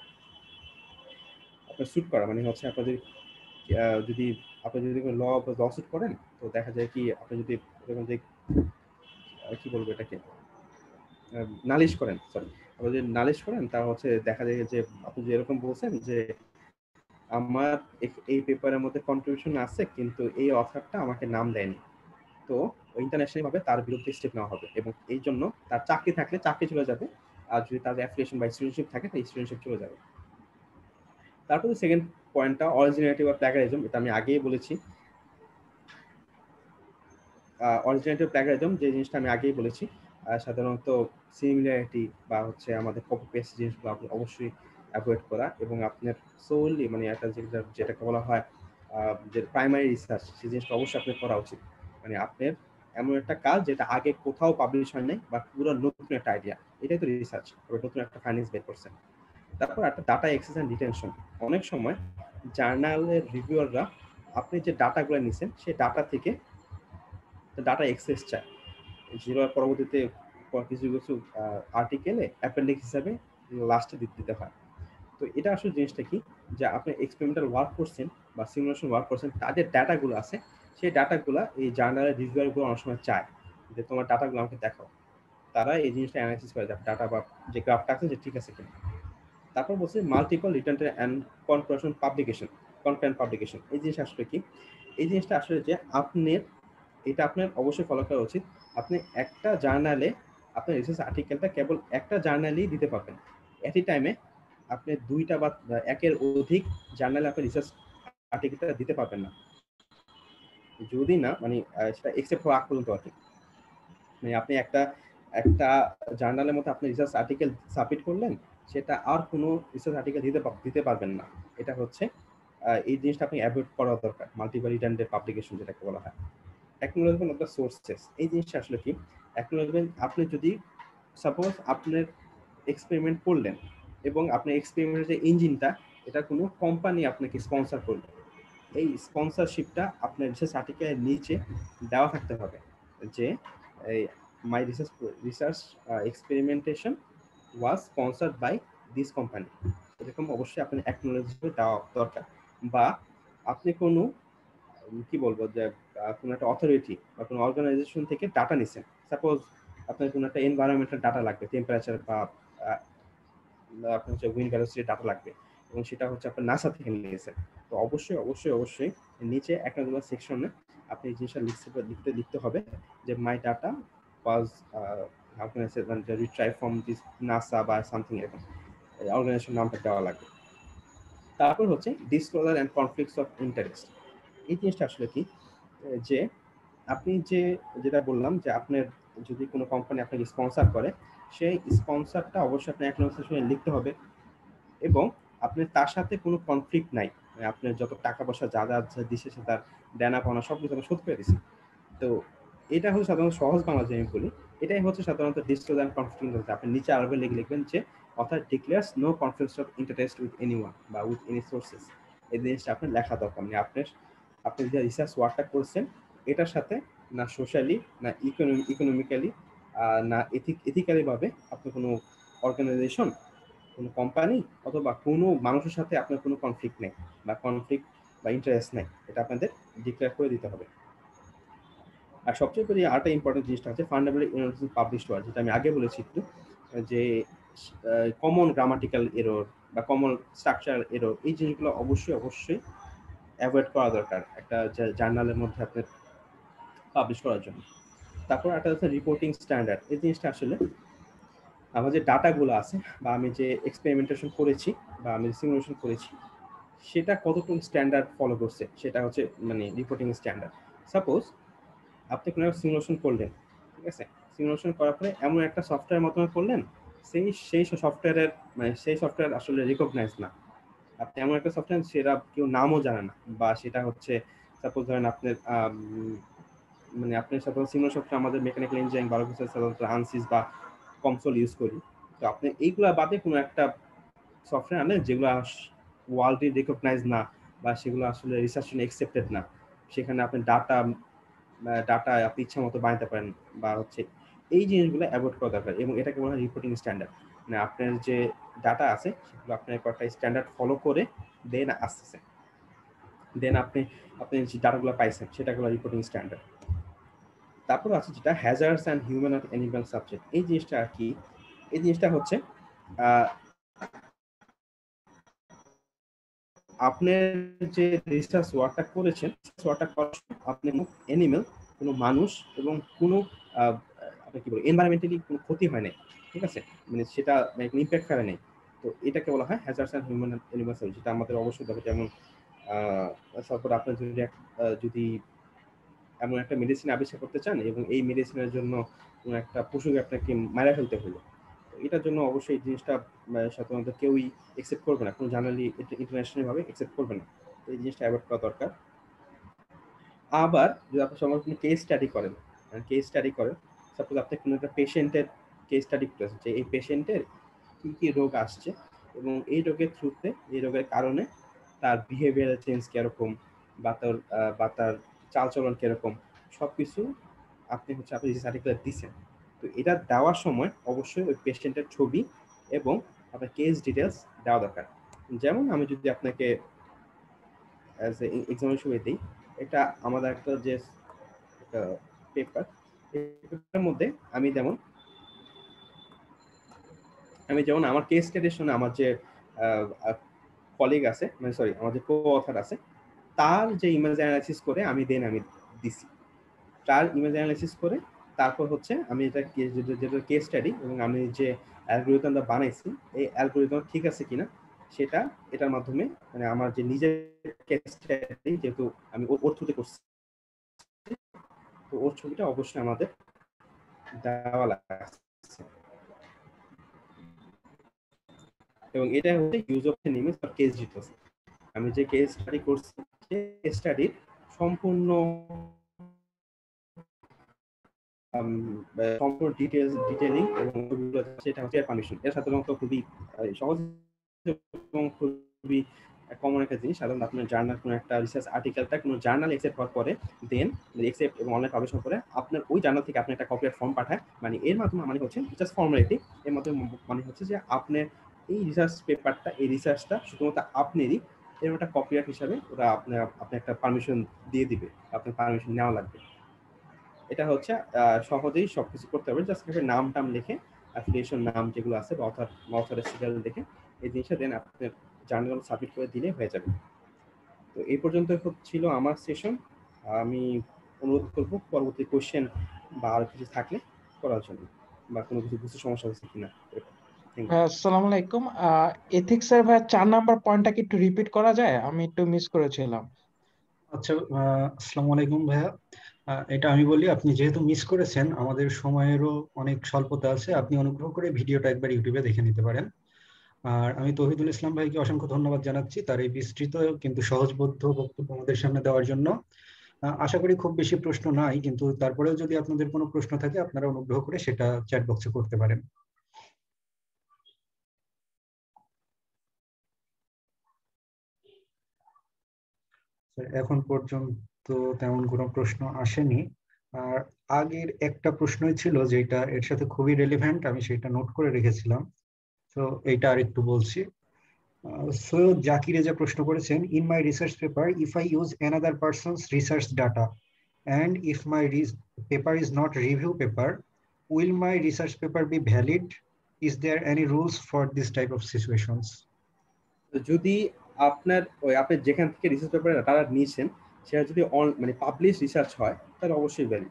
আপনার স্যুট করা, মানে হচ্ছে আপনার যদি যদি আপনি যদি ল ল স্যুট করেন, তো দেখা যায় কি আপনি যদি এরকম যে কি বলবো এটাকে নালিশ করেন, সরি আপনি যদি নালিশ করেন তা হচ্ছে দেখা যায় যে আপনি যে এরকম বলছেন যে আমার এই পেপারের মধ্যে কন্ট্রিবিউশন আছে কিন্তু এই অথরটা আমাকে নাম দেয়নি, তো ইন্টারন্যাশনালি ভাবে তার বিরুদ্ধে স্টেপ নেওয়া হবে এবং এই জন্য তার চাকরি থাকলে চাকরি চলে যাবে, আর যদি তার অ্যাফিলিয়েশন বা স্টুডেন্টশিপ থাকে তার স্টুডেন্টশিপ চলে যাবে। তারপরে সেকেন্ড পয়েন্টটা অরিজিনালিটি বা প্ল্যাগারিজম, এটা আমি আগেই বলেছি। অরিজিনালিটি প্ল্যাগারিজম যে জিনিসটা আমি আগেই বলেছি, সাধারণত সিমিলারিটি বা হচ্ছে আমাদের কপি পেস্ট জিনিসগুলো আপনি অবশ্যই অ্যাভয়েড করা, এবং আপনার সোললি মানে একটা যেটা যেটাকে বলা হয় যে প্রাইমারি রিসার্চ, সেই জিনিসটা অবশ্যই আপনার করা উচিত। মানে আপনার এমন একটা কাজ যেটা আগে কোথাও পাবলিশ হয় নাই বা পুরো নতুন একটা আইডিয়া, এটাই তো রিসার্চ, নতুন একটা ফাইন্যান্স বের করছেন। তারপর একটা ডাটা অ্যাক্সেস অ্যান্ড রিটেনশন, অনেক সময় জার্নালের রিভিউয়াররা আপনি যে ডাটাগুলো নিছেন সেই ডাটা থেকে ডাটা অ্যাক্সেস চায়, যেগুলো পরবর্তীতে কিছু কিছু আর্টিকেলে অ্যাপেন্ডিক্স হিসাবে লাস্টে দিতে হয়। তো এটা আসলে জিনিসটা কি যে আপনি এক্সপেরিমেন্টাল ওয়ার্ক করছেন বা সিমুলেশন ওয়ার্ক করছেন, তাদের ডাটাগুলো আছে, সেই ডাটাগুলো এই জার্নালের রিভিউয়ারগুলো অনেক সময় চায় যে তোমার ডাটাগুলো আমাকে দেখাও। তারা এই জিনিসটা অ্যানালাইসিস করে দেয় ডাটা বা যে গ্রাফটা আছে যে ঠিক আছে কিনা। তারপর বলছে multiple return and conclusion publication, content publication. এই জিনিস আসলে কি এই জিনিসটা আসলে যে আপনার এটা আপনার অবশ্যই ফলো করা উচিত। আপনি একটা জার্নালে আপনার রিসার্চ আর্টিকেলটা কেবল একটা জার্নালেই দিতে পারবেন। এট এ টাইমে আপনি দুইটা বা একের অধিক জার্নালে আপনি রিসার্চ আর্টিকেলটা দিতে পারবেন না, যদি না মানে সেটা একসেপ্ট হওয়া আগ পর্যন্ত আর কি। মানে আপনি একটা একটা জার্নালের মধ্যে আপনি রিসার্চ আর্টিকেল সাবমিট করলেন, সেটা আর কোনো রিসার্চ আর্টিকেল দিতে দিতে পারবেন না। এটা হচ্ছে এই জিনিসটা আপনি অ্যাভয়েড করা দরকার, মাল্টিপল রিটার্নের পাবলিকেশন যেটাকে বলা হয়। অ্যাকনোলেজমেন্ট অফ দ্য সোর্সেস, এই জিনিসটা আসলে কি? অ্যাকনোলেজমেন্ট, আপনি যদি সাপোজ আপনার এক্সপেরিমেন্ট করলেন এবং আপনার এক্সপেরিমেন্টের যে ইঞ্জিনটা, এটা কোনো কোম্পানি আপনাকে স্পন্সর করবে, এই স্পন্সরশিপটা আপনার রিসার্চ আর্টিকেলের নিচে দেওয়া থাকতে হবে যে my research research experimentation was sponsored by this company. এরকম অবশ্যই আপনি অ্যাকনোলেজমেন্ট দেওয়া দরকার। বা আপনি কোনো কি বলবো যে কোনো একটা অথরিটি বা কোনো অর্গানাইজেশন থেকে ডাটা নিছেন, সাপোজ আপনার কোনো একটা এনভায়রনমেন্টাল ডাটা লাগবে, টেম্পারেচার বা আপনার হচ্ছে উইন্ড ভেলোসিটি ডাটা লাগবে, এবং সেটা হচ্ছে আপনার নাসা থেকে নিয়েছেন, তো অবশ্যই অবশ্যই অবশ্যই নিচে একটা দুটো সেকশনে আপনি এই জিনিসটা লিখতে লিখতে লিখতে হবে যে my data was how can I say মানে রিট্রাইভ ফ্রম দিস নাসা বা সামথিং, এরকম অর্গানাইজেশন নামটা দেওয়া লাগবে। তারপর হচ্ছে disclosure and conflicts of interest. এই জিনিসটা আসলে কি যে আপনি যে যেটা বললাম যে আপনার যদি কোনো কোম্পানি আপনাকে স্পন্সর করে, সেই স্পন্সরটা অবশ্যই আপনি অ্যাকনোলেজমেন্টে লিখতে হবে এবং আপনার তার সাথে কোনো কনফ্লিক্ট নাই, আপনার যত টাকা পয়সা যা যা দিচ্ছে সে তার দেনা পাওনা সব কিছু আমি শোধ করে দিচ্ছি। তো এটা হচ্ছে সাধারণত সহজ বাংলা যে আমি বলি, এটাই হচ্ছে সাধারণত ডিসক্লোজার অ্যান্ড কনফ্লিক্ট। আপনি নিচে আরবে লিখে লিখবেন যে author declares no conflict of interest with anyone বা উইথ এনি সোর্সেস। এই জিনিসটা আপনার লেখা দরকার। মানে আপনার আপনি যে রিসার্চ ওয়ার্কটা করছেন এটার সাথে না সোশ্যালি, না ইকোনমিক্যালি, না এথিক এথিক্যালি ভাবে আপনি কোনো অর্গানাইজেশন, কোনো কোম্পানি অথবা কোনো মানুষের সাথে আপনার কোনো কনফ্লিক্ট নেই বা কনফ্লিক্ট বা ইন্টারেস্ট নেই, এটা আপনাদের ডিক্লেয়ার করে দিতে হবে। আর সবচেয়ে বেশি আরেকটা ইম্পর্টেন্ট জিনিসটা হচ্ছে ফান্ডামেন্টাল ইউনিভার্সাল পাবলিশ ওয়ার্ক, যেটা আমি আগে বলেছি একটু, যে কমন গ্রামাটিক্যাল এরর বা কমন স্ট্রাকচার এরর, এই জিনিসগুলো অবশ্যই অবশ্যই অ্যাভয়েড করা দরকার একটা জার্নালের মধ্যে আপনার পাবলিশ করার জন্য। তারপর একটা হচ্ছে রিপোর্টিং স্ট্যান্ডার্ড। এই জিনিসটা আসলে আমার যে ডাটাগুলো আছে বা আমি যে এক্সপেরিমেন্টেশন করেছি বা আমি সিমুলেশন করেছি সেটা কতটুকু স্ট্যান্ডার্ড ফলো করছে, সেটা হচ্ছে মানে রিপোর্টিং স্ট্যান্ডার্ড। সাপোজ আপনি কোনো সিমুলেশন করলেন, ঠিক আছে, সিমুলেশন করার পরে এমন একটা সফটওয়্যার মাধ্যমে করলেন সেই সেই সফটওয়্যারের মানে সেই সফটওয়্যার আসলে রিকগনাইজ না, আপনি এমন একটা সফটওয়্যার সেটা কেউ নামও জানে না, বা সেটা হচ্ছে সাপোজ ধরেন আপনার মানে আপনি সাপোজ সিমুলেশন সফটওয়্যার আমাদের মেকানিক্যাল ইঞ্জিনিয়ারিং বায়োলজিক্যাল সাধারণত আনসিস বা কনসোল ইউজ করি, তো আপনি এইগুলা বাদে কোনো একটা সফটওয়্যার আনেন যেগুলো ওয়ার্ল্ডলি রিকগনাইজ না বা সেগুলো আসলে রিসার্চ জন্য অ্যাকসেপ্টেড না, সেখানে আপনি ডাটা ডাটা আপনি ইচ্ছা মতো বানাতে পারেন বা হচ্ছে এই জিনিসগুলো অ্যাভয়েড করা দরকার। এবং এটাকে বলা হয় রিপোর্টিং স্ট্যান্ডার্ড, মানে আপনার যে ডাটা আছে সেগুলো আপনার কয়েকটা স্ট্যান্ডার্ড ফলো করে দেন আসতেছে, দেন আপনি আপনি যে ডাটাগুলো পাইছেন সেটাগুলো রিপোর্টিং স্ট্যান্ডার্ড। তারপর আছে যেটা hazards and human and animal subject. এই জিনিসটা আর কি, এই জিনিসটা হচ্ছে আপনি যে রিসার্চ ওয়ার্কটা করেছেন, ওয়ার্কটা করার আপনি অ্যানিমেল, কোনো মানুষ এবং কোনো আপনি কি বলবো এনভায়রনমেন্টালি কোনো ক্ষতি হয় নাই, ঠিক আছে, মানে সেটা কোনো ইম্প্যাক্ট ফেলে নেই, তো এটাকে বলা হয় hazards and human and animal subject, যেটা আমাদের অবশ্যই দরকার। যেমন তারপর আপনার যদি যদি এমন একটা মেডিসিন আবিষ্কার করতে চান এবং এই মেডিসিনের জন্য কোনো একটা পশুকে আপনাকে মারা ফেলতে হলো, এটার জন্য অবশ্যই এই জিনিসটা সাধারণত কেউই অ্যাকসেপ্ট করবে না, কোনো জার্নালি ইন্টারন্যাশনাল ভাবে অ্যাকসেপ্ট করবে না, এই জিনিসটা অ্যাভয়েড করা দরকার। আবার যদি আপনি সঙ্গে কোনো কেস স্টাডি করেন, কেস স্টাডি করেন সাপোজ আপনি কোনো একটা পেশেন্টের কেস স্টাডি করতেছেন যে এই পেশেন্টের কী কী রোগ আসছে এবং এই রোগের থ্রুতে এই রোগের কারণে তার বিহেভিয়ারাল চেঞ্জ কীরকম বা তার বা তার চালচলন কীরকম, সব কিছু আপনি হচ্ছে আপনি রিসার্চ আর্টিকেলে দিচ্ছেন, তো এটা দেওয়ার সময় অবশ্যই ওই পেশেন্টের ছবি এবং আপনার কেস ডিটেলস দেওয়া দরকার। যেমন আমি যদি আপনাকে অ্যাজ এ এক্সাম্পল হিসেবে দিই, এটা আমাদের একটা যে একটা পেপার, এই পেপারের মধ্যে আমি যেমন আমি যেমন আমার কেস স্টাডির জন্য আমার যে কলিগ আছে, মানে সরি আমার যে কো অথর আছে, তার যে ইমেজ অ্যানালাইসিস করে আমি দেন আমি দিছি, তার ইমেজ অ্যানালাইসিস করে তারপর হচ্ছে আমি এটা যেটা কেস স্টাডি এবং আমি যে অ্যালগরিদমটা বানাইছি এই অ্যালগরিদম ঠিক আছে কিনা সেটা এটার মাধ্যমে মানে আমার যে নিজের কেস স্টাডি যেহেতু আমি ওর থ্রুতে করছি তো ওর ছবিটা অবশ্যই আমাদের দেওয়া লাগছে এবং এটা হচ্ছে use of an image or case details. আমি যে কেস স্টাডি করছি কেস স্টাডির সম্পূর্ণ সম্পূর্ণ ডিটেলস ডিটেইলিং এবং সেটা হচ্ছে পারমিশন। এটা সাধারণত খুবই সহজ এবং খুবই কমন একটা জিনিস। সাধারণত আপনার জার্নাল কোনো একটা রিসার্চ আর্টিকেলটা কোনো জার্নাল অ্যাকসেপ্ট হওয়ার পরে দেন অ্যাকসেপ্ট এবং অনলাইন পাবলিশ হওয়ার পরে আপনার ওই জার্নাল থেকে আপনি একটা কপিরাইট ফর্ম পাঠায়, মানে এর মাধ্যমে মানে হচ্ছে জাস্ট ফর্মালিটি, এর মাধ্যমে মানে হচ্ছে যে আপনার এই রিসার্চ পেপারটা এই রিসার্চটা শুধুমাত্র আপনারই, এর একটা কপিরাইট হিসাবে ওরা আপনার আপনি একটা পারমিশন দিয়ে দিবে, আপনার পারমিশন নেওয়া লাগবে। এটা হচ্ছে সহজেই সবকিছু করতে হবে, জাস্ট একটা নাম টাম লিখে অ্যাফিলিয়েশন নাম যেগুলো আছে বা অথর অথরের সিরিয়াল দেখে এই জিনিসটা দেন আপনার জার্নাল সাবমিট করে দিলে হয়ে যাবে। তো এই পর্যন্ত ছিল আমার সেশন। আমি অনুরোধ করব পরবর্তী কোশ্চেন বা আর কিছু থাকলে করার জন্য বা কোনো কিছু বুঝতে সমস্যা হচ্ছে কিনা। আসসালামু আলাইকুম, এথিক্সের ভাই চার নাম্বার পয়েন্টটা কি একটু রিপিট করা যায়? আমি একটু মিস করেছিলাম। আচ্ছা, আসসালামু আলাইকুম ভাইয়া। এটা আমি বলি, আপনি যেহেতু মিস করেছেন, আমাদের সময়েরও অনেক স্বল্পতা আছে, আপনি অনুগ্রহ করে ভিডিওটা একবার ইউটিউবে দেখে নিতে পারেন। আর আমি তৌহিদুল ইসলাম ভাইকে অসংখ্য ধন্যবাদ জানাচ্ছি তার এই বিস্তৃত কিন্তু সহজবোধ্য বক্তব্য আমাদের সামনে দেওয়ার জন্য। আশা করি খুব বেশি প্রশ্ন নাই, কিন্তু তারপরেও যদি আপনাদের কোনো প্রশ্ন থাকে আপনারা অনুগ্রহ করে সেটা চ্যাট বক্সে করতে পারেন। এখন পর্যন্ত তেমন কোনো প্রশ্ন আসেনি। আর আগের একটা প্রশ্নই ছিল যেটা এর সাথে খুবই রেলিভেন্ট, আমি সেটা নোট করে রেখেছিলাম, তো এইটা আর একটু বলছি। সৈয়দ জাকির রেজা প্রশ্ন করেছেন, in my research paper if I use another person's research data and if my paper is not review paper, will my research paper be valid? Is there any rules for this type of situations? যদি আপনার ওই আপনি যেখান থেকে research paper data নিয়েছেন সেটা যদি মানে পাবলিশ রিসার্চ হয় তাহলে অবশ্যই ভ্যালিড।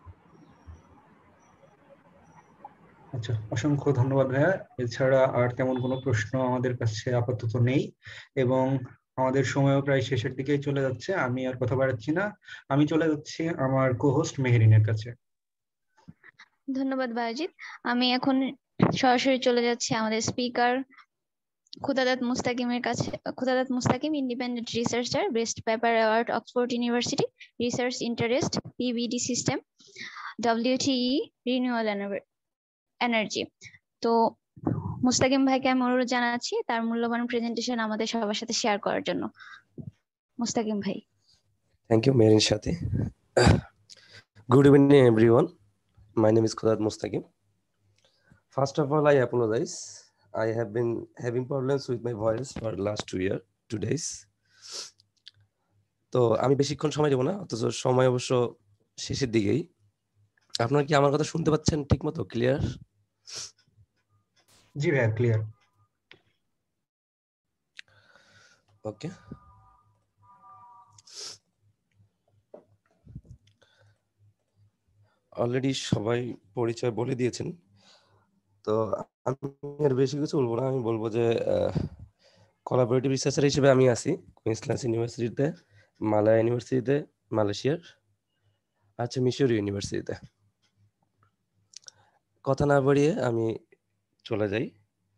আচ্ছা, অসংখ্য ধন্যবাদ ভাইয়া। এছাড়া আর তেমন কোনো প্রশ্ন আমাদের কাছে আপাতত নেই এবং আমাদের সময়ও প্রায় শেষের দিকেই চলে যাচ্ছে। আমি আর কথা বাড়াচ্ছি না, আমি চলে যাচ্ছি আমার কো-হোস্ট মেহেরিনের কাছে। ধন্যবাদ বায়েজিদ। আমি এখন সরাসরি চলে যাচ্ছি আমাদের স্পিকার খুদাদাত মুস্তাকিমের কাছে। Khudadat Mustakim, independent researcher, best paper award, Oxford University, research interest, PBD system, WTE, renewal energy. তো মুস্তাকিম ভাইকে আমি অনুরোধ জানাচ্ছি তার মূল্যবান প্রেজেন্টেশন আমাদের সবার সাথে শেয়ার করার জন্য। মুস্তাকিম ভাই। Thank you Merin Sathi. Good evening everyone, my name is Khudadat Mustakim. First of all, I apologize. I have been having problems with my voice for last two year, two days. তো আমি বেশিক্ষণ সময় দেব না, অথচ সময় অবশ্য শেষের দিকেই। আপনারা কি আমার কথা শুনতে পাচ্ছেন ঠিক মতো, ক্লিয়ার? জি ভাই, ক্লিয়ার। ওকে, অলরেডি সবাই পরিচয় বলে দিয়েছেন, তো আমি আর বেশি কিছু বলবো না। আমি বলবো যে কোলাবোরেটিভ রিসার্চার হিসেবে আমি আছি কুইন্সল্যান্ড ইউনিভার্সিটিতে, মালায়া ইউনিভার্সিটিতে মালয়েশিয়ার, আচ্ছা মিশর ইউনিভার্সিটিতে। কথা না বাড়িয়ে আমি চলে যাই।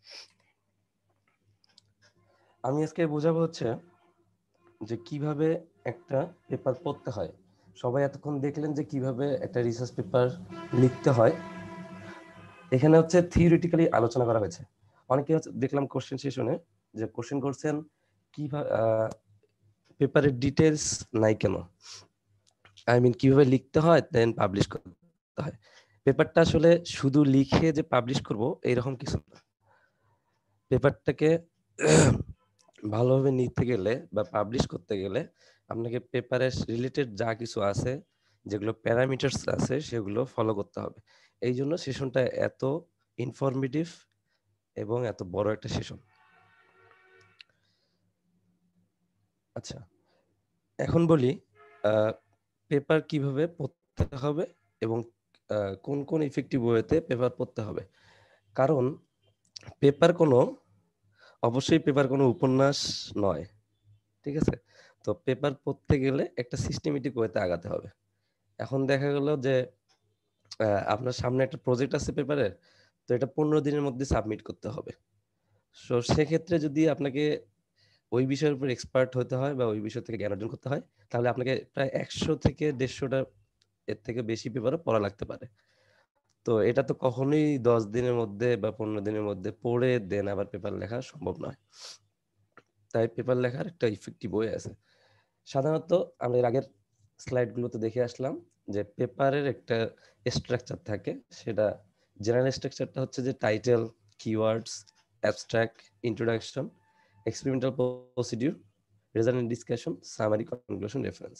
আমি আজকে বোঝাবো হচ্ছে যে কিভাবে একটা পেপার পড়তে হয়। সবাই এতক্ষণ দেখলেন যে কিভাবে একটা রিসার্চ পেপার লিখতে হয়। এখানে হচ্ছে থিওরিটিক্যালি আলোচনা করা হয়েছে। অনেকে দেখলাম কোশ্চেন সেশনে যে কোশ্চেন করছেন কিভাবে পেপারের ডিটেলস নাই কেন, আই মিন কিভাবে লিখতে হয় দেন পাবলিশ করতে হয়। পেপারটা আসলে শুধু লিখে যে পাবলিশ করব এইরকম কিছু না। পেপারটাকে ভালোভাবে নিতে গেলে বা পাবলিশ করতে গেলে আপনাকে পেপারের রিলেটেড যা কিছু আছে, যেগুলো প্যারামিটারস আছে, সেগুলো ফলো করতে হবে। এই জন্য সেশনটা এত ইনফরমেটিভ এবং এত বড় একটা সেশন। আচ্ছা, এখন বলি পেপার কিভাবে পড়তে হবে এবং আহ, কোন কোন ইফেক্টিভ ওয়েতে পেপার পড়তে হবে। কারণ পেপার কোনো অবশ্যই পেপার কোনো উপন্যাস নয়, ঠিক আছে? তো পেপার পড়তে গেলে একটা সিস্টেমেটিক ওয়েতে আগাতে হবে। এখন দেখা গেল যে আহ, আপনার সামনে একটা প্রজেক্ট আছে পেপারের, তো এটা পনেরো দিনের মধ্যে সাবমিট করতে হবে। সো সেক্ষেত্রে যদি আপনাকে ওই বিষয়ের উপর এক্সপার্ট হতে হয় বা ওই বিষয় থেকে জ্ঞান অর্জন করতে হয়, তাহলে আপনাকে প্রায় একশো থেকে দেড়শোটা এর থেকে বেশি পেপারও পড়া লাগতে পারে। তো এটা তো কখনোই দশ দিনের মধ্যে বা পনেরো দিনের মধ্যে পড়ে দেন আবার পেপার লেখা সম্ভব নয়। তাই পেপার লেখার একটা ইফেক্টিভ ওয়ে আছে। সাধারণত আমরা এর আগের স্লাইডগুলোতে দেখে আসলাম যে পেপারের একটা স্ট্রাকচার থাকে। সেটা জেনারেল স্ট্রাকচারটা হচ্ছে যে title, keywords, abstract, introduction, experimental procedure, result discussion, summary, conclusion, reference.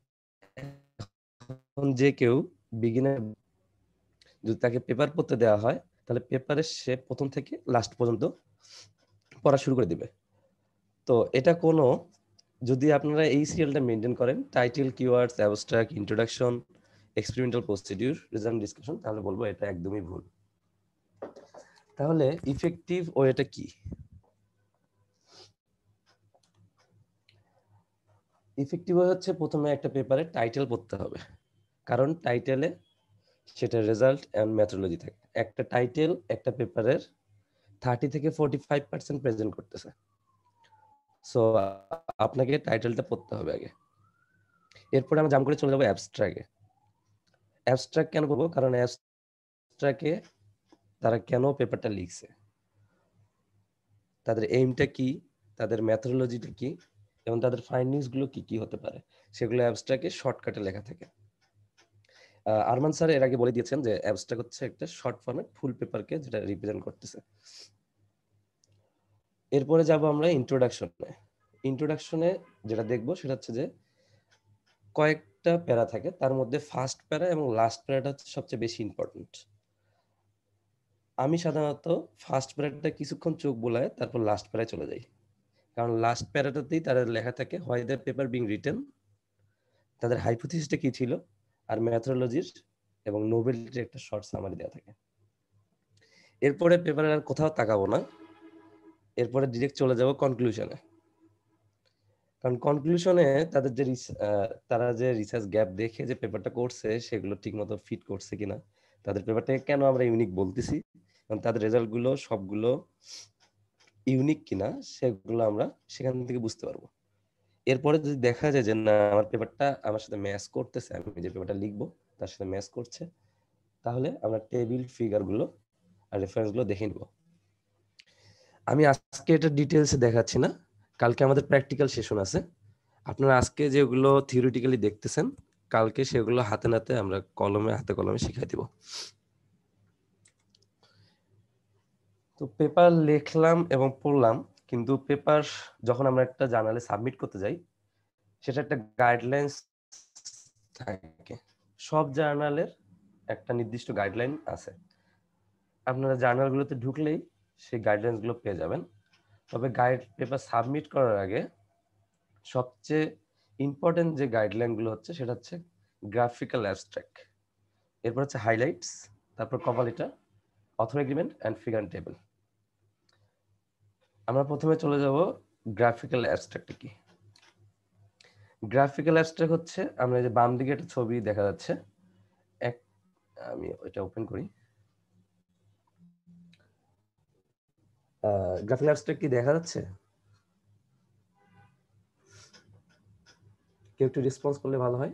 এখন যে কেউ বিগিনার যদি তাকে পেপার পড়তে দেওয়া হয়, তাহলে পেপারে সে প্রথম থেকে লাস্ট পর্যন্ত পড়া শুরু করে দিবে। তো এটা কোনো যদি আপনারা এই সিরিয়ালটা মেনটেন করেন, title, keywords, abstract, introduction, experimental procedure, result discussion, তাহলে বলবো এটা একদমই ভুল। তাহলে ইফেক্টিভ ওয়েটা কি? ইফেক্টিভ ওয়ে হচ্ছে প্রথমে একটা পেপারে টাইটেল পড়তে হবে, কারণ টাইটেলে সেটা রেজাল্ট এন্ড মেথোডোলজি থাকে। একটা টাইটেল একটা পেপারের থার্টি থেকে ফোর্টি ফাইভ পার্সেন্ট প্রেজেন্ট করতেছে। সো আপনাকে টাইটেলটা পড়তে হবে আগে। এরপরে আমরা জাম করে চলে যাবো অ্যাবস্ট্রাক্টে। অ্যাবস্ট্রাক্ট কেন পড়বো? কারণ অ্যাবস্ট্রাক্টে তারা কেন পেপারটা লিখছে, তাদের এইমটা কি, তাদের মেথোডোলজিটা কি, এবং তাদের ফাইন্ডিংস গুলো কি কি হতে পারে, সেগুলো অ্যাবস্ট্রাক্টে শর্টকাটে লেখা থাকে। আরমান স্যার এর আগে বলে দিয়েছেন যে অ্যাবস্ট্রাক্ট হচ্ছে একটা শর্ট ফরম্যাট ফুল পেপারকে যেটা রিপ্রেজেন্ট করতেছে। এরপরে যাব আমরা ইন্ট্রোডাকশনে। ইন্ট্রোডাকশনে যেটা দেখবো সেটা হচ্ছে যে কয়েকটা প্যারা থাকে, তার মধ্যে ফার্স্ট প্যারা এবং লাস্ট প্যারাটা হচ্ছে সবচেয়ে বেশি ইম্পর্টেন্ট। আমি সাধারণত ফার্স্ট প্যারাটা কিছুক্ষণ চোখ বোলায় তারপর লাস্ট প্যারায় চলে যাই, কারণ লাস্ট প্যারাটাতেই তাদের লেখা থাকে why the paper being written, তাদের হাইপোথিসিসটা কি ছিল, আর মেথোডোলজির এবং নোবেলিটির একটা শর্ট সামারি দেওয়া থাকে। এরপরে পেপারের আর কোথাও তাকাবো না, এরপরে ডিরেক্ট চলে যাব কনক্লুশনে। কারণ কনক্লুশনে তাদের যে তারা যে রিসার্চ গ্যাপ দেখে যে পেপারটা করছে সেগুলো ঠিকমতো ফিট করছে কিনা, তাদের পেপারটাকে কেন আমরা ইউনিক বলতেছি, কারণ তাদের রেজাল্টগুলো সবগুলো ইউনিক কিনা সেগুলো আমরা সেখান থেকে বুঝতে পারবো। এরপরে যদি দেখা যায় যে না আমার পেপারটা আমার সাথে ম্যাচ করতেছে, আমি যে পেপারটা লিখবো তার সাথে ম্যাচ করছে, তাহলে আমরা টেবিল ফিগার গুলো আর রেফারেন্স গুলো দেখে নিব। আমি আজকে এটা ডিটেলসে দেখাচ্ছি না, কালকে আমাদের প্র্যাকটিক্যাল সেশন আছে। আপনারা আজকে যেগুলো থিওরিটিক্যালি দেখতেছেন, কালকে সেগুলো হাতে নাতে আমরা কলমে হাতে কলমে শিখাই দিব। তো পেপার লিখলাম এবং পড়লাম, কিন্তু পেপার যখন আমরা একটা জার্নালে সাবমিট করতে যাই সেটা একটা গাইডলাইন্স থাকে। সব জার্নালের একটা নির্দিষ্ট গাইডলাইন আছে, আপনারা জার্নালগুলোতে ঢুকলেই সেই গাইডলাইন্স গুলো পেয়ে যাবেন। তবে গাইড পেপার সাবমিট করার আগে সবচেয়ে ইম্পর্টেন্ট যে গাইডলাইন গুলো হচ্ছে সেটা হচ্ছে গ্রাফিক্যাল অ্যাবস্ট্রাক্ট, এরপর হচ্ছে হাইলাইটস, তারপর cover letter, author agreement and figure table. আমরা প্রথমে চলে যাব গ্রাফিক্যাল অ্যাবস্ট্রাক্ট কি। গ্রাফিক্যাল অ্যাবস্ট্রাক্ট হচ্ছে আমরা যে বাম দিকে একটা ছবি দেখা যাচ্ছে, এক আমি ওইটা ওপেন করি। গ্রাফিক্যাল অ্যাবস্ট্রাক্ট কি দেখা যাচ্ছে? কেউ একটু রেসপন্স করলে ভালো হয়।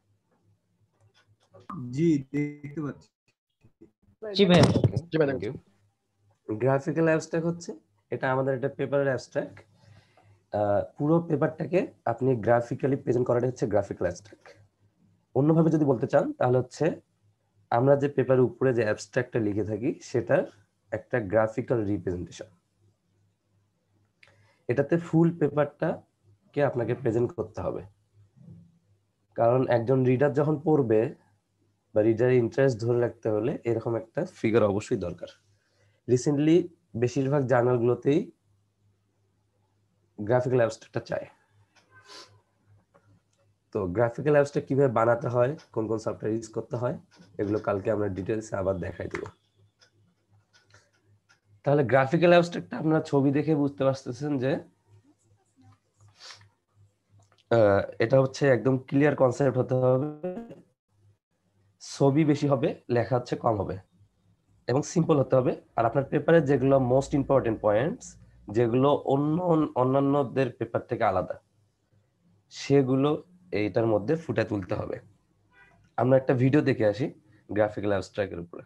জি দেখতে পাচ্ছি। জি ভাই জি ভাই থ্যাংক ইউ। গ্রাফিক্যাল অ্যাবস্ট্রাক্ট হচ্ছে এটা আমাদের একটা পেপারের অ্যাবস্ট্রাক্ট, পুরো পেপারটাকে আপনি গ্রাফিক্যালি প্রেজেন্ট করাটা হচ্ছে গ্রাফিক্যাল অ্যাবস্ট্রাক্ট। অন্যভাবে যদি বলতে চান তাহলে হচ্ছে আমরা যে পেপারের উপরে যে অ্যাবস্ট্রাক্টটা লিখে থাকি সেটার একটা গ্রাফিক্যাল রিপ্রেজেন্টেশন। এটাতে ফুল পেপারটাকে আপনাকে প্রেজেন্ট করতে হবে, কারণ একজন রিডার যখন পড়বে বা রিডারের ইন্টারেস্ট ধরে রাখতে হলে এরকম একটা ফিগার অবশ্যই দরকার। রিসেন্টলি বেশিরভাগ জার্নালগুলোতেই গ্রাফিক্যাল অ্যাবস্ট্রাক্টটা চায়। তো গ্রাফিক্যাল অ্যাবস্ট্রাক্ট কিভাবে বানাতে হয়, কোন কোন সফটওয়্যার ইউজ করতে হয়, এগুলো কালকে আমরা ডিটেইলসে আবার দেখাই দেব। তাহলে গ্রাফিক্যাল অ্যাবস্ট্রাক্টটা আপনারা ছবি দেখে বুঝতে পারতেছেন যে এটা হচ্ছে একদম ক্লিয়ার কনসেপ্ট হতে হবে, ছবি বেশি হবে, লেখা হচ্ছে কম হবে এবং সিম্পল হতে হবে। আর আপনার পেপারে যেগুলো মোস্ট ইম্পর্টেন্ট পয়েন্টস, যেগুলো অন্য অন্যান্যদের পেপার থেকে আলাদা, সেগুলো এইটার মধ্যে ফুটে তুলতে হবে। আমরা একটা ভিডিও দেখে আসি গ্রাফিক্যাল অ্যাবস্ট্রাক্টের উপরে।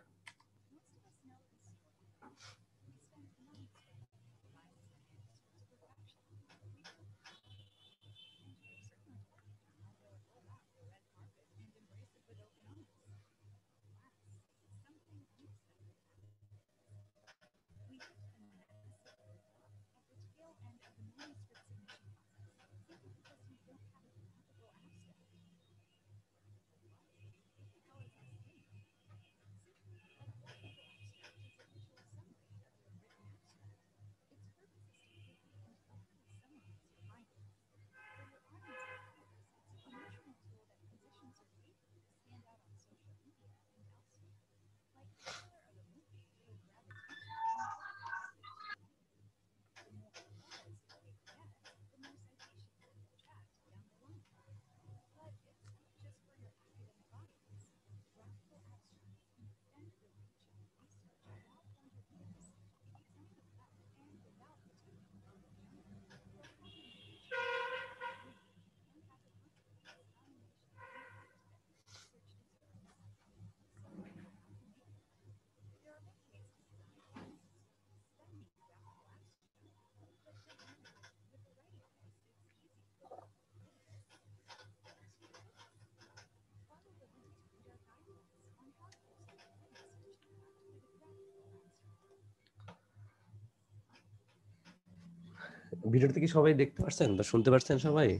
ভিডিওটা কি সবাই দেখতে পাচ্ছেন বা শুনতে পাচ্ছেন সবাই?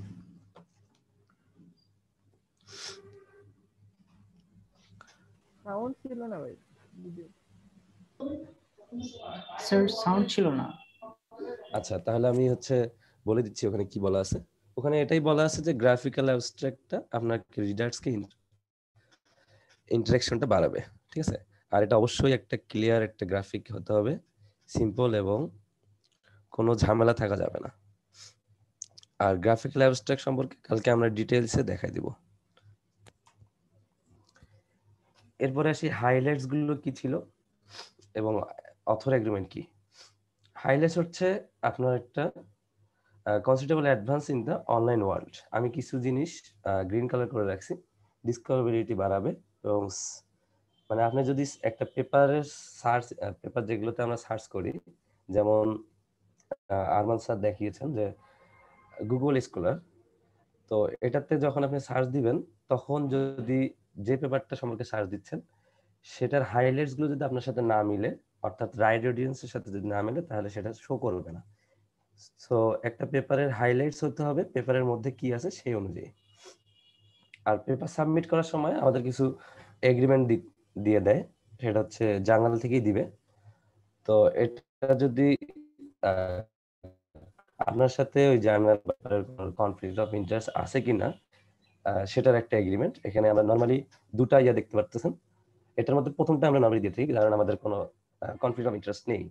সাউন্ড ছিল না ভাই, স্যার সাউন্ড ছিল না। আচ্ছা, তাহলে আমি হচ্ছে বলে দিচ্ছি ওখানে কি বলা আছে। ওখানে এটাই বলা আছে যে গ্রাফিক্যাল অ্যাবস্ট্রাক্টটা আপনার রিডার্সকে ইন্টারেকশনটা বাড়াবে, ঠিক আছে? আর এটা অবশ্যই একটা ক্লিয়ার একটা গ্রাফিক হতে হবে, সিম্পল এবং কোনো ঝামেলা থাকা যাবে না। আর গ্রাফিক্যাল অ্যাবস্ট্রাক্ট সম্পর্কে কালকে আমরা ডিটেইলসে দেখাই দিব। এরপরে আসি হাইলাইটস গুলো কি ছিল এবং অথর এগ্রিমেন্ট কি। হাইলাইটস হচ্ছে আপনার একটা considerable advance in the online world. আমি কিছু জিনিস গ্রিন কালার করে রাখছি, ডিসকভারেবিলিটি বাড়াবে এবং মানে আপনি যদি একটা পেপারের সার্চ, পেপার যেগুলোতে আমরা সার্চ করি, যেমন আরমান স্যার দেখিয়েছেন যে গুগল স্কলার, তো এটাতে যখন আপনি সার্চ দিবেন তখন যদি যে পেপারটা সম্পর্কে সার্চ দিচ্ছেন সেটার হাইলাইটস গুলো যদি আপনার সাথে না মিলে, অর্থাৎ রাইট অডিয়েন্সের সাথে যদি না মিলে, তাহলে সেটা শো করবে না। সো একটা পেপারের হাইলাইটস হতে হবে পেপারের মধ্যে কি আছে সেই অনুযায়ী। আর পেপার সাবমিট করার সময় আমাদের কিছু এগ্রিমেন্ট দিয়ে দেয়, সেটা হচ্ছে জার্নাল থেকেই দিবে। তো এটা যদি আপনার সাথে ওই জার্নাল কনফ্লিক্ট অফ ইন্টারেস্ট আছে কিনা সেটার একটা এগ্রিমেন্ট। এখানে আমরা নরমালি দুটা ইয়া দেখতে পারতেছেন। এটার মধ্যে প্রথমটা আমরা নরমালি দিয়ে থাকি কারণ আমাদের কোনো কনফ্লিক্ট অফ ইন্টারেস্ট নেই।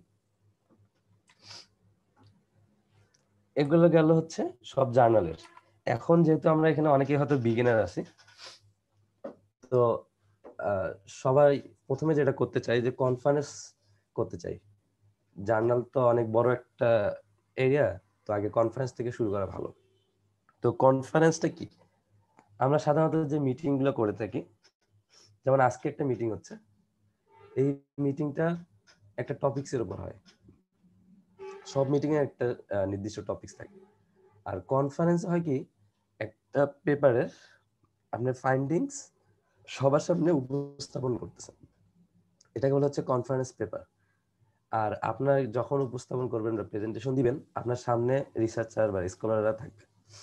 এগুলো গেল হচ্ছে সব জার্নালের। এখন যেহেতু আমরা এখানে অনেকেই হয়তো বিগিনার আছি, তো সবাই প্রথমে যেটা করতে চাই যে কনফারেন্স করতে চাই। জার্নাল তো অনেক বড় একটা এরিয়া, তো আগে কনফারেন্স থেকে শুরু করা ভালো। তো কনফারেন্সটা কি? আমরা সাধারণত যে মিটিং গুলো করে থাকি, যেমন আজকে একটা মিটিং হচ্ছে, এই মিটিংটা একটা টপিকস এর উপর হয়। সব মিটিং এ একটা নির্দিষ্ট টপিকস থাকে। আর কনফারেন্স হয় কি, একটা পেপারের আপনার ফাইন্ডিংস সবার সামনে উপস্থাপন করতেছেন, এটাকে বলা হচ্ছে কনফারেন্স পেপার। আর আপনার যখন উপস্থাপন করবেন বা প্রেজেন্টেশন দিবেন, আপনার সামনে রিসার্চার বা স্কলাররা থাকবে।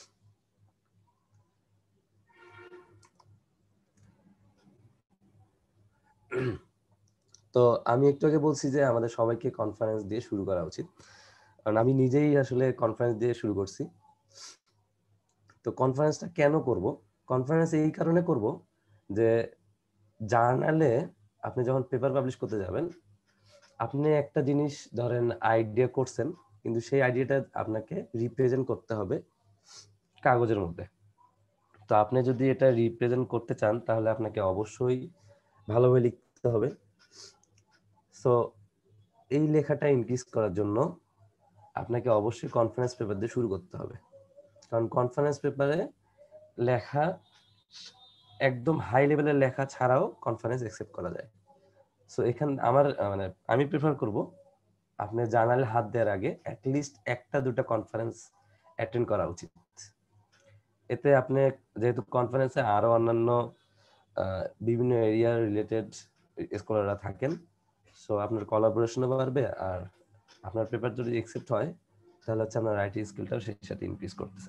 তো আমি একটু আগে বলছি যে আমাদের সবাইকে কনফারেন্স দিয়ে শুরু করা উচিত, কারণ আমি নিজেই আসলে কনফারেন্স দিয়ে শুরু করছি। তো কনফারেন্সটা কেন করব কনফারেন্স এই কারণে করব যে জার্নালে আপনি যখন পেপার পাবলিশ করতে যাবেন, আপনি একটা জিনিস ধরেন আইডিয়া করছেন, কিন্তু সেই আইডিয়াটা আপনাকে রিপ্রেজেন্ট করতে হবে কাগজের মধ্যে। তো আপনি যদি এটা রিপ্রেজেন্ট করতে চান তাহলে আপনাকে অবশ্যই ভালোভাবে লিখতে হবে। সো এই লেখাটা ইনক্রিজ করার জন্য আপনাকে অবশ্যই কনফারেন্স পেপার দিয়ে শুরু করতে হবে, কারণ কনফারেন্স পেপারে লেখা একদম হাই লেভেলের লেখা ছাড়াও কনফারেন্স অ্যাকসেপ্ট করা যায়। সো এখানে আমার মানে আমি প্রেফার করব আপনি জার্নালে হাত দেওয়ার আগে অ্যাটলিস্ট একটা দুটো কনফারেন্স অ্যাটেন্ড করা উচিত। এতে আপনি যেহেতু কনফারেন্সে আরো অন্যান্য বিভিন্ন এরিয়া রিলেটেড স্কলাররা থাকেন, সো আপনার কোলাবোরেশনও বাড়বে, আর আপনার পেপার যদি অ্যাকসেপ্ট হয় তাহলে হচ্ছে আপনার রাইটিং স্কিলটাও সেই সাথে ইনক্রিজ করতেছে।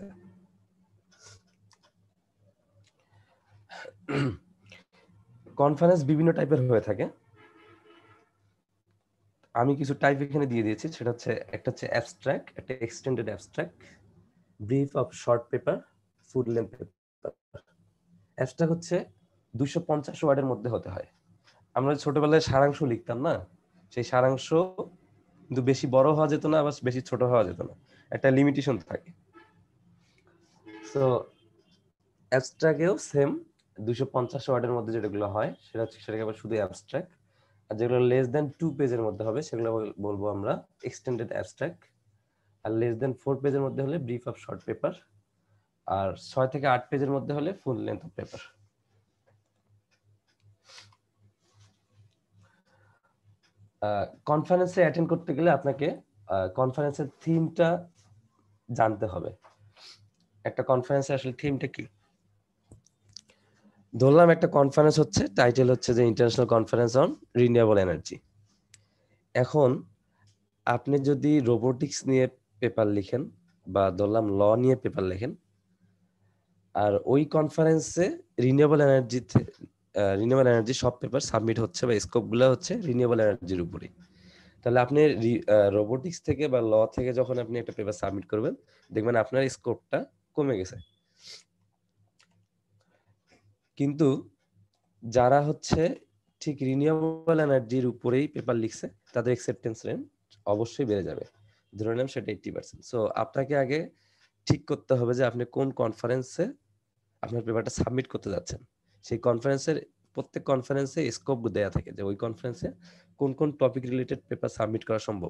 কনফারেন্স বিভিন্ন টাইপের হয়ে থাকে, আমি কিছু টাইপ এখানে দিয়ে দিয়েছি। সেটা হচ্ছে একটা হচ্ছে অ্যাবস্ট্রাক্ট, একটা extended abstract, brief of short paper, full length paper. Abstract হচ্ছে দুইশো পঞ্চাশ ওয়ার্ডের মধ্যে হতে হয়। আমরা ছোটবেলায় সারাংশ লিখতাম না, সেই সারাংশ কিন্তু বেশি বড় হওয়া যেত না, আবার বেশি ছোট হওয়া যেত না, একটা লিমিটেশন থাকে। সো অ্যাবস্ট্রাক্টেও সেম দুইশো পঞ্চাশ ওয়ার্ডের মধ্যে যেগুলো হয় সেটা হচ্ছে সেটাকে আবার শুধু অ্যাবস্ট্রাক্ট, আর যেগুলো লেস দেন টু পেজের মধ্যে হবে সেগুলো বলবো আমরা এক্সটেন্ডেড অ্যাবস্ট্রাক্ট, আর লেস দেন ফোর পেজের মধ্যে হলে ব্রিফ অফ শর্ট পেপার, আর ছয় থেকে আট পেজের মধ্যে হলে ফুল লেন্থ অফ পেপার। কনফারেন্সে অ্যাটেন্ড করতে গেলে আপনাকে কনফারেন্সের থিমটা জানতে হবে। একটা কনফারেন্সে আসলে থিমটা কি? ধরলাম একটা কনফারেন্স হচ্ছে, টাইটেল হচ্ছে যে international conference on renewable energy. এখন আপনি যদি রোবোটিক্স নিয়ে পেপার লিখেন বা ধরলাম ল নিয়ে পেপার লেখেন, আর ওই কনফারেন্সে রিনিউয়েবল এনার্জিতে রিনিউয়েবল এনার্জি সব পেপার সাবমিট হচ্ছে বা স্কোপগুলো হচ্ছে রিনিউয়েবল এনার্জির উপরে, তাহলে আপনি রোবোটিক্স থেকে বা ল থেকে যখন আপনি একটা পেপার সাবমিট করবেন দেখবেন আপনার স্কোপটা কমে গেছে। কিন্তু যারা হচ্ছে ঠিক রিনিউয়েবল এনার্জির উপরেই পেপার লিখছে তাদের অ্যাকসেপ্টেন্স রেট অবশ্যই বেড়ে যাবে, ধরে নেন সেটা এইট্টি পার্সেন্ট। সো আপনাকে আগে ঠিক করতে হবে যে আপনি কোন কনফারেন্সে আপনার পেপারটা সাবমিট করতে যাচ্ছেন। সেই কনফারেন্সের প্রত্যেক কনফারেন্সে স্কোপ দেয়া থাকে যে ওই কনফারেন্সে কোন কোন টপিক রিলেটেড পেপার সাবমিট করা সম্ভব।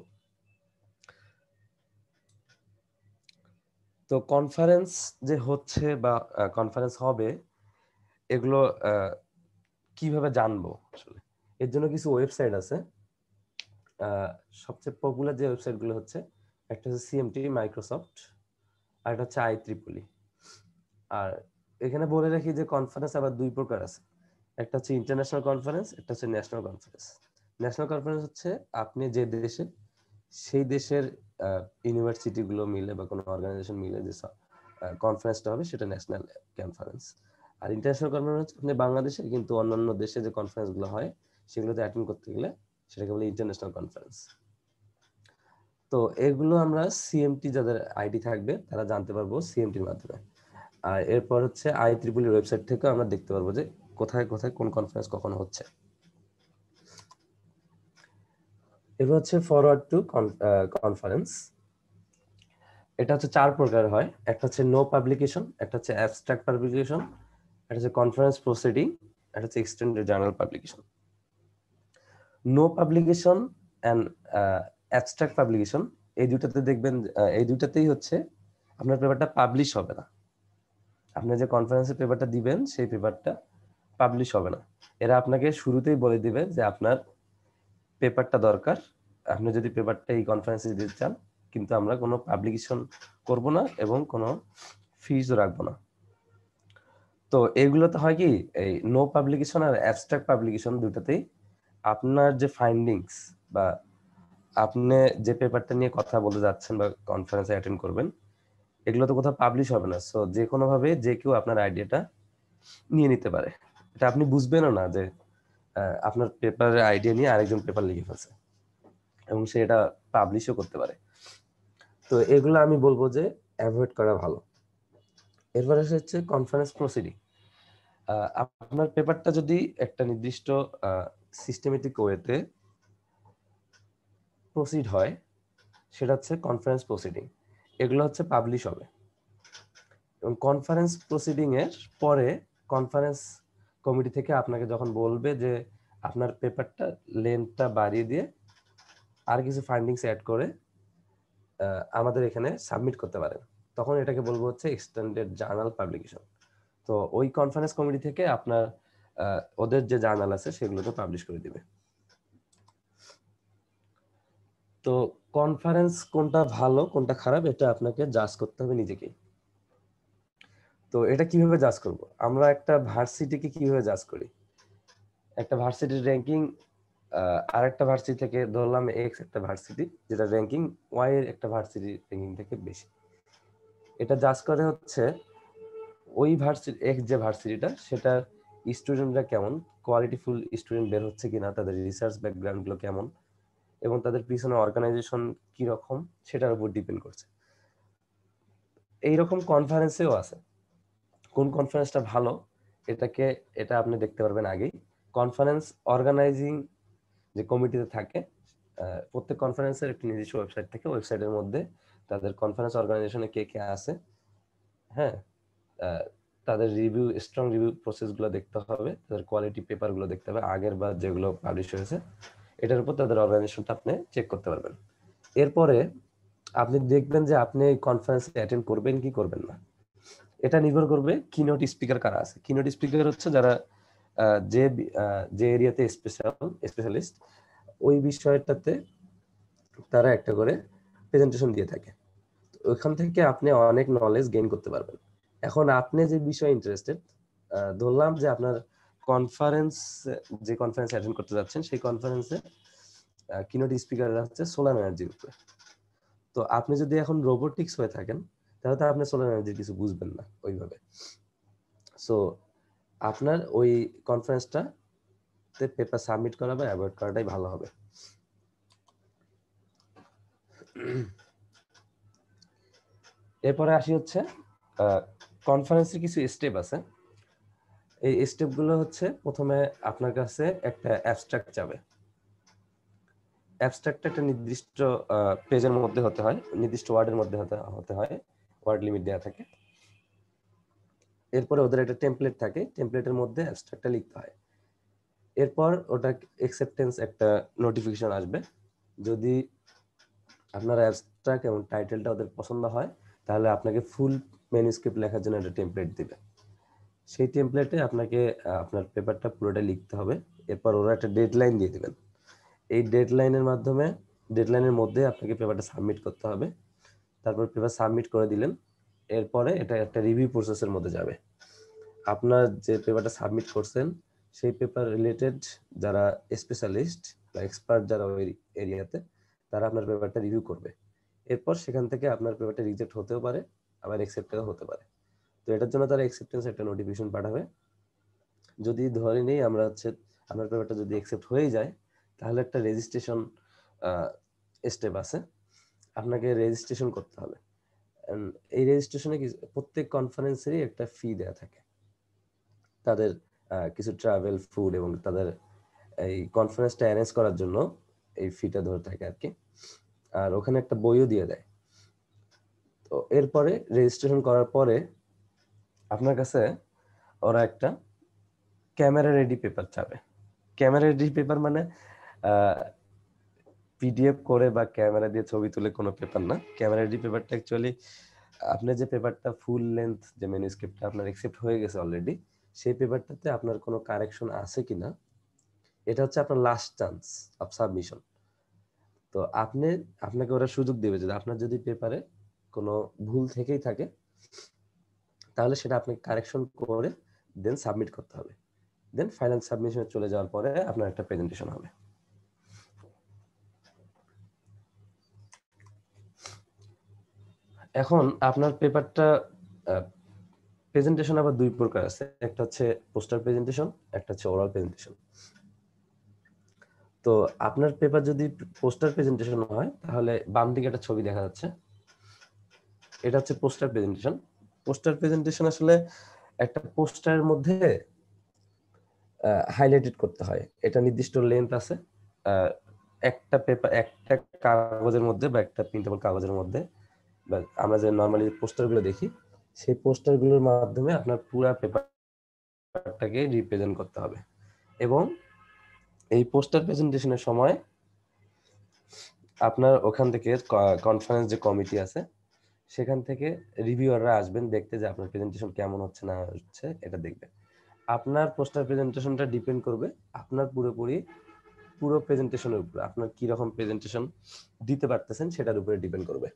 তো কনফারেন্স যে হচ্ছে বা কনফারেন্স হবে এগুলো কিভাবে জানবো আসলে? এর জন্য কিছু ওয়েবসাইট আছে। সবচেয়ে পপুলার যে ওয়েবসাইটগুলো হচ্ছে একটা হচ্ছে সিএমটি, মাইক্রোসফট, আর একটা হচ্ছে আই ট্রিপলি। আর এখানে বলে রাখি যে কনফারেন্স আবার দুই প্রকার আছে, একটা হচ্ছে ইন্টারন্যাশনাল কনফারেন্স, একটা হচ্ছে ন্যাশনাল কনফারেন্স। ন্যাশনাল কনফারেন্স হচ্ছে আপনি যে দেশে সেই দেশের ইউনিভার্সিটি গুলো মিলে বা কোনো অর্গানাইজেশন মিলে যে কনফারেন্সটা হবে সেটা ন্যাশনাল কনফারেন্স। আর ইন্টারন্যাশনাল কনফারেন্স আপনি বাংলাদেশে কিন্তু অন্যান্য দেশে যে কনফারেন্স গুলো হয় সেগুলোতে অ্যাটেন্ড করতে গেলে সেটাকে বলে ইন্টারন্যাশনাল কনফারেন্স। তো এগুলো আমরা সিএমটি যাদের আইডি থাকবে তারা জানতে পারবো সিএমটির মাধ্যমে। আর এরপর হচ্ছে আই ট্রিপলির ওয়েবসাইট থেকে আমরা দেখতে পারবো যে কোথায় কোথায় কোন কনফারেন্স কখন হচ্ছে। এবার হচ্ছে ফরওয়ার্ড টু কনফারেন্স। এটা হচ্ছে চার প্রকার হয়, একটা হচ্ছে নো পাবলিকেশন, একটা হচ্ছে অ্যাবস্ট্রাক্ট পাবলিকেশন, একটা হচ্ছে কনফারেন্স প্রসিডিং, একটা হচ্ছে extended journal publication. No publication and abstract publication এই দুটাতে দেখবেন এই দুটাতেই হচ্ছে আপনার পেপারটা পাবলিশ হবে না। আপনি যে কনফারেন্সের পেপারটা দিবেন সেই পেপারটা পাবলিশ হবে না। এরা আপনাকে শুরুতেই বলে দিবে যে আপনার পেপারটা দরকার, আপনি যদি পেপারটা এই কনফারেন্সে দিতে চান, কিন্তু আমরা কোনো পাবলিকেশন করব না এবং কোনো ফিজও রাখবো না। তো এগুলোতে হয় কি, এই নো পাবলিকেশন আর অ্যাবস্ট্রাক্ট পাবলিকেশন দুটাতেই আপনার যে ফাইন্ডিংস বা আপনি যে পেপারটা নিয়ে কথা বলতে যাচ্ছেন বা কনফারেন্সে অ্যাটেন্ড করবেন এগুলো তো কোথাও পাবলিশ হবে না। সো যে কোনো ভাবে যে কেউ আপনার আইডিয়াটা নিয়ে নিতে পারে, এটা আপনি বুঝবেনও না যে আপনার পেপারের আইডিয়া নিয়ে আরেকজন পেপার লিখে ফেলছে এবং সে এটা পাবলিশও করতে পারে। তো এগুলো আমি বলবো যে অ্যাভয়েড করা ভালো। এরপরে হচ্ছে কনফারেন্স প্রসিডিং। আহ, আপনার পেপারটা যদি একটা নির্দিষ্ট সিস্টেমেটিক ওয়েতে প্রসিড হয়, সেটা হচ্ছে কনফারেন্স প্রসিডিং। এগুলো হচ্ছে পাবলিশ হবে, এবং কনফারেন্স প্রসিডিং এর পরে কনফারেন্স কমিটি থেকে আপনাকে যখন বলবে যে আপনার পেপারটা লেন্থটা বাড়িয়ে দিয়ে আর কিছু ফাইন্ডিংস অ্যাড করে আহ, আমাদের এখানে সাবমিট করতে পারেন, তখন এটাকে বলবো হচ্ছে এক্সটেন্ডেড জার্নাল পাবলিকেশন। তো ওই কনফারেন্স কমিটি থেকে আপনার আহ, ওদের যে জার্নাল আছে সেগুলোকে পাবলিশ করে দিবে। তো কনফারেন্স কোনটা ভালো কোনটা খারাপ এটা আপনাকে জাজ করতে হবে নিজেকে। তো এটা কিভাবে জাজ করব? আমরা একটা ভার্সিটিকে কিভাবে জাজ করি? একটা ভার্সিটির র্যাঙ্কিং আর একটা ভার্সিটি থেকে, ধরলাম এক্স একটা ভার্সিটি, যেটা র্যাঙ্কিং ওয়াই এর একটা ভার্সিটি র্যাঙ্কিং থেকে বেশি, এটা জাজ করে হচ্ছে ওই ভার্সিটি এক্স যে ভার্সিটিটা, সেটার স্টুডেন্টরা কেমন, কোয়ালিটিফুল স্টুডেন্ট বের হচ্ছে কিনা, তাদের রিসার্চ ব্যাকগ্রাউন্ড গুলো কেমন, এবং তাদের পিছনে অর্গানাইজেশন কি রকম, সেটার উপর ডিপেন্ড করছে। এইরকম কনফারেন্সেও আছে, কোন কনফারেন্সটা ভালো এটাকে এটা আপনি দেখতে পারবেন আগেই। কনফারেন্স অর্গানাইজিং যে কমিটিতে থাকে, প্রত্যেক কনফারেন্সের একটি নিজস্ব ওয়েবসাইট থাকে, ওয়েবসাইটের মধ্যে তাদের কনফারেন্স অর্গানাইজেশনে কে কে আছে, হ্যাঁ, তাদের রিভিউ, স্ট্রং রিভিউ প্রসেস গুলো দেখতে হবে, তাদের কোয়ালিটি পেপার গুলো দেখতে হবে আগের বার যেগুলো পাবলিশ হয়েছে, এটার উপর তাদের অর্গানাইজেশনটা আপনি চেক করতে পারবেন। এরপরে আপনি দেখবেন যে আপনি এই কনফারেন্সে অ্যাটেন্ড করবেন কি করবেন না। এটা নির্ভর করবে কিনোট স্পিকার কারা আছে। কিনোট স্পিকার হচ্ছে যারা যে যে এরিয়াতে স্পেশাল স্পেশালিস্ট, ওই বিষয়টাতে তারা একটা করে প্রেজেন্টেশন দিয়ে থাকে। ওইখান থেকে আপনি অনেক নলেজ গেইন করতে পারবেন। এখন আপনি যে বিষয়ে ইন্টারেস্টেড, ধরলাম যে আপনার কনফারেন্স, যে কনফারেন্স অ্যাটেন্ড করতে যাচ্ছেন সেই কনফারেন্সে কিনোট স্পিকাররা হচ্ছে সোলার এনার্জির উপরে। তো আপনি যদি এখন রোবোটিক্স হয়ে থাকেন তাহলে তো আপনি সোলার এনার্জির কিছু বুঝবেন না ওইভাবে। সো আপনার ওই কনফারেন্সটাতে পেপার সাবমিট করা বা অ্যাভয়েড করাটাই ভালো হবে। এরপরে আসি হচ্ছে কনফারেন্সের কিছু স্টেপ আছে। এই স্টেপগুলো হচ্ছে, প্রথমে আপনার কাছে একটা অ্যাবস্ট্রাক্ট যাবে। অ্যাবস্ট্রাক্ট একটা নির্দিষ্ট পেজের মধ্যে হতে হয়, নির্দিষ্ট ওয়ার্ডের মধ্যে হতে হতে হয়, ওয়ার্ড লিমিট দেওয়া থাকে। এরপরে ওদের একটা টেমপ্লেট থাকে, টেমপ্লেটের মধ্যে অ্যাবস্ট্রাক্টটা লিখতে হয়। এরপর ওটা অ্যাকসেপ্টেন্স একটা নোটিফিকেশন আসবে। যদি আপনার অ্যাবস্ট্রাক্ট এবং টাইটেলটা ওদের পছন্দ হয় তাহলে আপনাকে ফুল ম্যানুস্ক্রিপ্ট লেখার জন্য একটা টেমপ্লেট দিবে। সেই টেমপ্লেটে আপনাকে আপনার পেপারটা পুরোটা লিখতে হবে। এরপর ওরা একটা ডেডলাইন দিয়ে দিবেন। এই ডেডলাইনের মাধ্যমে ডেডলাইনের মধ্যে আপনাকে পেপারটা সাবমিট করতে হবে। তারপর পেপার সাবমিট করে দিলেন, এরপরে এটা একটা রিভিউ প্রসেসের মধ্যে যাবে। আপনার যে পেপারটা সাবমিট করছেন সেই পেপার রিলেটেড যারা স্পেশালিস্ট বা এক্সপার্ট যারা ওই এরিয়াতে, তারা আপনার পেপারটা রিভিউ করবে। এরপর সেখান থেকে আপনার পেপারটা রিজেক্ট হতেও পারে, আবার অ্যাকসেপ্টেডও হতে পারে। তো এটার জন্য তারা অ্যাকসেপ্টেন্স একটা নোটিফিকেশন পাঠাবে। যদি ধরে নেই আমরা হচ্ছে আপনার পেপারটা যদি অ্যাকসেপ্ট হয়ে যায়, তাহলে একটা রেজিস্ট্রেশন স্টেপ আছে, আপনাকে রেজিস্ট্রেশন করতে হবে। এই রেজিস্ট্রেশনে প্রত্যেক কনফারেন্সেরই একটা ফি দেয়া থাকে, তাদের কিছু ট্রাভেল, ফুড এবং তাদের এই কনফারেন্সটা অ্যারেঞ্জ করার জন্য এই ফিটা ধরে থাকে আর কি। আর ওখানে একটা বইও দিয়ে দেয়। তো এরপরে রেজিস্ট্রেশন করার পরে আপনার কাছে ওরা একটা ক্যামেরা রেডি পেপার চাবে। ক্যামেরা রেডি পেপার মানে পিডিএফ করে বা ক্যামেরা দিয়ে ছবি তুলে কোনো পেপার না। ক্যামেরা রেডি পেপারটা অ্যাকচুয়ালি আপনি যে পেপারটা ফুল লেন্থ যে ম্যানুস্ক্রিপ্টটা আপনার অ্যাকসেপ্ট হয়ে গেছে অলরেডি, সেই পেপারটাতে আপনার কোনো কারেকশন আছে কিনা, এটা হচ্ছে আপনার লাস্ট চান্স অফ সাবমিশন। তো আপনি আপনাকে ওরা সুযোগ দেবে যদি আপনার যদি পেপারে কোনো ভুল থেকেই থাকে, তাহলে সেটা আপনাকে কারেকশন করে দেন সাবমিট করতে হবে। দেন ফাইনাল সাবমিশনে চলে যাওয়ার পরে আপনার একটা প্রেজেন্টেশন হবে। এখন আপনার পেপারটা প্রেজেন্টেশন আবার দুই প্রকার আছে, একটা হচ্ছে পোস্টার প্রেজেন্টেশন, একটা হচ্ছে ওরাল প্রেজেন্টেশন। তো আপনার পেপার যদি পোস্টার প্রেজেন্টেশন হয় তাহলে বাম দিকে একটা ছবি দেখা যাচ্ছে, এটা হচ্ছে পোস্টার প্রেজেন্টেশন। পোস্টার প্রেজেন্টেশন আসলে একটা পোস্টারের মধ্যে হাইলাইটেড করতে হয়। এটা নির্দিষ্ট লেন্থ আছে, আহ, একটা পেপার একটা কাগজের মধ্যে বা একটা প্রিন্টেবল কাগজের মধ্যে বা আমরা যে নর্মালি পোস্টারগুলো দেখি সেই পোস্টারগুলোর মাধ্যমে আপনার পুরো পেপারটাকে রিপ্রেজেন্ট করতে হবে। এবং এই পোস্টার প্রেজেন্টেশনের সময় আপনার ওখান থেকে কনফারেন্স যে কমিটি আছে সেখান থেকে রিভিউয়াররা আসবেন দেখতে যে আপনার প্রেজেন্টেশন কেমন হচ্ছে না হচ্ছে এটা দেখবে। আপনার পোস্টার প্রেজেন্টেশনটা ডিপেন্ড করবে আপনার পুরোপুরি পুরো প্রেজেন্টেশনের উপর, আপনার কি রকম প্রেজেন্টেশন দিতে পারতেছেন সেটার উপরে ডিপেন্ড করবে।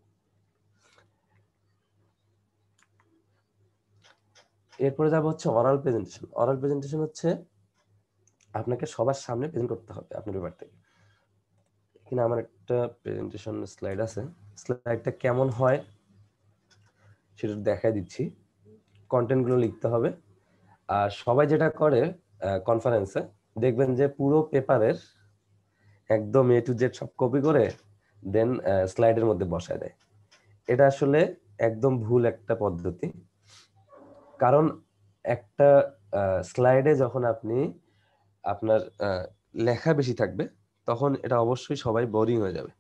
এরপরে যাব হচ্ছে অরাল প্রেজেন্টেশন। অরাল প্রেজেন্টেশন হচ্ছে আপনাকে সবার সামনে প্রেজেন্ট করতে হবে আপনার ব্যাপারটাকে। এখানে আমার একটা প্রেজেন্টেশন স্লাইড আছে, স্লাইডটা কেমন হয় সেটা দেখাই দিচ্ছি। কন্টেন্ট গুলো লিখতে হবে। আর সবাই যেটা করে কনফারেন্সে দেখবেন যে পুরো পেপারের একদম এ টু জেড সব কপি করে দেন স্লাইডের মধ্যে বসায় দেয়। এটা আসলে একদম ভুল একটা পদ্ধতি। কারণ একটা স্লাইডে যখন আপনি আপনার লেখা বেশি থাকবে তখন এটা অবশ্যই সবাই বোরিং হয়ে যাবে।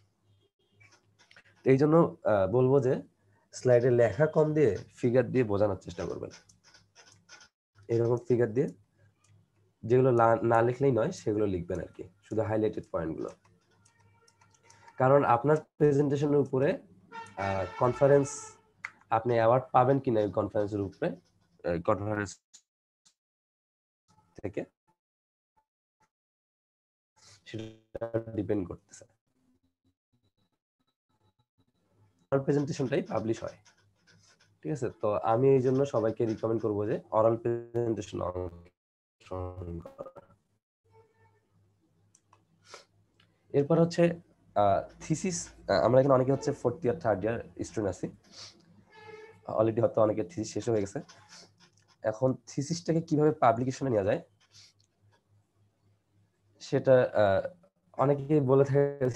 এই জন্য বলবো যে স্লাইডে লেখা কম দিয়ে ফিগার দিয়ে বোঝানোর চেষ্টা করবেন। এরকম ফিগার দিয়ে যেগুলো না লিখলেই নয় সেগুলো লিখবেন আর কি, শুধু হাইলাইটেড পয়েন্টগুলো। কারণ আপনার প্রেজেন্টেশনের উপরে কনফারেন্স আপনি অ্যাওয়ার্ড পাবেন কিনা এই কনফারেন্সের উপরে কনফারেন্স থেকে সেটা ডিপেন্ড করতেছে। অরাল প্রেজেন্টেশনটাই পাবলিশ হয়, ঠিক আছে? তো আমি এই জন্য সবাইকে রিকমেন্ড করবো যে অরাল প্রেজেন্টেশন এরপর হচ্ছে থিসিস। আমরা এখানে অনেকে হচ্ছে fourth year third year student আছি, অলরেডি হয়তো অনেকের থিসিস শেষ হয়ে গেছে। এখন থিসিসটাকে কিভাবে পাবলিকেশনে নেওয়া যায় সেটা অনেকেই বলে থাকে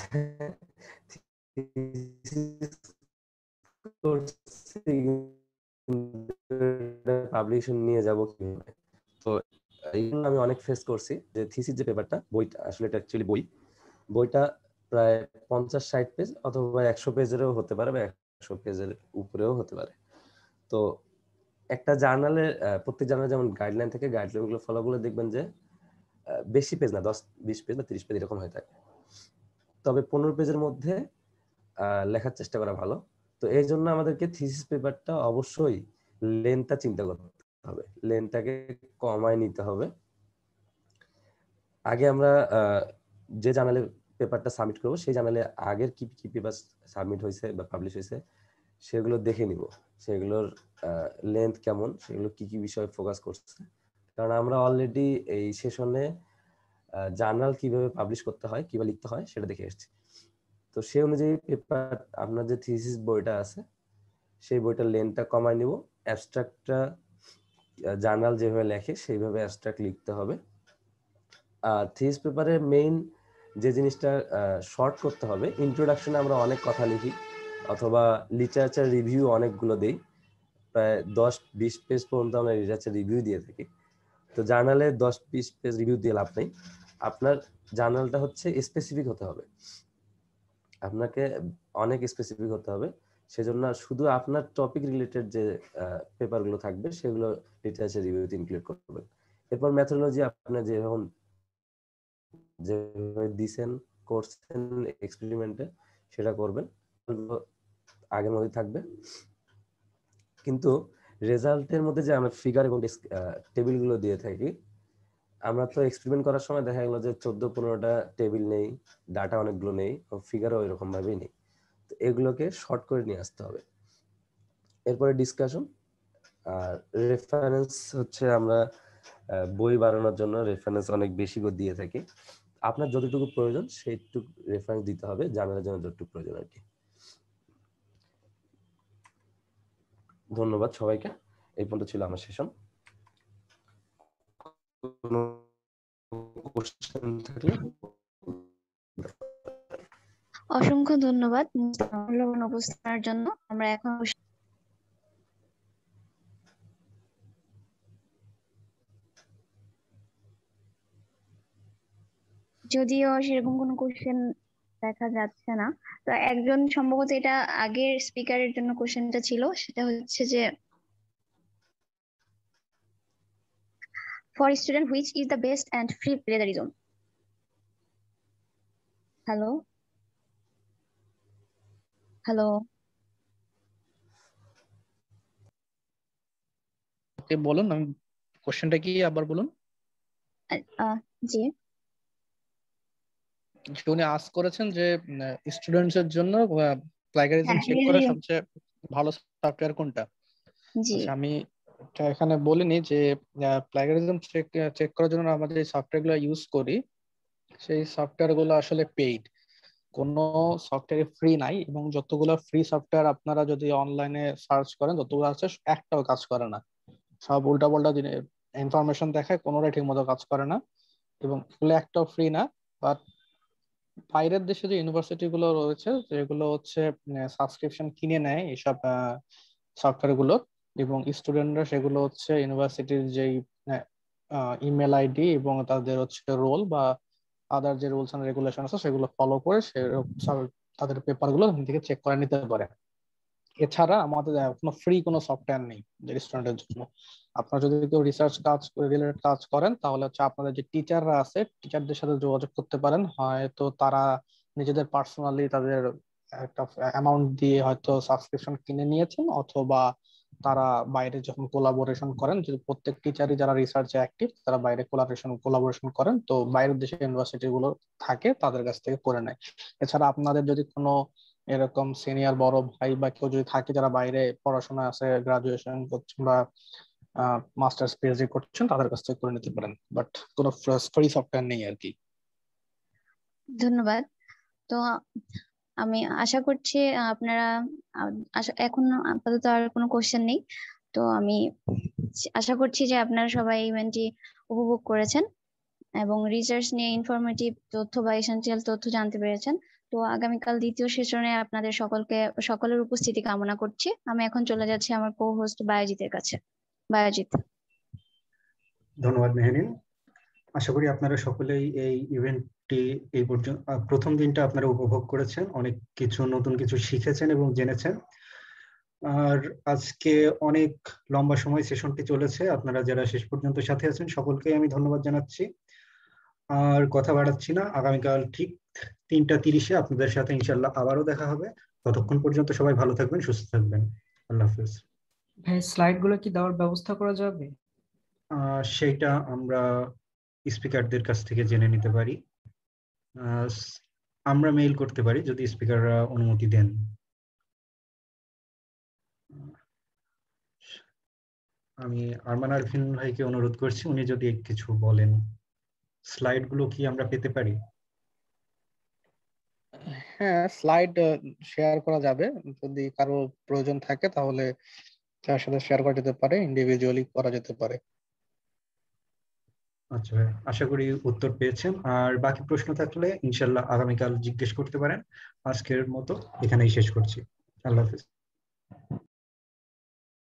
পাবলিকেশন নিয়ে যাব কিভাবে। তো এইগুলো আমি অনেক ফেস করছি যে থিসিস যে পেপারটা বইটা আসলে এটা অ্যাকচুয়ালি বই বইটা প্রায় পঞ্চাশ ষাট পেজ অথবা একশো পেজেরও হতে পারে বা একশো পেজের উপরেও হতে পারে। তো একটা জার্নালে প্রত্যেক জার্নালে যেমন গাইডলাইন থেকে গাইডলাইন গুলো ফলো করলে দেখবেন যে বেশি পেজ না, দশ বিশ পেজ বা ত্রিশ পেজ এরকম হয়ে থাকে। তবে পনেরো পেজের মধ্যে লেখার চেষ্টা করা ভালো। তো এই জন্য আমাদেরকে থিসিস পেপারটা অবশ্যই লেন্থটা চিন্তা করতে হবে, লেন্থটাকে কমায় নিতে হবে। আগে আমরা যে জার্নালে পেপারটা সাবমিট করবো সেই জার্নালে আগের কি কি পেপার সাবমিট হয়েছে বা পাবলিশ হয়েছে সেগুলো দেখে নিব, সেগুলোর লেন্থ কেমন, সেগুলো কি কি বিষয়ে ফোকাস করছে। কারণ আমরা অলরেডি এই সেশনে জার্নাল কিভাবে পাবলিশ করতে হয় কিভাবে লিখতে হয় সেটা দেখে এসেছি। তো সেই অনুযায়ী পেপার আপনার যে থিসিস বইটা আছে সেই বইটার লেন্থটা কমায় নিব, অ্যাবস্ট্রাক্টটা জার্নাল যেভাবে লেখে সেইভাবে অ্যাবস্ট্রাক্ট লিখতে হবে। আর থিসিস পেপারে মেইন যে জিনিসটা শর্ট করতে হবে, ইন্ট্রোডাকশনে আমরা অনেক কথা লিখি অথবা লিটারেচার রিভিউ অনেকগুলো দেই, প্রায় দশ বিশ পেজ পর্যন্ত আমরা লিটারেচার রিভিউ দিয়ে থাকি। তো জার্নালে দশ বিশ পেজ রিভিউ দিয়ে লাভ নেই, আপনার জার্নালটা হচ্ছে স্পেসিফিক হতে হবে, আপনাকে অনেক স্পেসিফিক হতে হবে। সেজন্য শুধু আপনার টপিক রিলেটেড যে পেপারগুলো থাকবে সেগুলো লিটারেচার রিভিউতে ইনক্লুড করবেন। এরপর মেথোডোলজি আপনার যেরকম যেভাবে দিছেন করছেন এক্সপেরিমেন্টে সেটা করবেন, আগের মধ্যে থাকবে। কিন্তু রেজাল্টের মধ্যে যে আমরা ফিগার এবং টেবিলগুলো দিয়ে থাকি, আমরা তো এক্সপেরিমেন্ট করার সময় দেখা গেল যে চোদ্দ পনেরোটা টেবিল নেই, ডাটা অনেকগুলো নেই, ফিগারও এরকম ভাবেই নেই। তো এগুলোকে শর্ট করে নিয়ে আসতে হবে। এরপরে ডিসকাশন আর রেফারেন্স হচ্ছে আমরা বই বানানোর জন্য রেফারেন্স অনেক বেশি করে দিয়ে থাকি। আপনার যতটুকু প্রয়োজন সেইটুকু রেফারেন্স দিতে হবে, জানার জন্য যতটুকু প্রয়োজন আর কি। ধন্যবাদ সবাইকে, এই পর্যন্ত ছিল আমার সেশন। অসংখ্য ধন্যবাদ মূল্যবান উপস্থাপনার জন্য। আমরা এখন যদিও সেরকম কোনো কোশ্চেন দেখা যাচ্ছে না, তো একজন সম্ভবত এটা আগের স্পিকারের জন্য কোশ্চেনটা ছিল, সেটা হচ্ছে যে for student which is the best and free plagiarism. Hello hello okay, বলুন, আমি কোশ্চেনটা কি আবার বলুন। জি, উনি আস্ক করেছেন যে স্টুডেন্টস এর জন্য প্লাগারিজম হ্যাঁ চেক করার প্লেজারিজম, সবচেয়ে ভালো সফটওয়্যার কোনটা। জি আচ্ছা, আমি এটা এখানে বলিনি যে প্লাগারিজম চেক চেক করার জন্য আমরা যে সফটওয়্যারগুলো ইউজ করি সেই সফটওয়্যারগুলো আসলে পেইড, কোনো সফটওয়্যার ফ্রি নাই, এবং যতগুলো ফ্রি সফটওয়্যার আপনারা যদি অনলাইনে সার্চ করেন যতগুলো আছে একটাও কাজ করে না, সব উল্টাপাল্টা ইনফরমেশন দেখায়, কোনোটাই ঠিক মতো কাজ করে না, এবং এগুলো একটাও ফ্রি না। বাট বাইরের দেশে যে ইউনিভার্সিটি গুলো রয়েছে যেগুলো হচ্ছে সাবস্ক্রিপশন কিনে নেয় এইসব সফটওয়্যার গুলো, এবং স্টুডেন্টরা সেগুলো হচ্ছে ইউনিভার্সিটির যেই ইমেল আইডি এবং তাদের হচ্ছে রোল বা আদার যে রুলস এন্ড রেগুলেশন আছে সেগুলো ফলো করে সে তাদের পেপার গুলো এখান থেকে চেক করে নিতে পারে। এছাড়া আমাদের কোনো ফ্রি কোনো সফটওয়্যার নেই স্টুডেন্টের জন্য। আপনারা যদি কেউ রিসার্চ কাজ রিলেটেড কাজ করেন তাহলে হচ্ছে আপনাদের যে টিচাররা আছে টিচারদের সাথে যোগাযোগ করতে পারেন, হয়তো তারা নিজেদের পার্সোনালি তাদের একটা অ্যামাউন্ট দিয়ে হয়তো সাবস্ক্রিপশন কিনে নিয়েছেন, অথবা তারা বাইরে যখন কোলাবোরেশন করেন, যদি প্রত্যেক টিচারই যারা রিসার্চে অ্যাক্টিভ তারা বাইরে কোলাবোরেশন কোলাবোরেশন করেন, তো বাইরের দেশে ইউনিভার্সিটি গুলো থাকে তাদের কাছ থেকে করে নেয়। এছাড়া আপনাদের যদি কোনো এরকম সিনিয়র বড় ভাই বা কেউ যদি থাকে যারা বাইরে পড়াশোনা আছে, গ্রাজুয়েশন করছেন বা মাস্টার্স পিএইচডি করছেন, তাদের কাছ থেকে করে নিতে পারেন, বাট কোনো ফ্রি সফটওয়্যার নেই আর কি। ধন্যবাদ। তো আমি আশা করছি আপনারা আশা- এখন আপাতত আর কোনো কোশ্চেন নেই, তো আমি আশা করছি যে আপনারা সবাই ইভেন্টটি উপভোগ করেছেন এবং রিসার্চ নিয়ে ইনফরমেটিভ তথ্য বা এসেনশিয়াল তথ্য জানতে পেরেছেন। তো আগামীকাল দ্বিতীয় সেশনে আপনাদের সকলকে সকলের উপস্থিতি কামনা করছি। আমি এখন চলে যাচ্ছি আমার কো হোস্ট বায়োজিতের কাছে। বায়োজিৎ। ধন্যবাদ মেহরিন। আশা করি আপনারা সকলেই এই ইভেন্টটি এই পর্যন্ত প্রথম দিনটা আপনারা উপভোগ করেছেন, অনেক কিছু নতুন কিছু শিখেছেন এবং জেনেছেন। আর আজকে অনেক লম্বা সময় সেশনটি চলেছে, আপনারা যারা শেষ পর্যন্ত সাথে আছেন সকলকে আমি ধন্যবাদ জানাচ্ছি। আর কথা বাড়াচ্ছি না, আগামীকাল ঠিক তিনটা তিরিশে আপনাদের সাথে ইনশাল্লাহ আবারও দেখা হবে। ততক্ষণ পর্যন্ত সবাই ভালো থাকবেন, সুস্থ থাকবেন। আল্লাহ হাফেজ। ভাই স্লাইড গুলো কি দেওয়ার ব্যবস্থা করা যাবে? আহ সেইটা আমরা স্পিকারদের কাছ থেকে জেনে নিতে পারি, আহ, আমরা মেইল করতে পারি যদি স্পিকাররা অনুমতি দেন। আমি আরমান আরফিন ভাইকে অনুরোধ করছি উনি যদি কিছু বলেন। স্লাইড গুলো কি আমরা পেতে পারি? হ্যাঁ, স্লাইড শেয়ার করা যাবে, যদি কারো প্রয়োজন থাকে তাহলে তার সাথে শেয়ার করা যেতে পারে, ইন্ডিভিজুয়ালি করা যেতে পারে। আচ্ছা ভাই, আশা করি উত্তর পেয়েছেন। আর বাকি প্রশ্ন থাকলে ইনশাল্লাহ আগামীকাল জিজ্ঞেস করতে পারেন। আজকের মতো এখানেই শেষ করছি। আল্লাহ হাফেজ।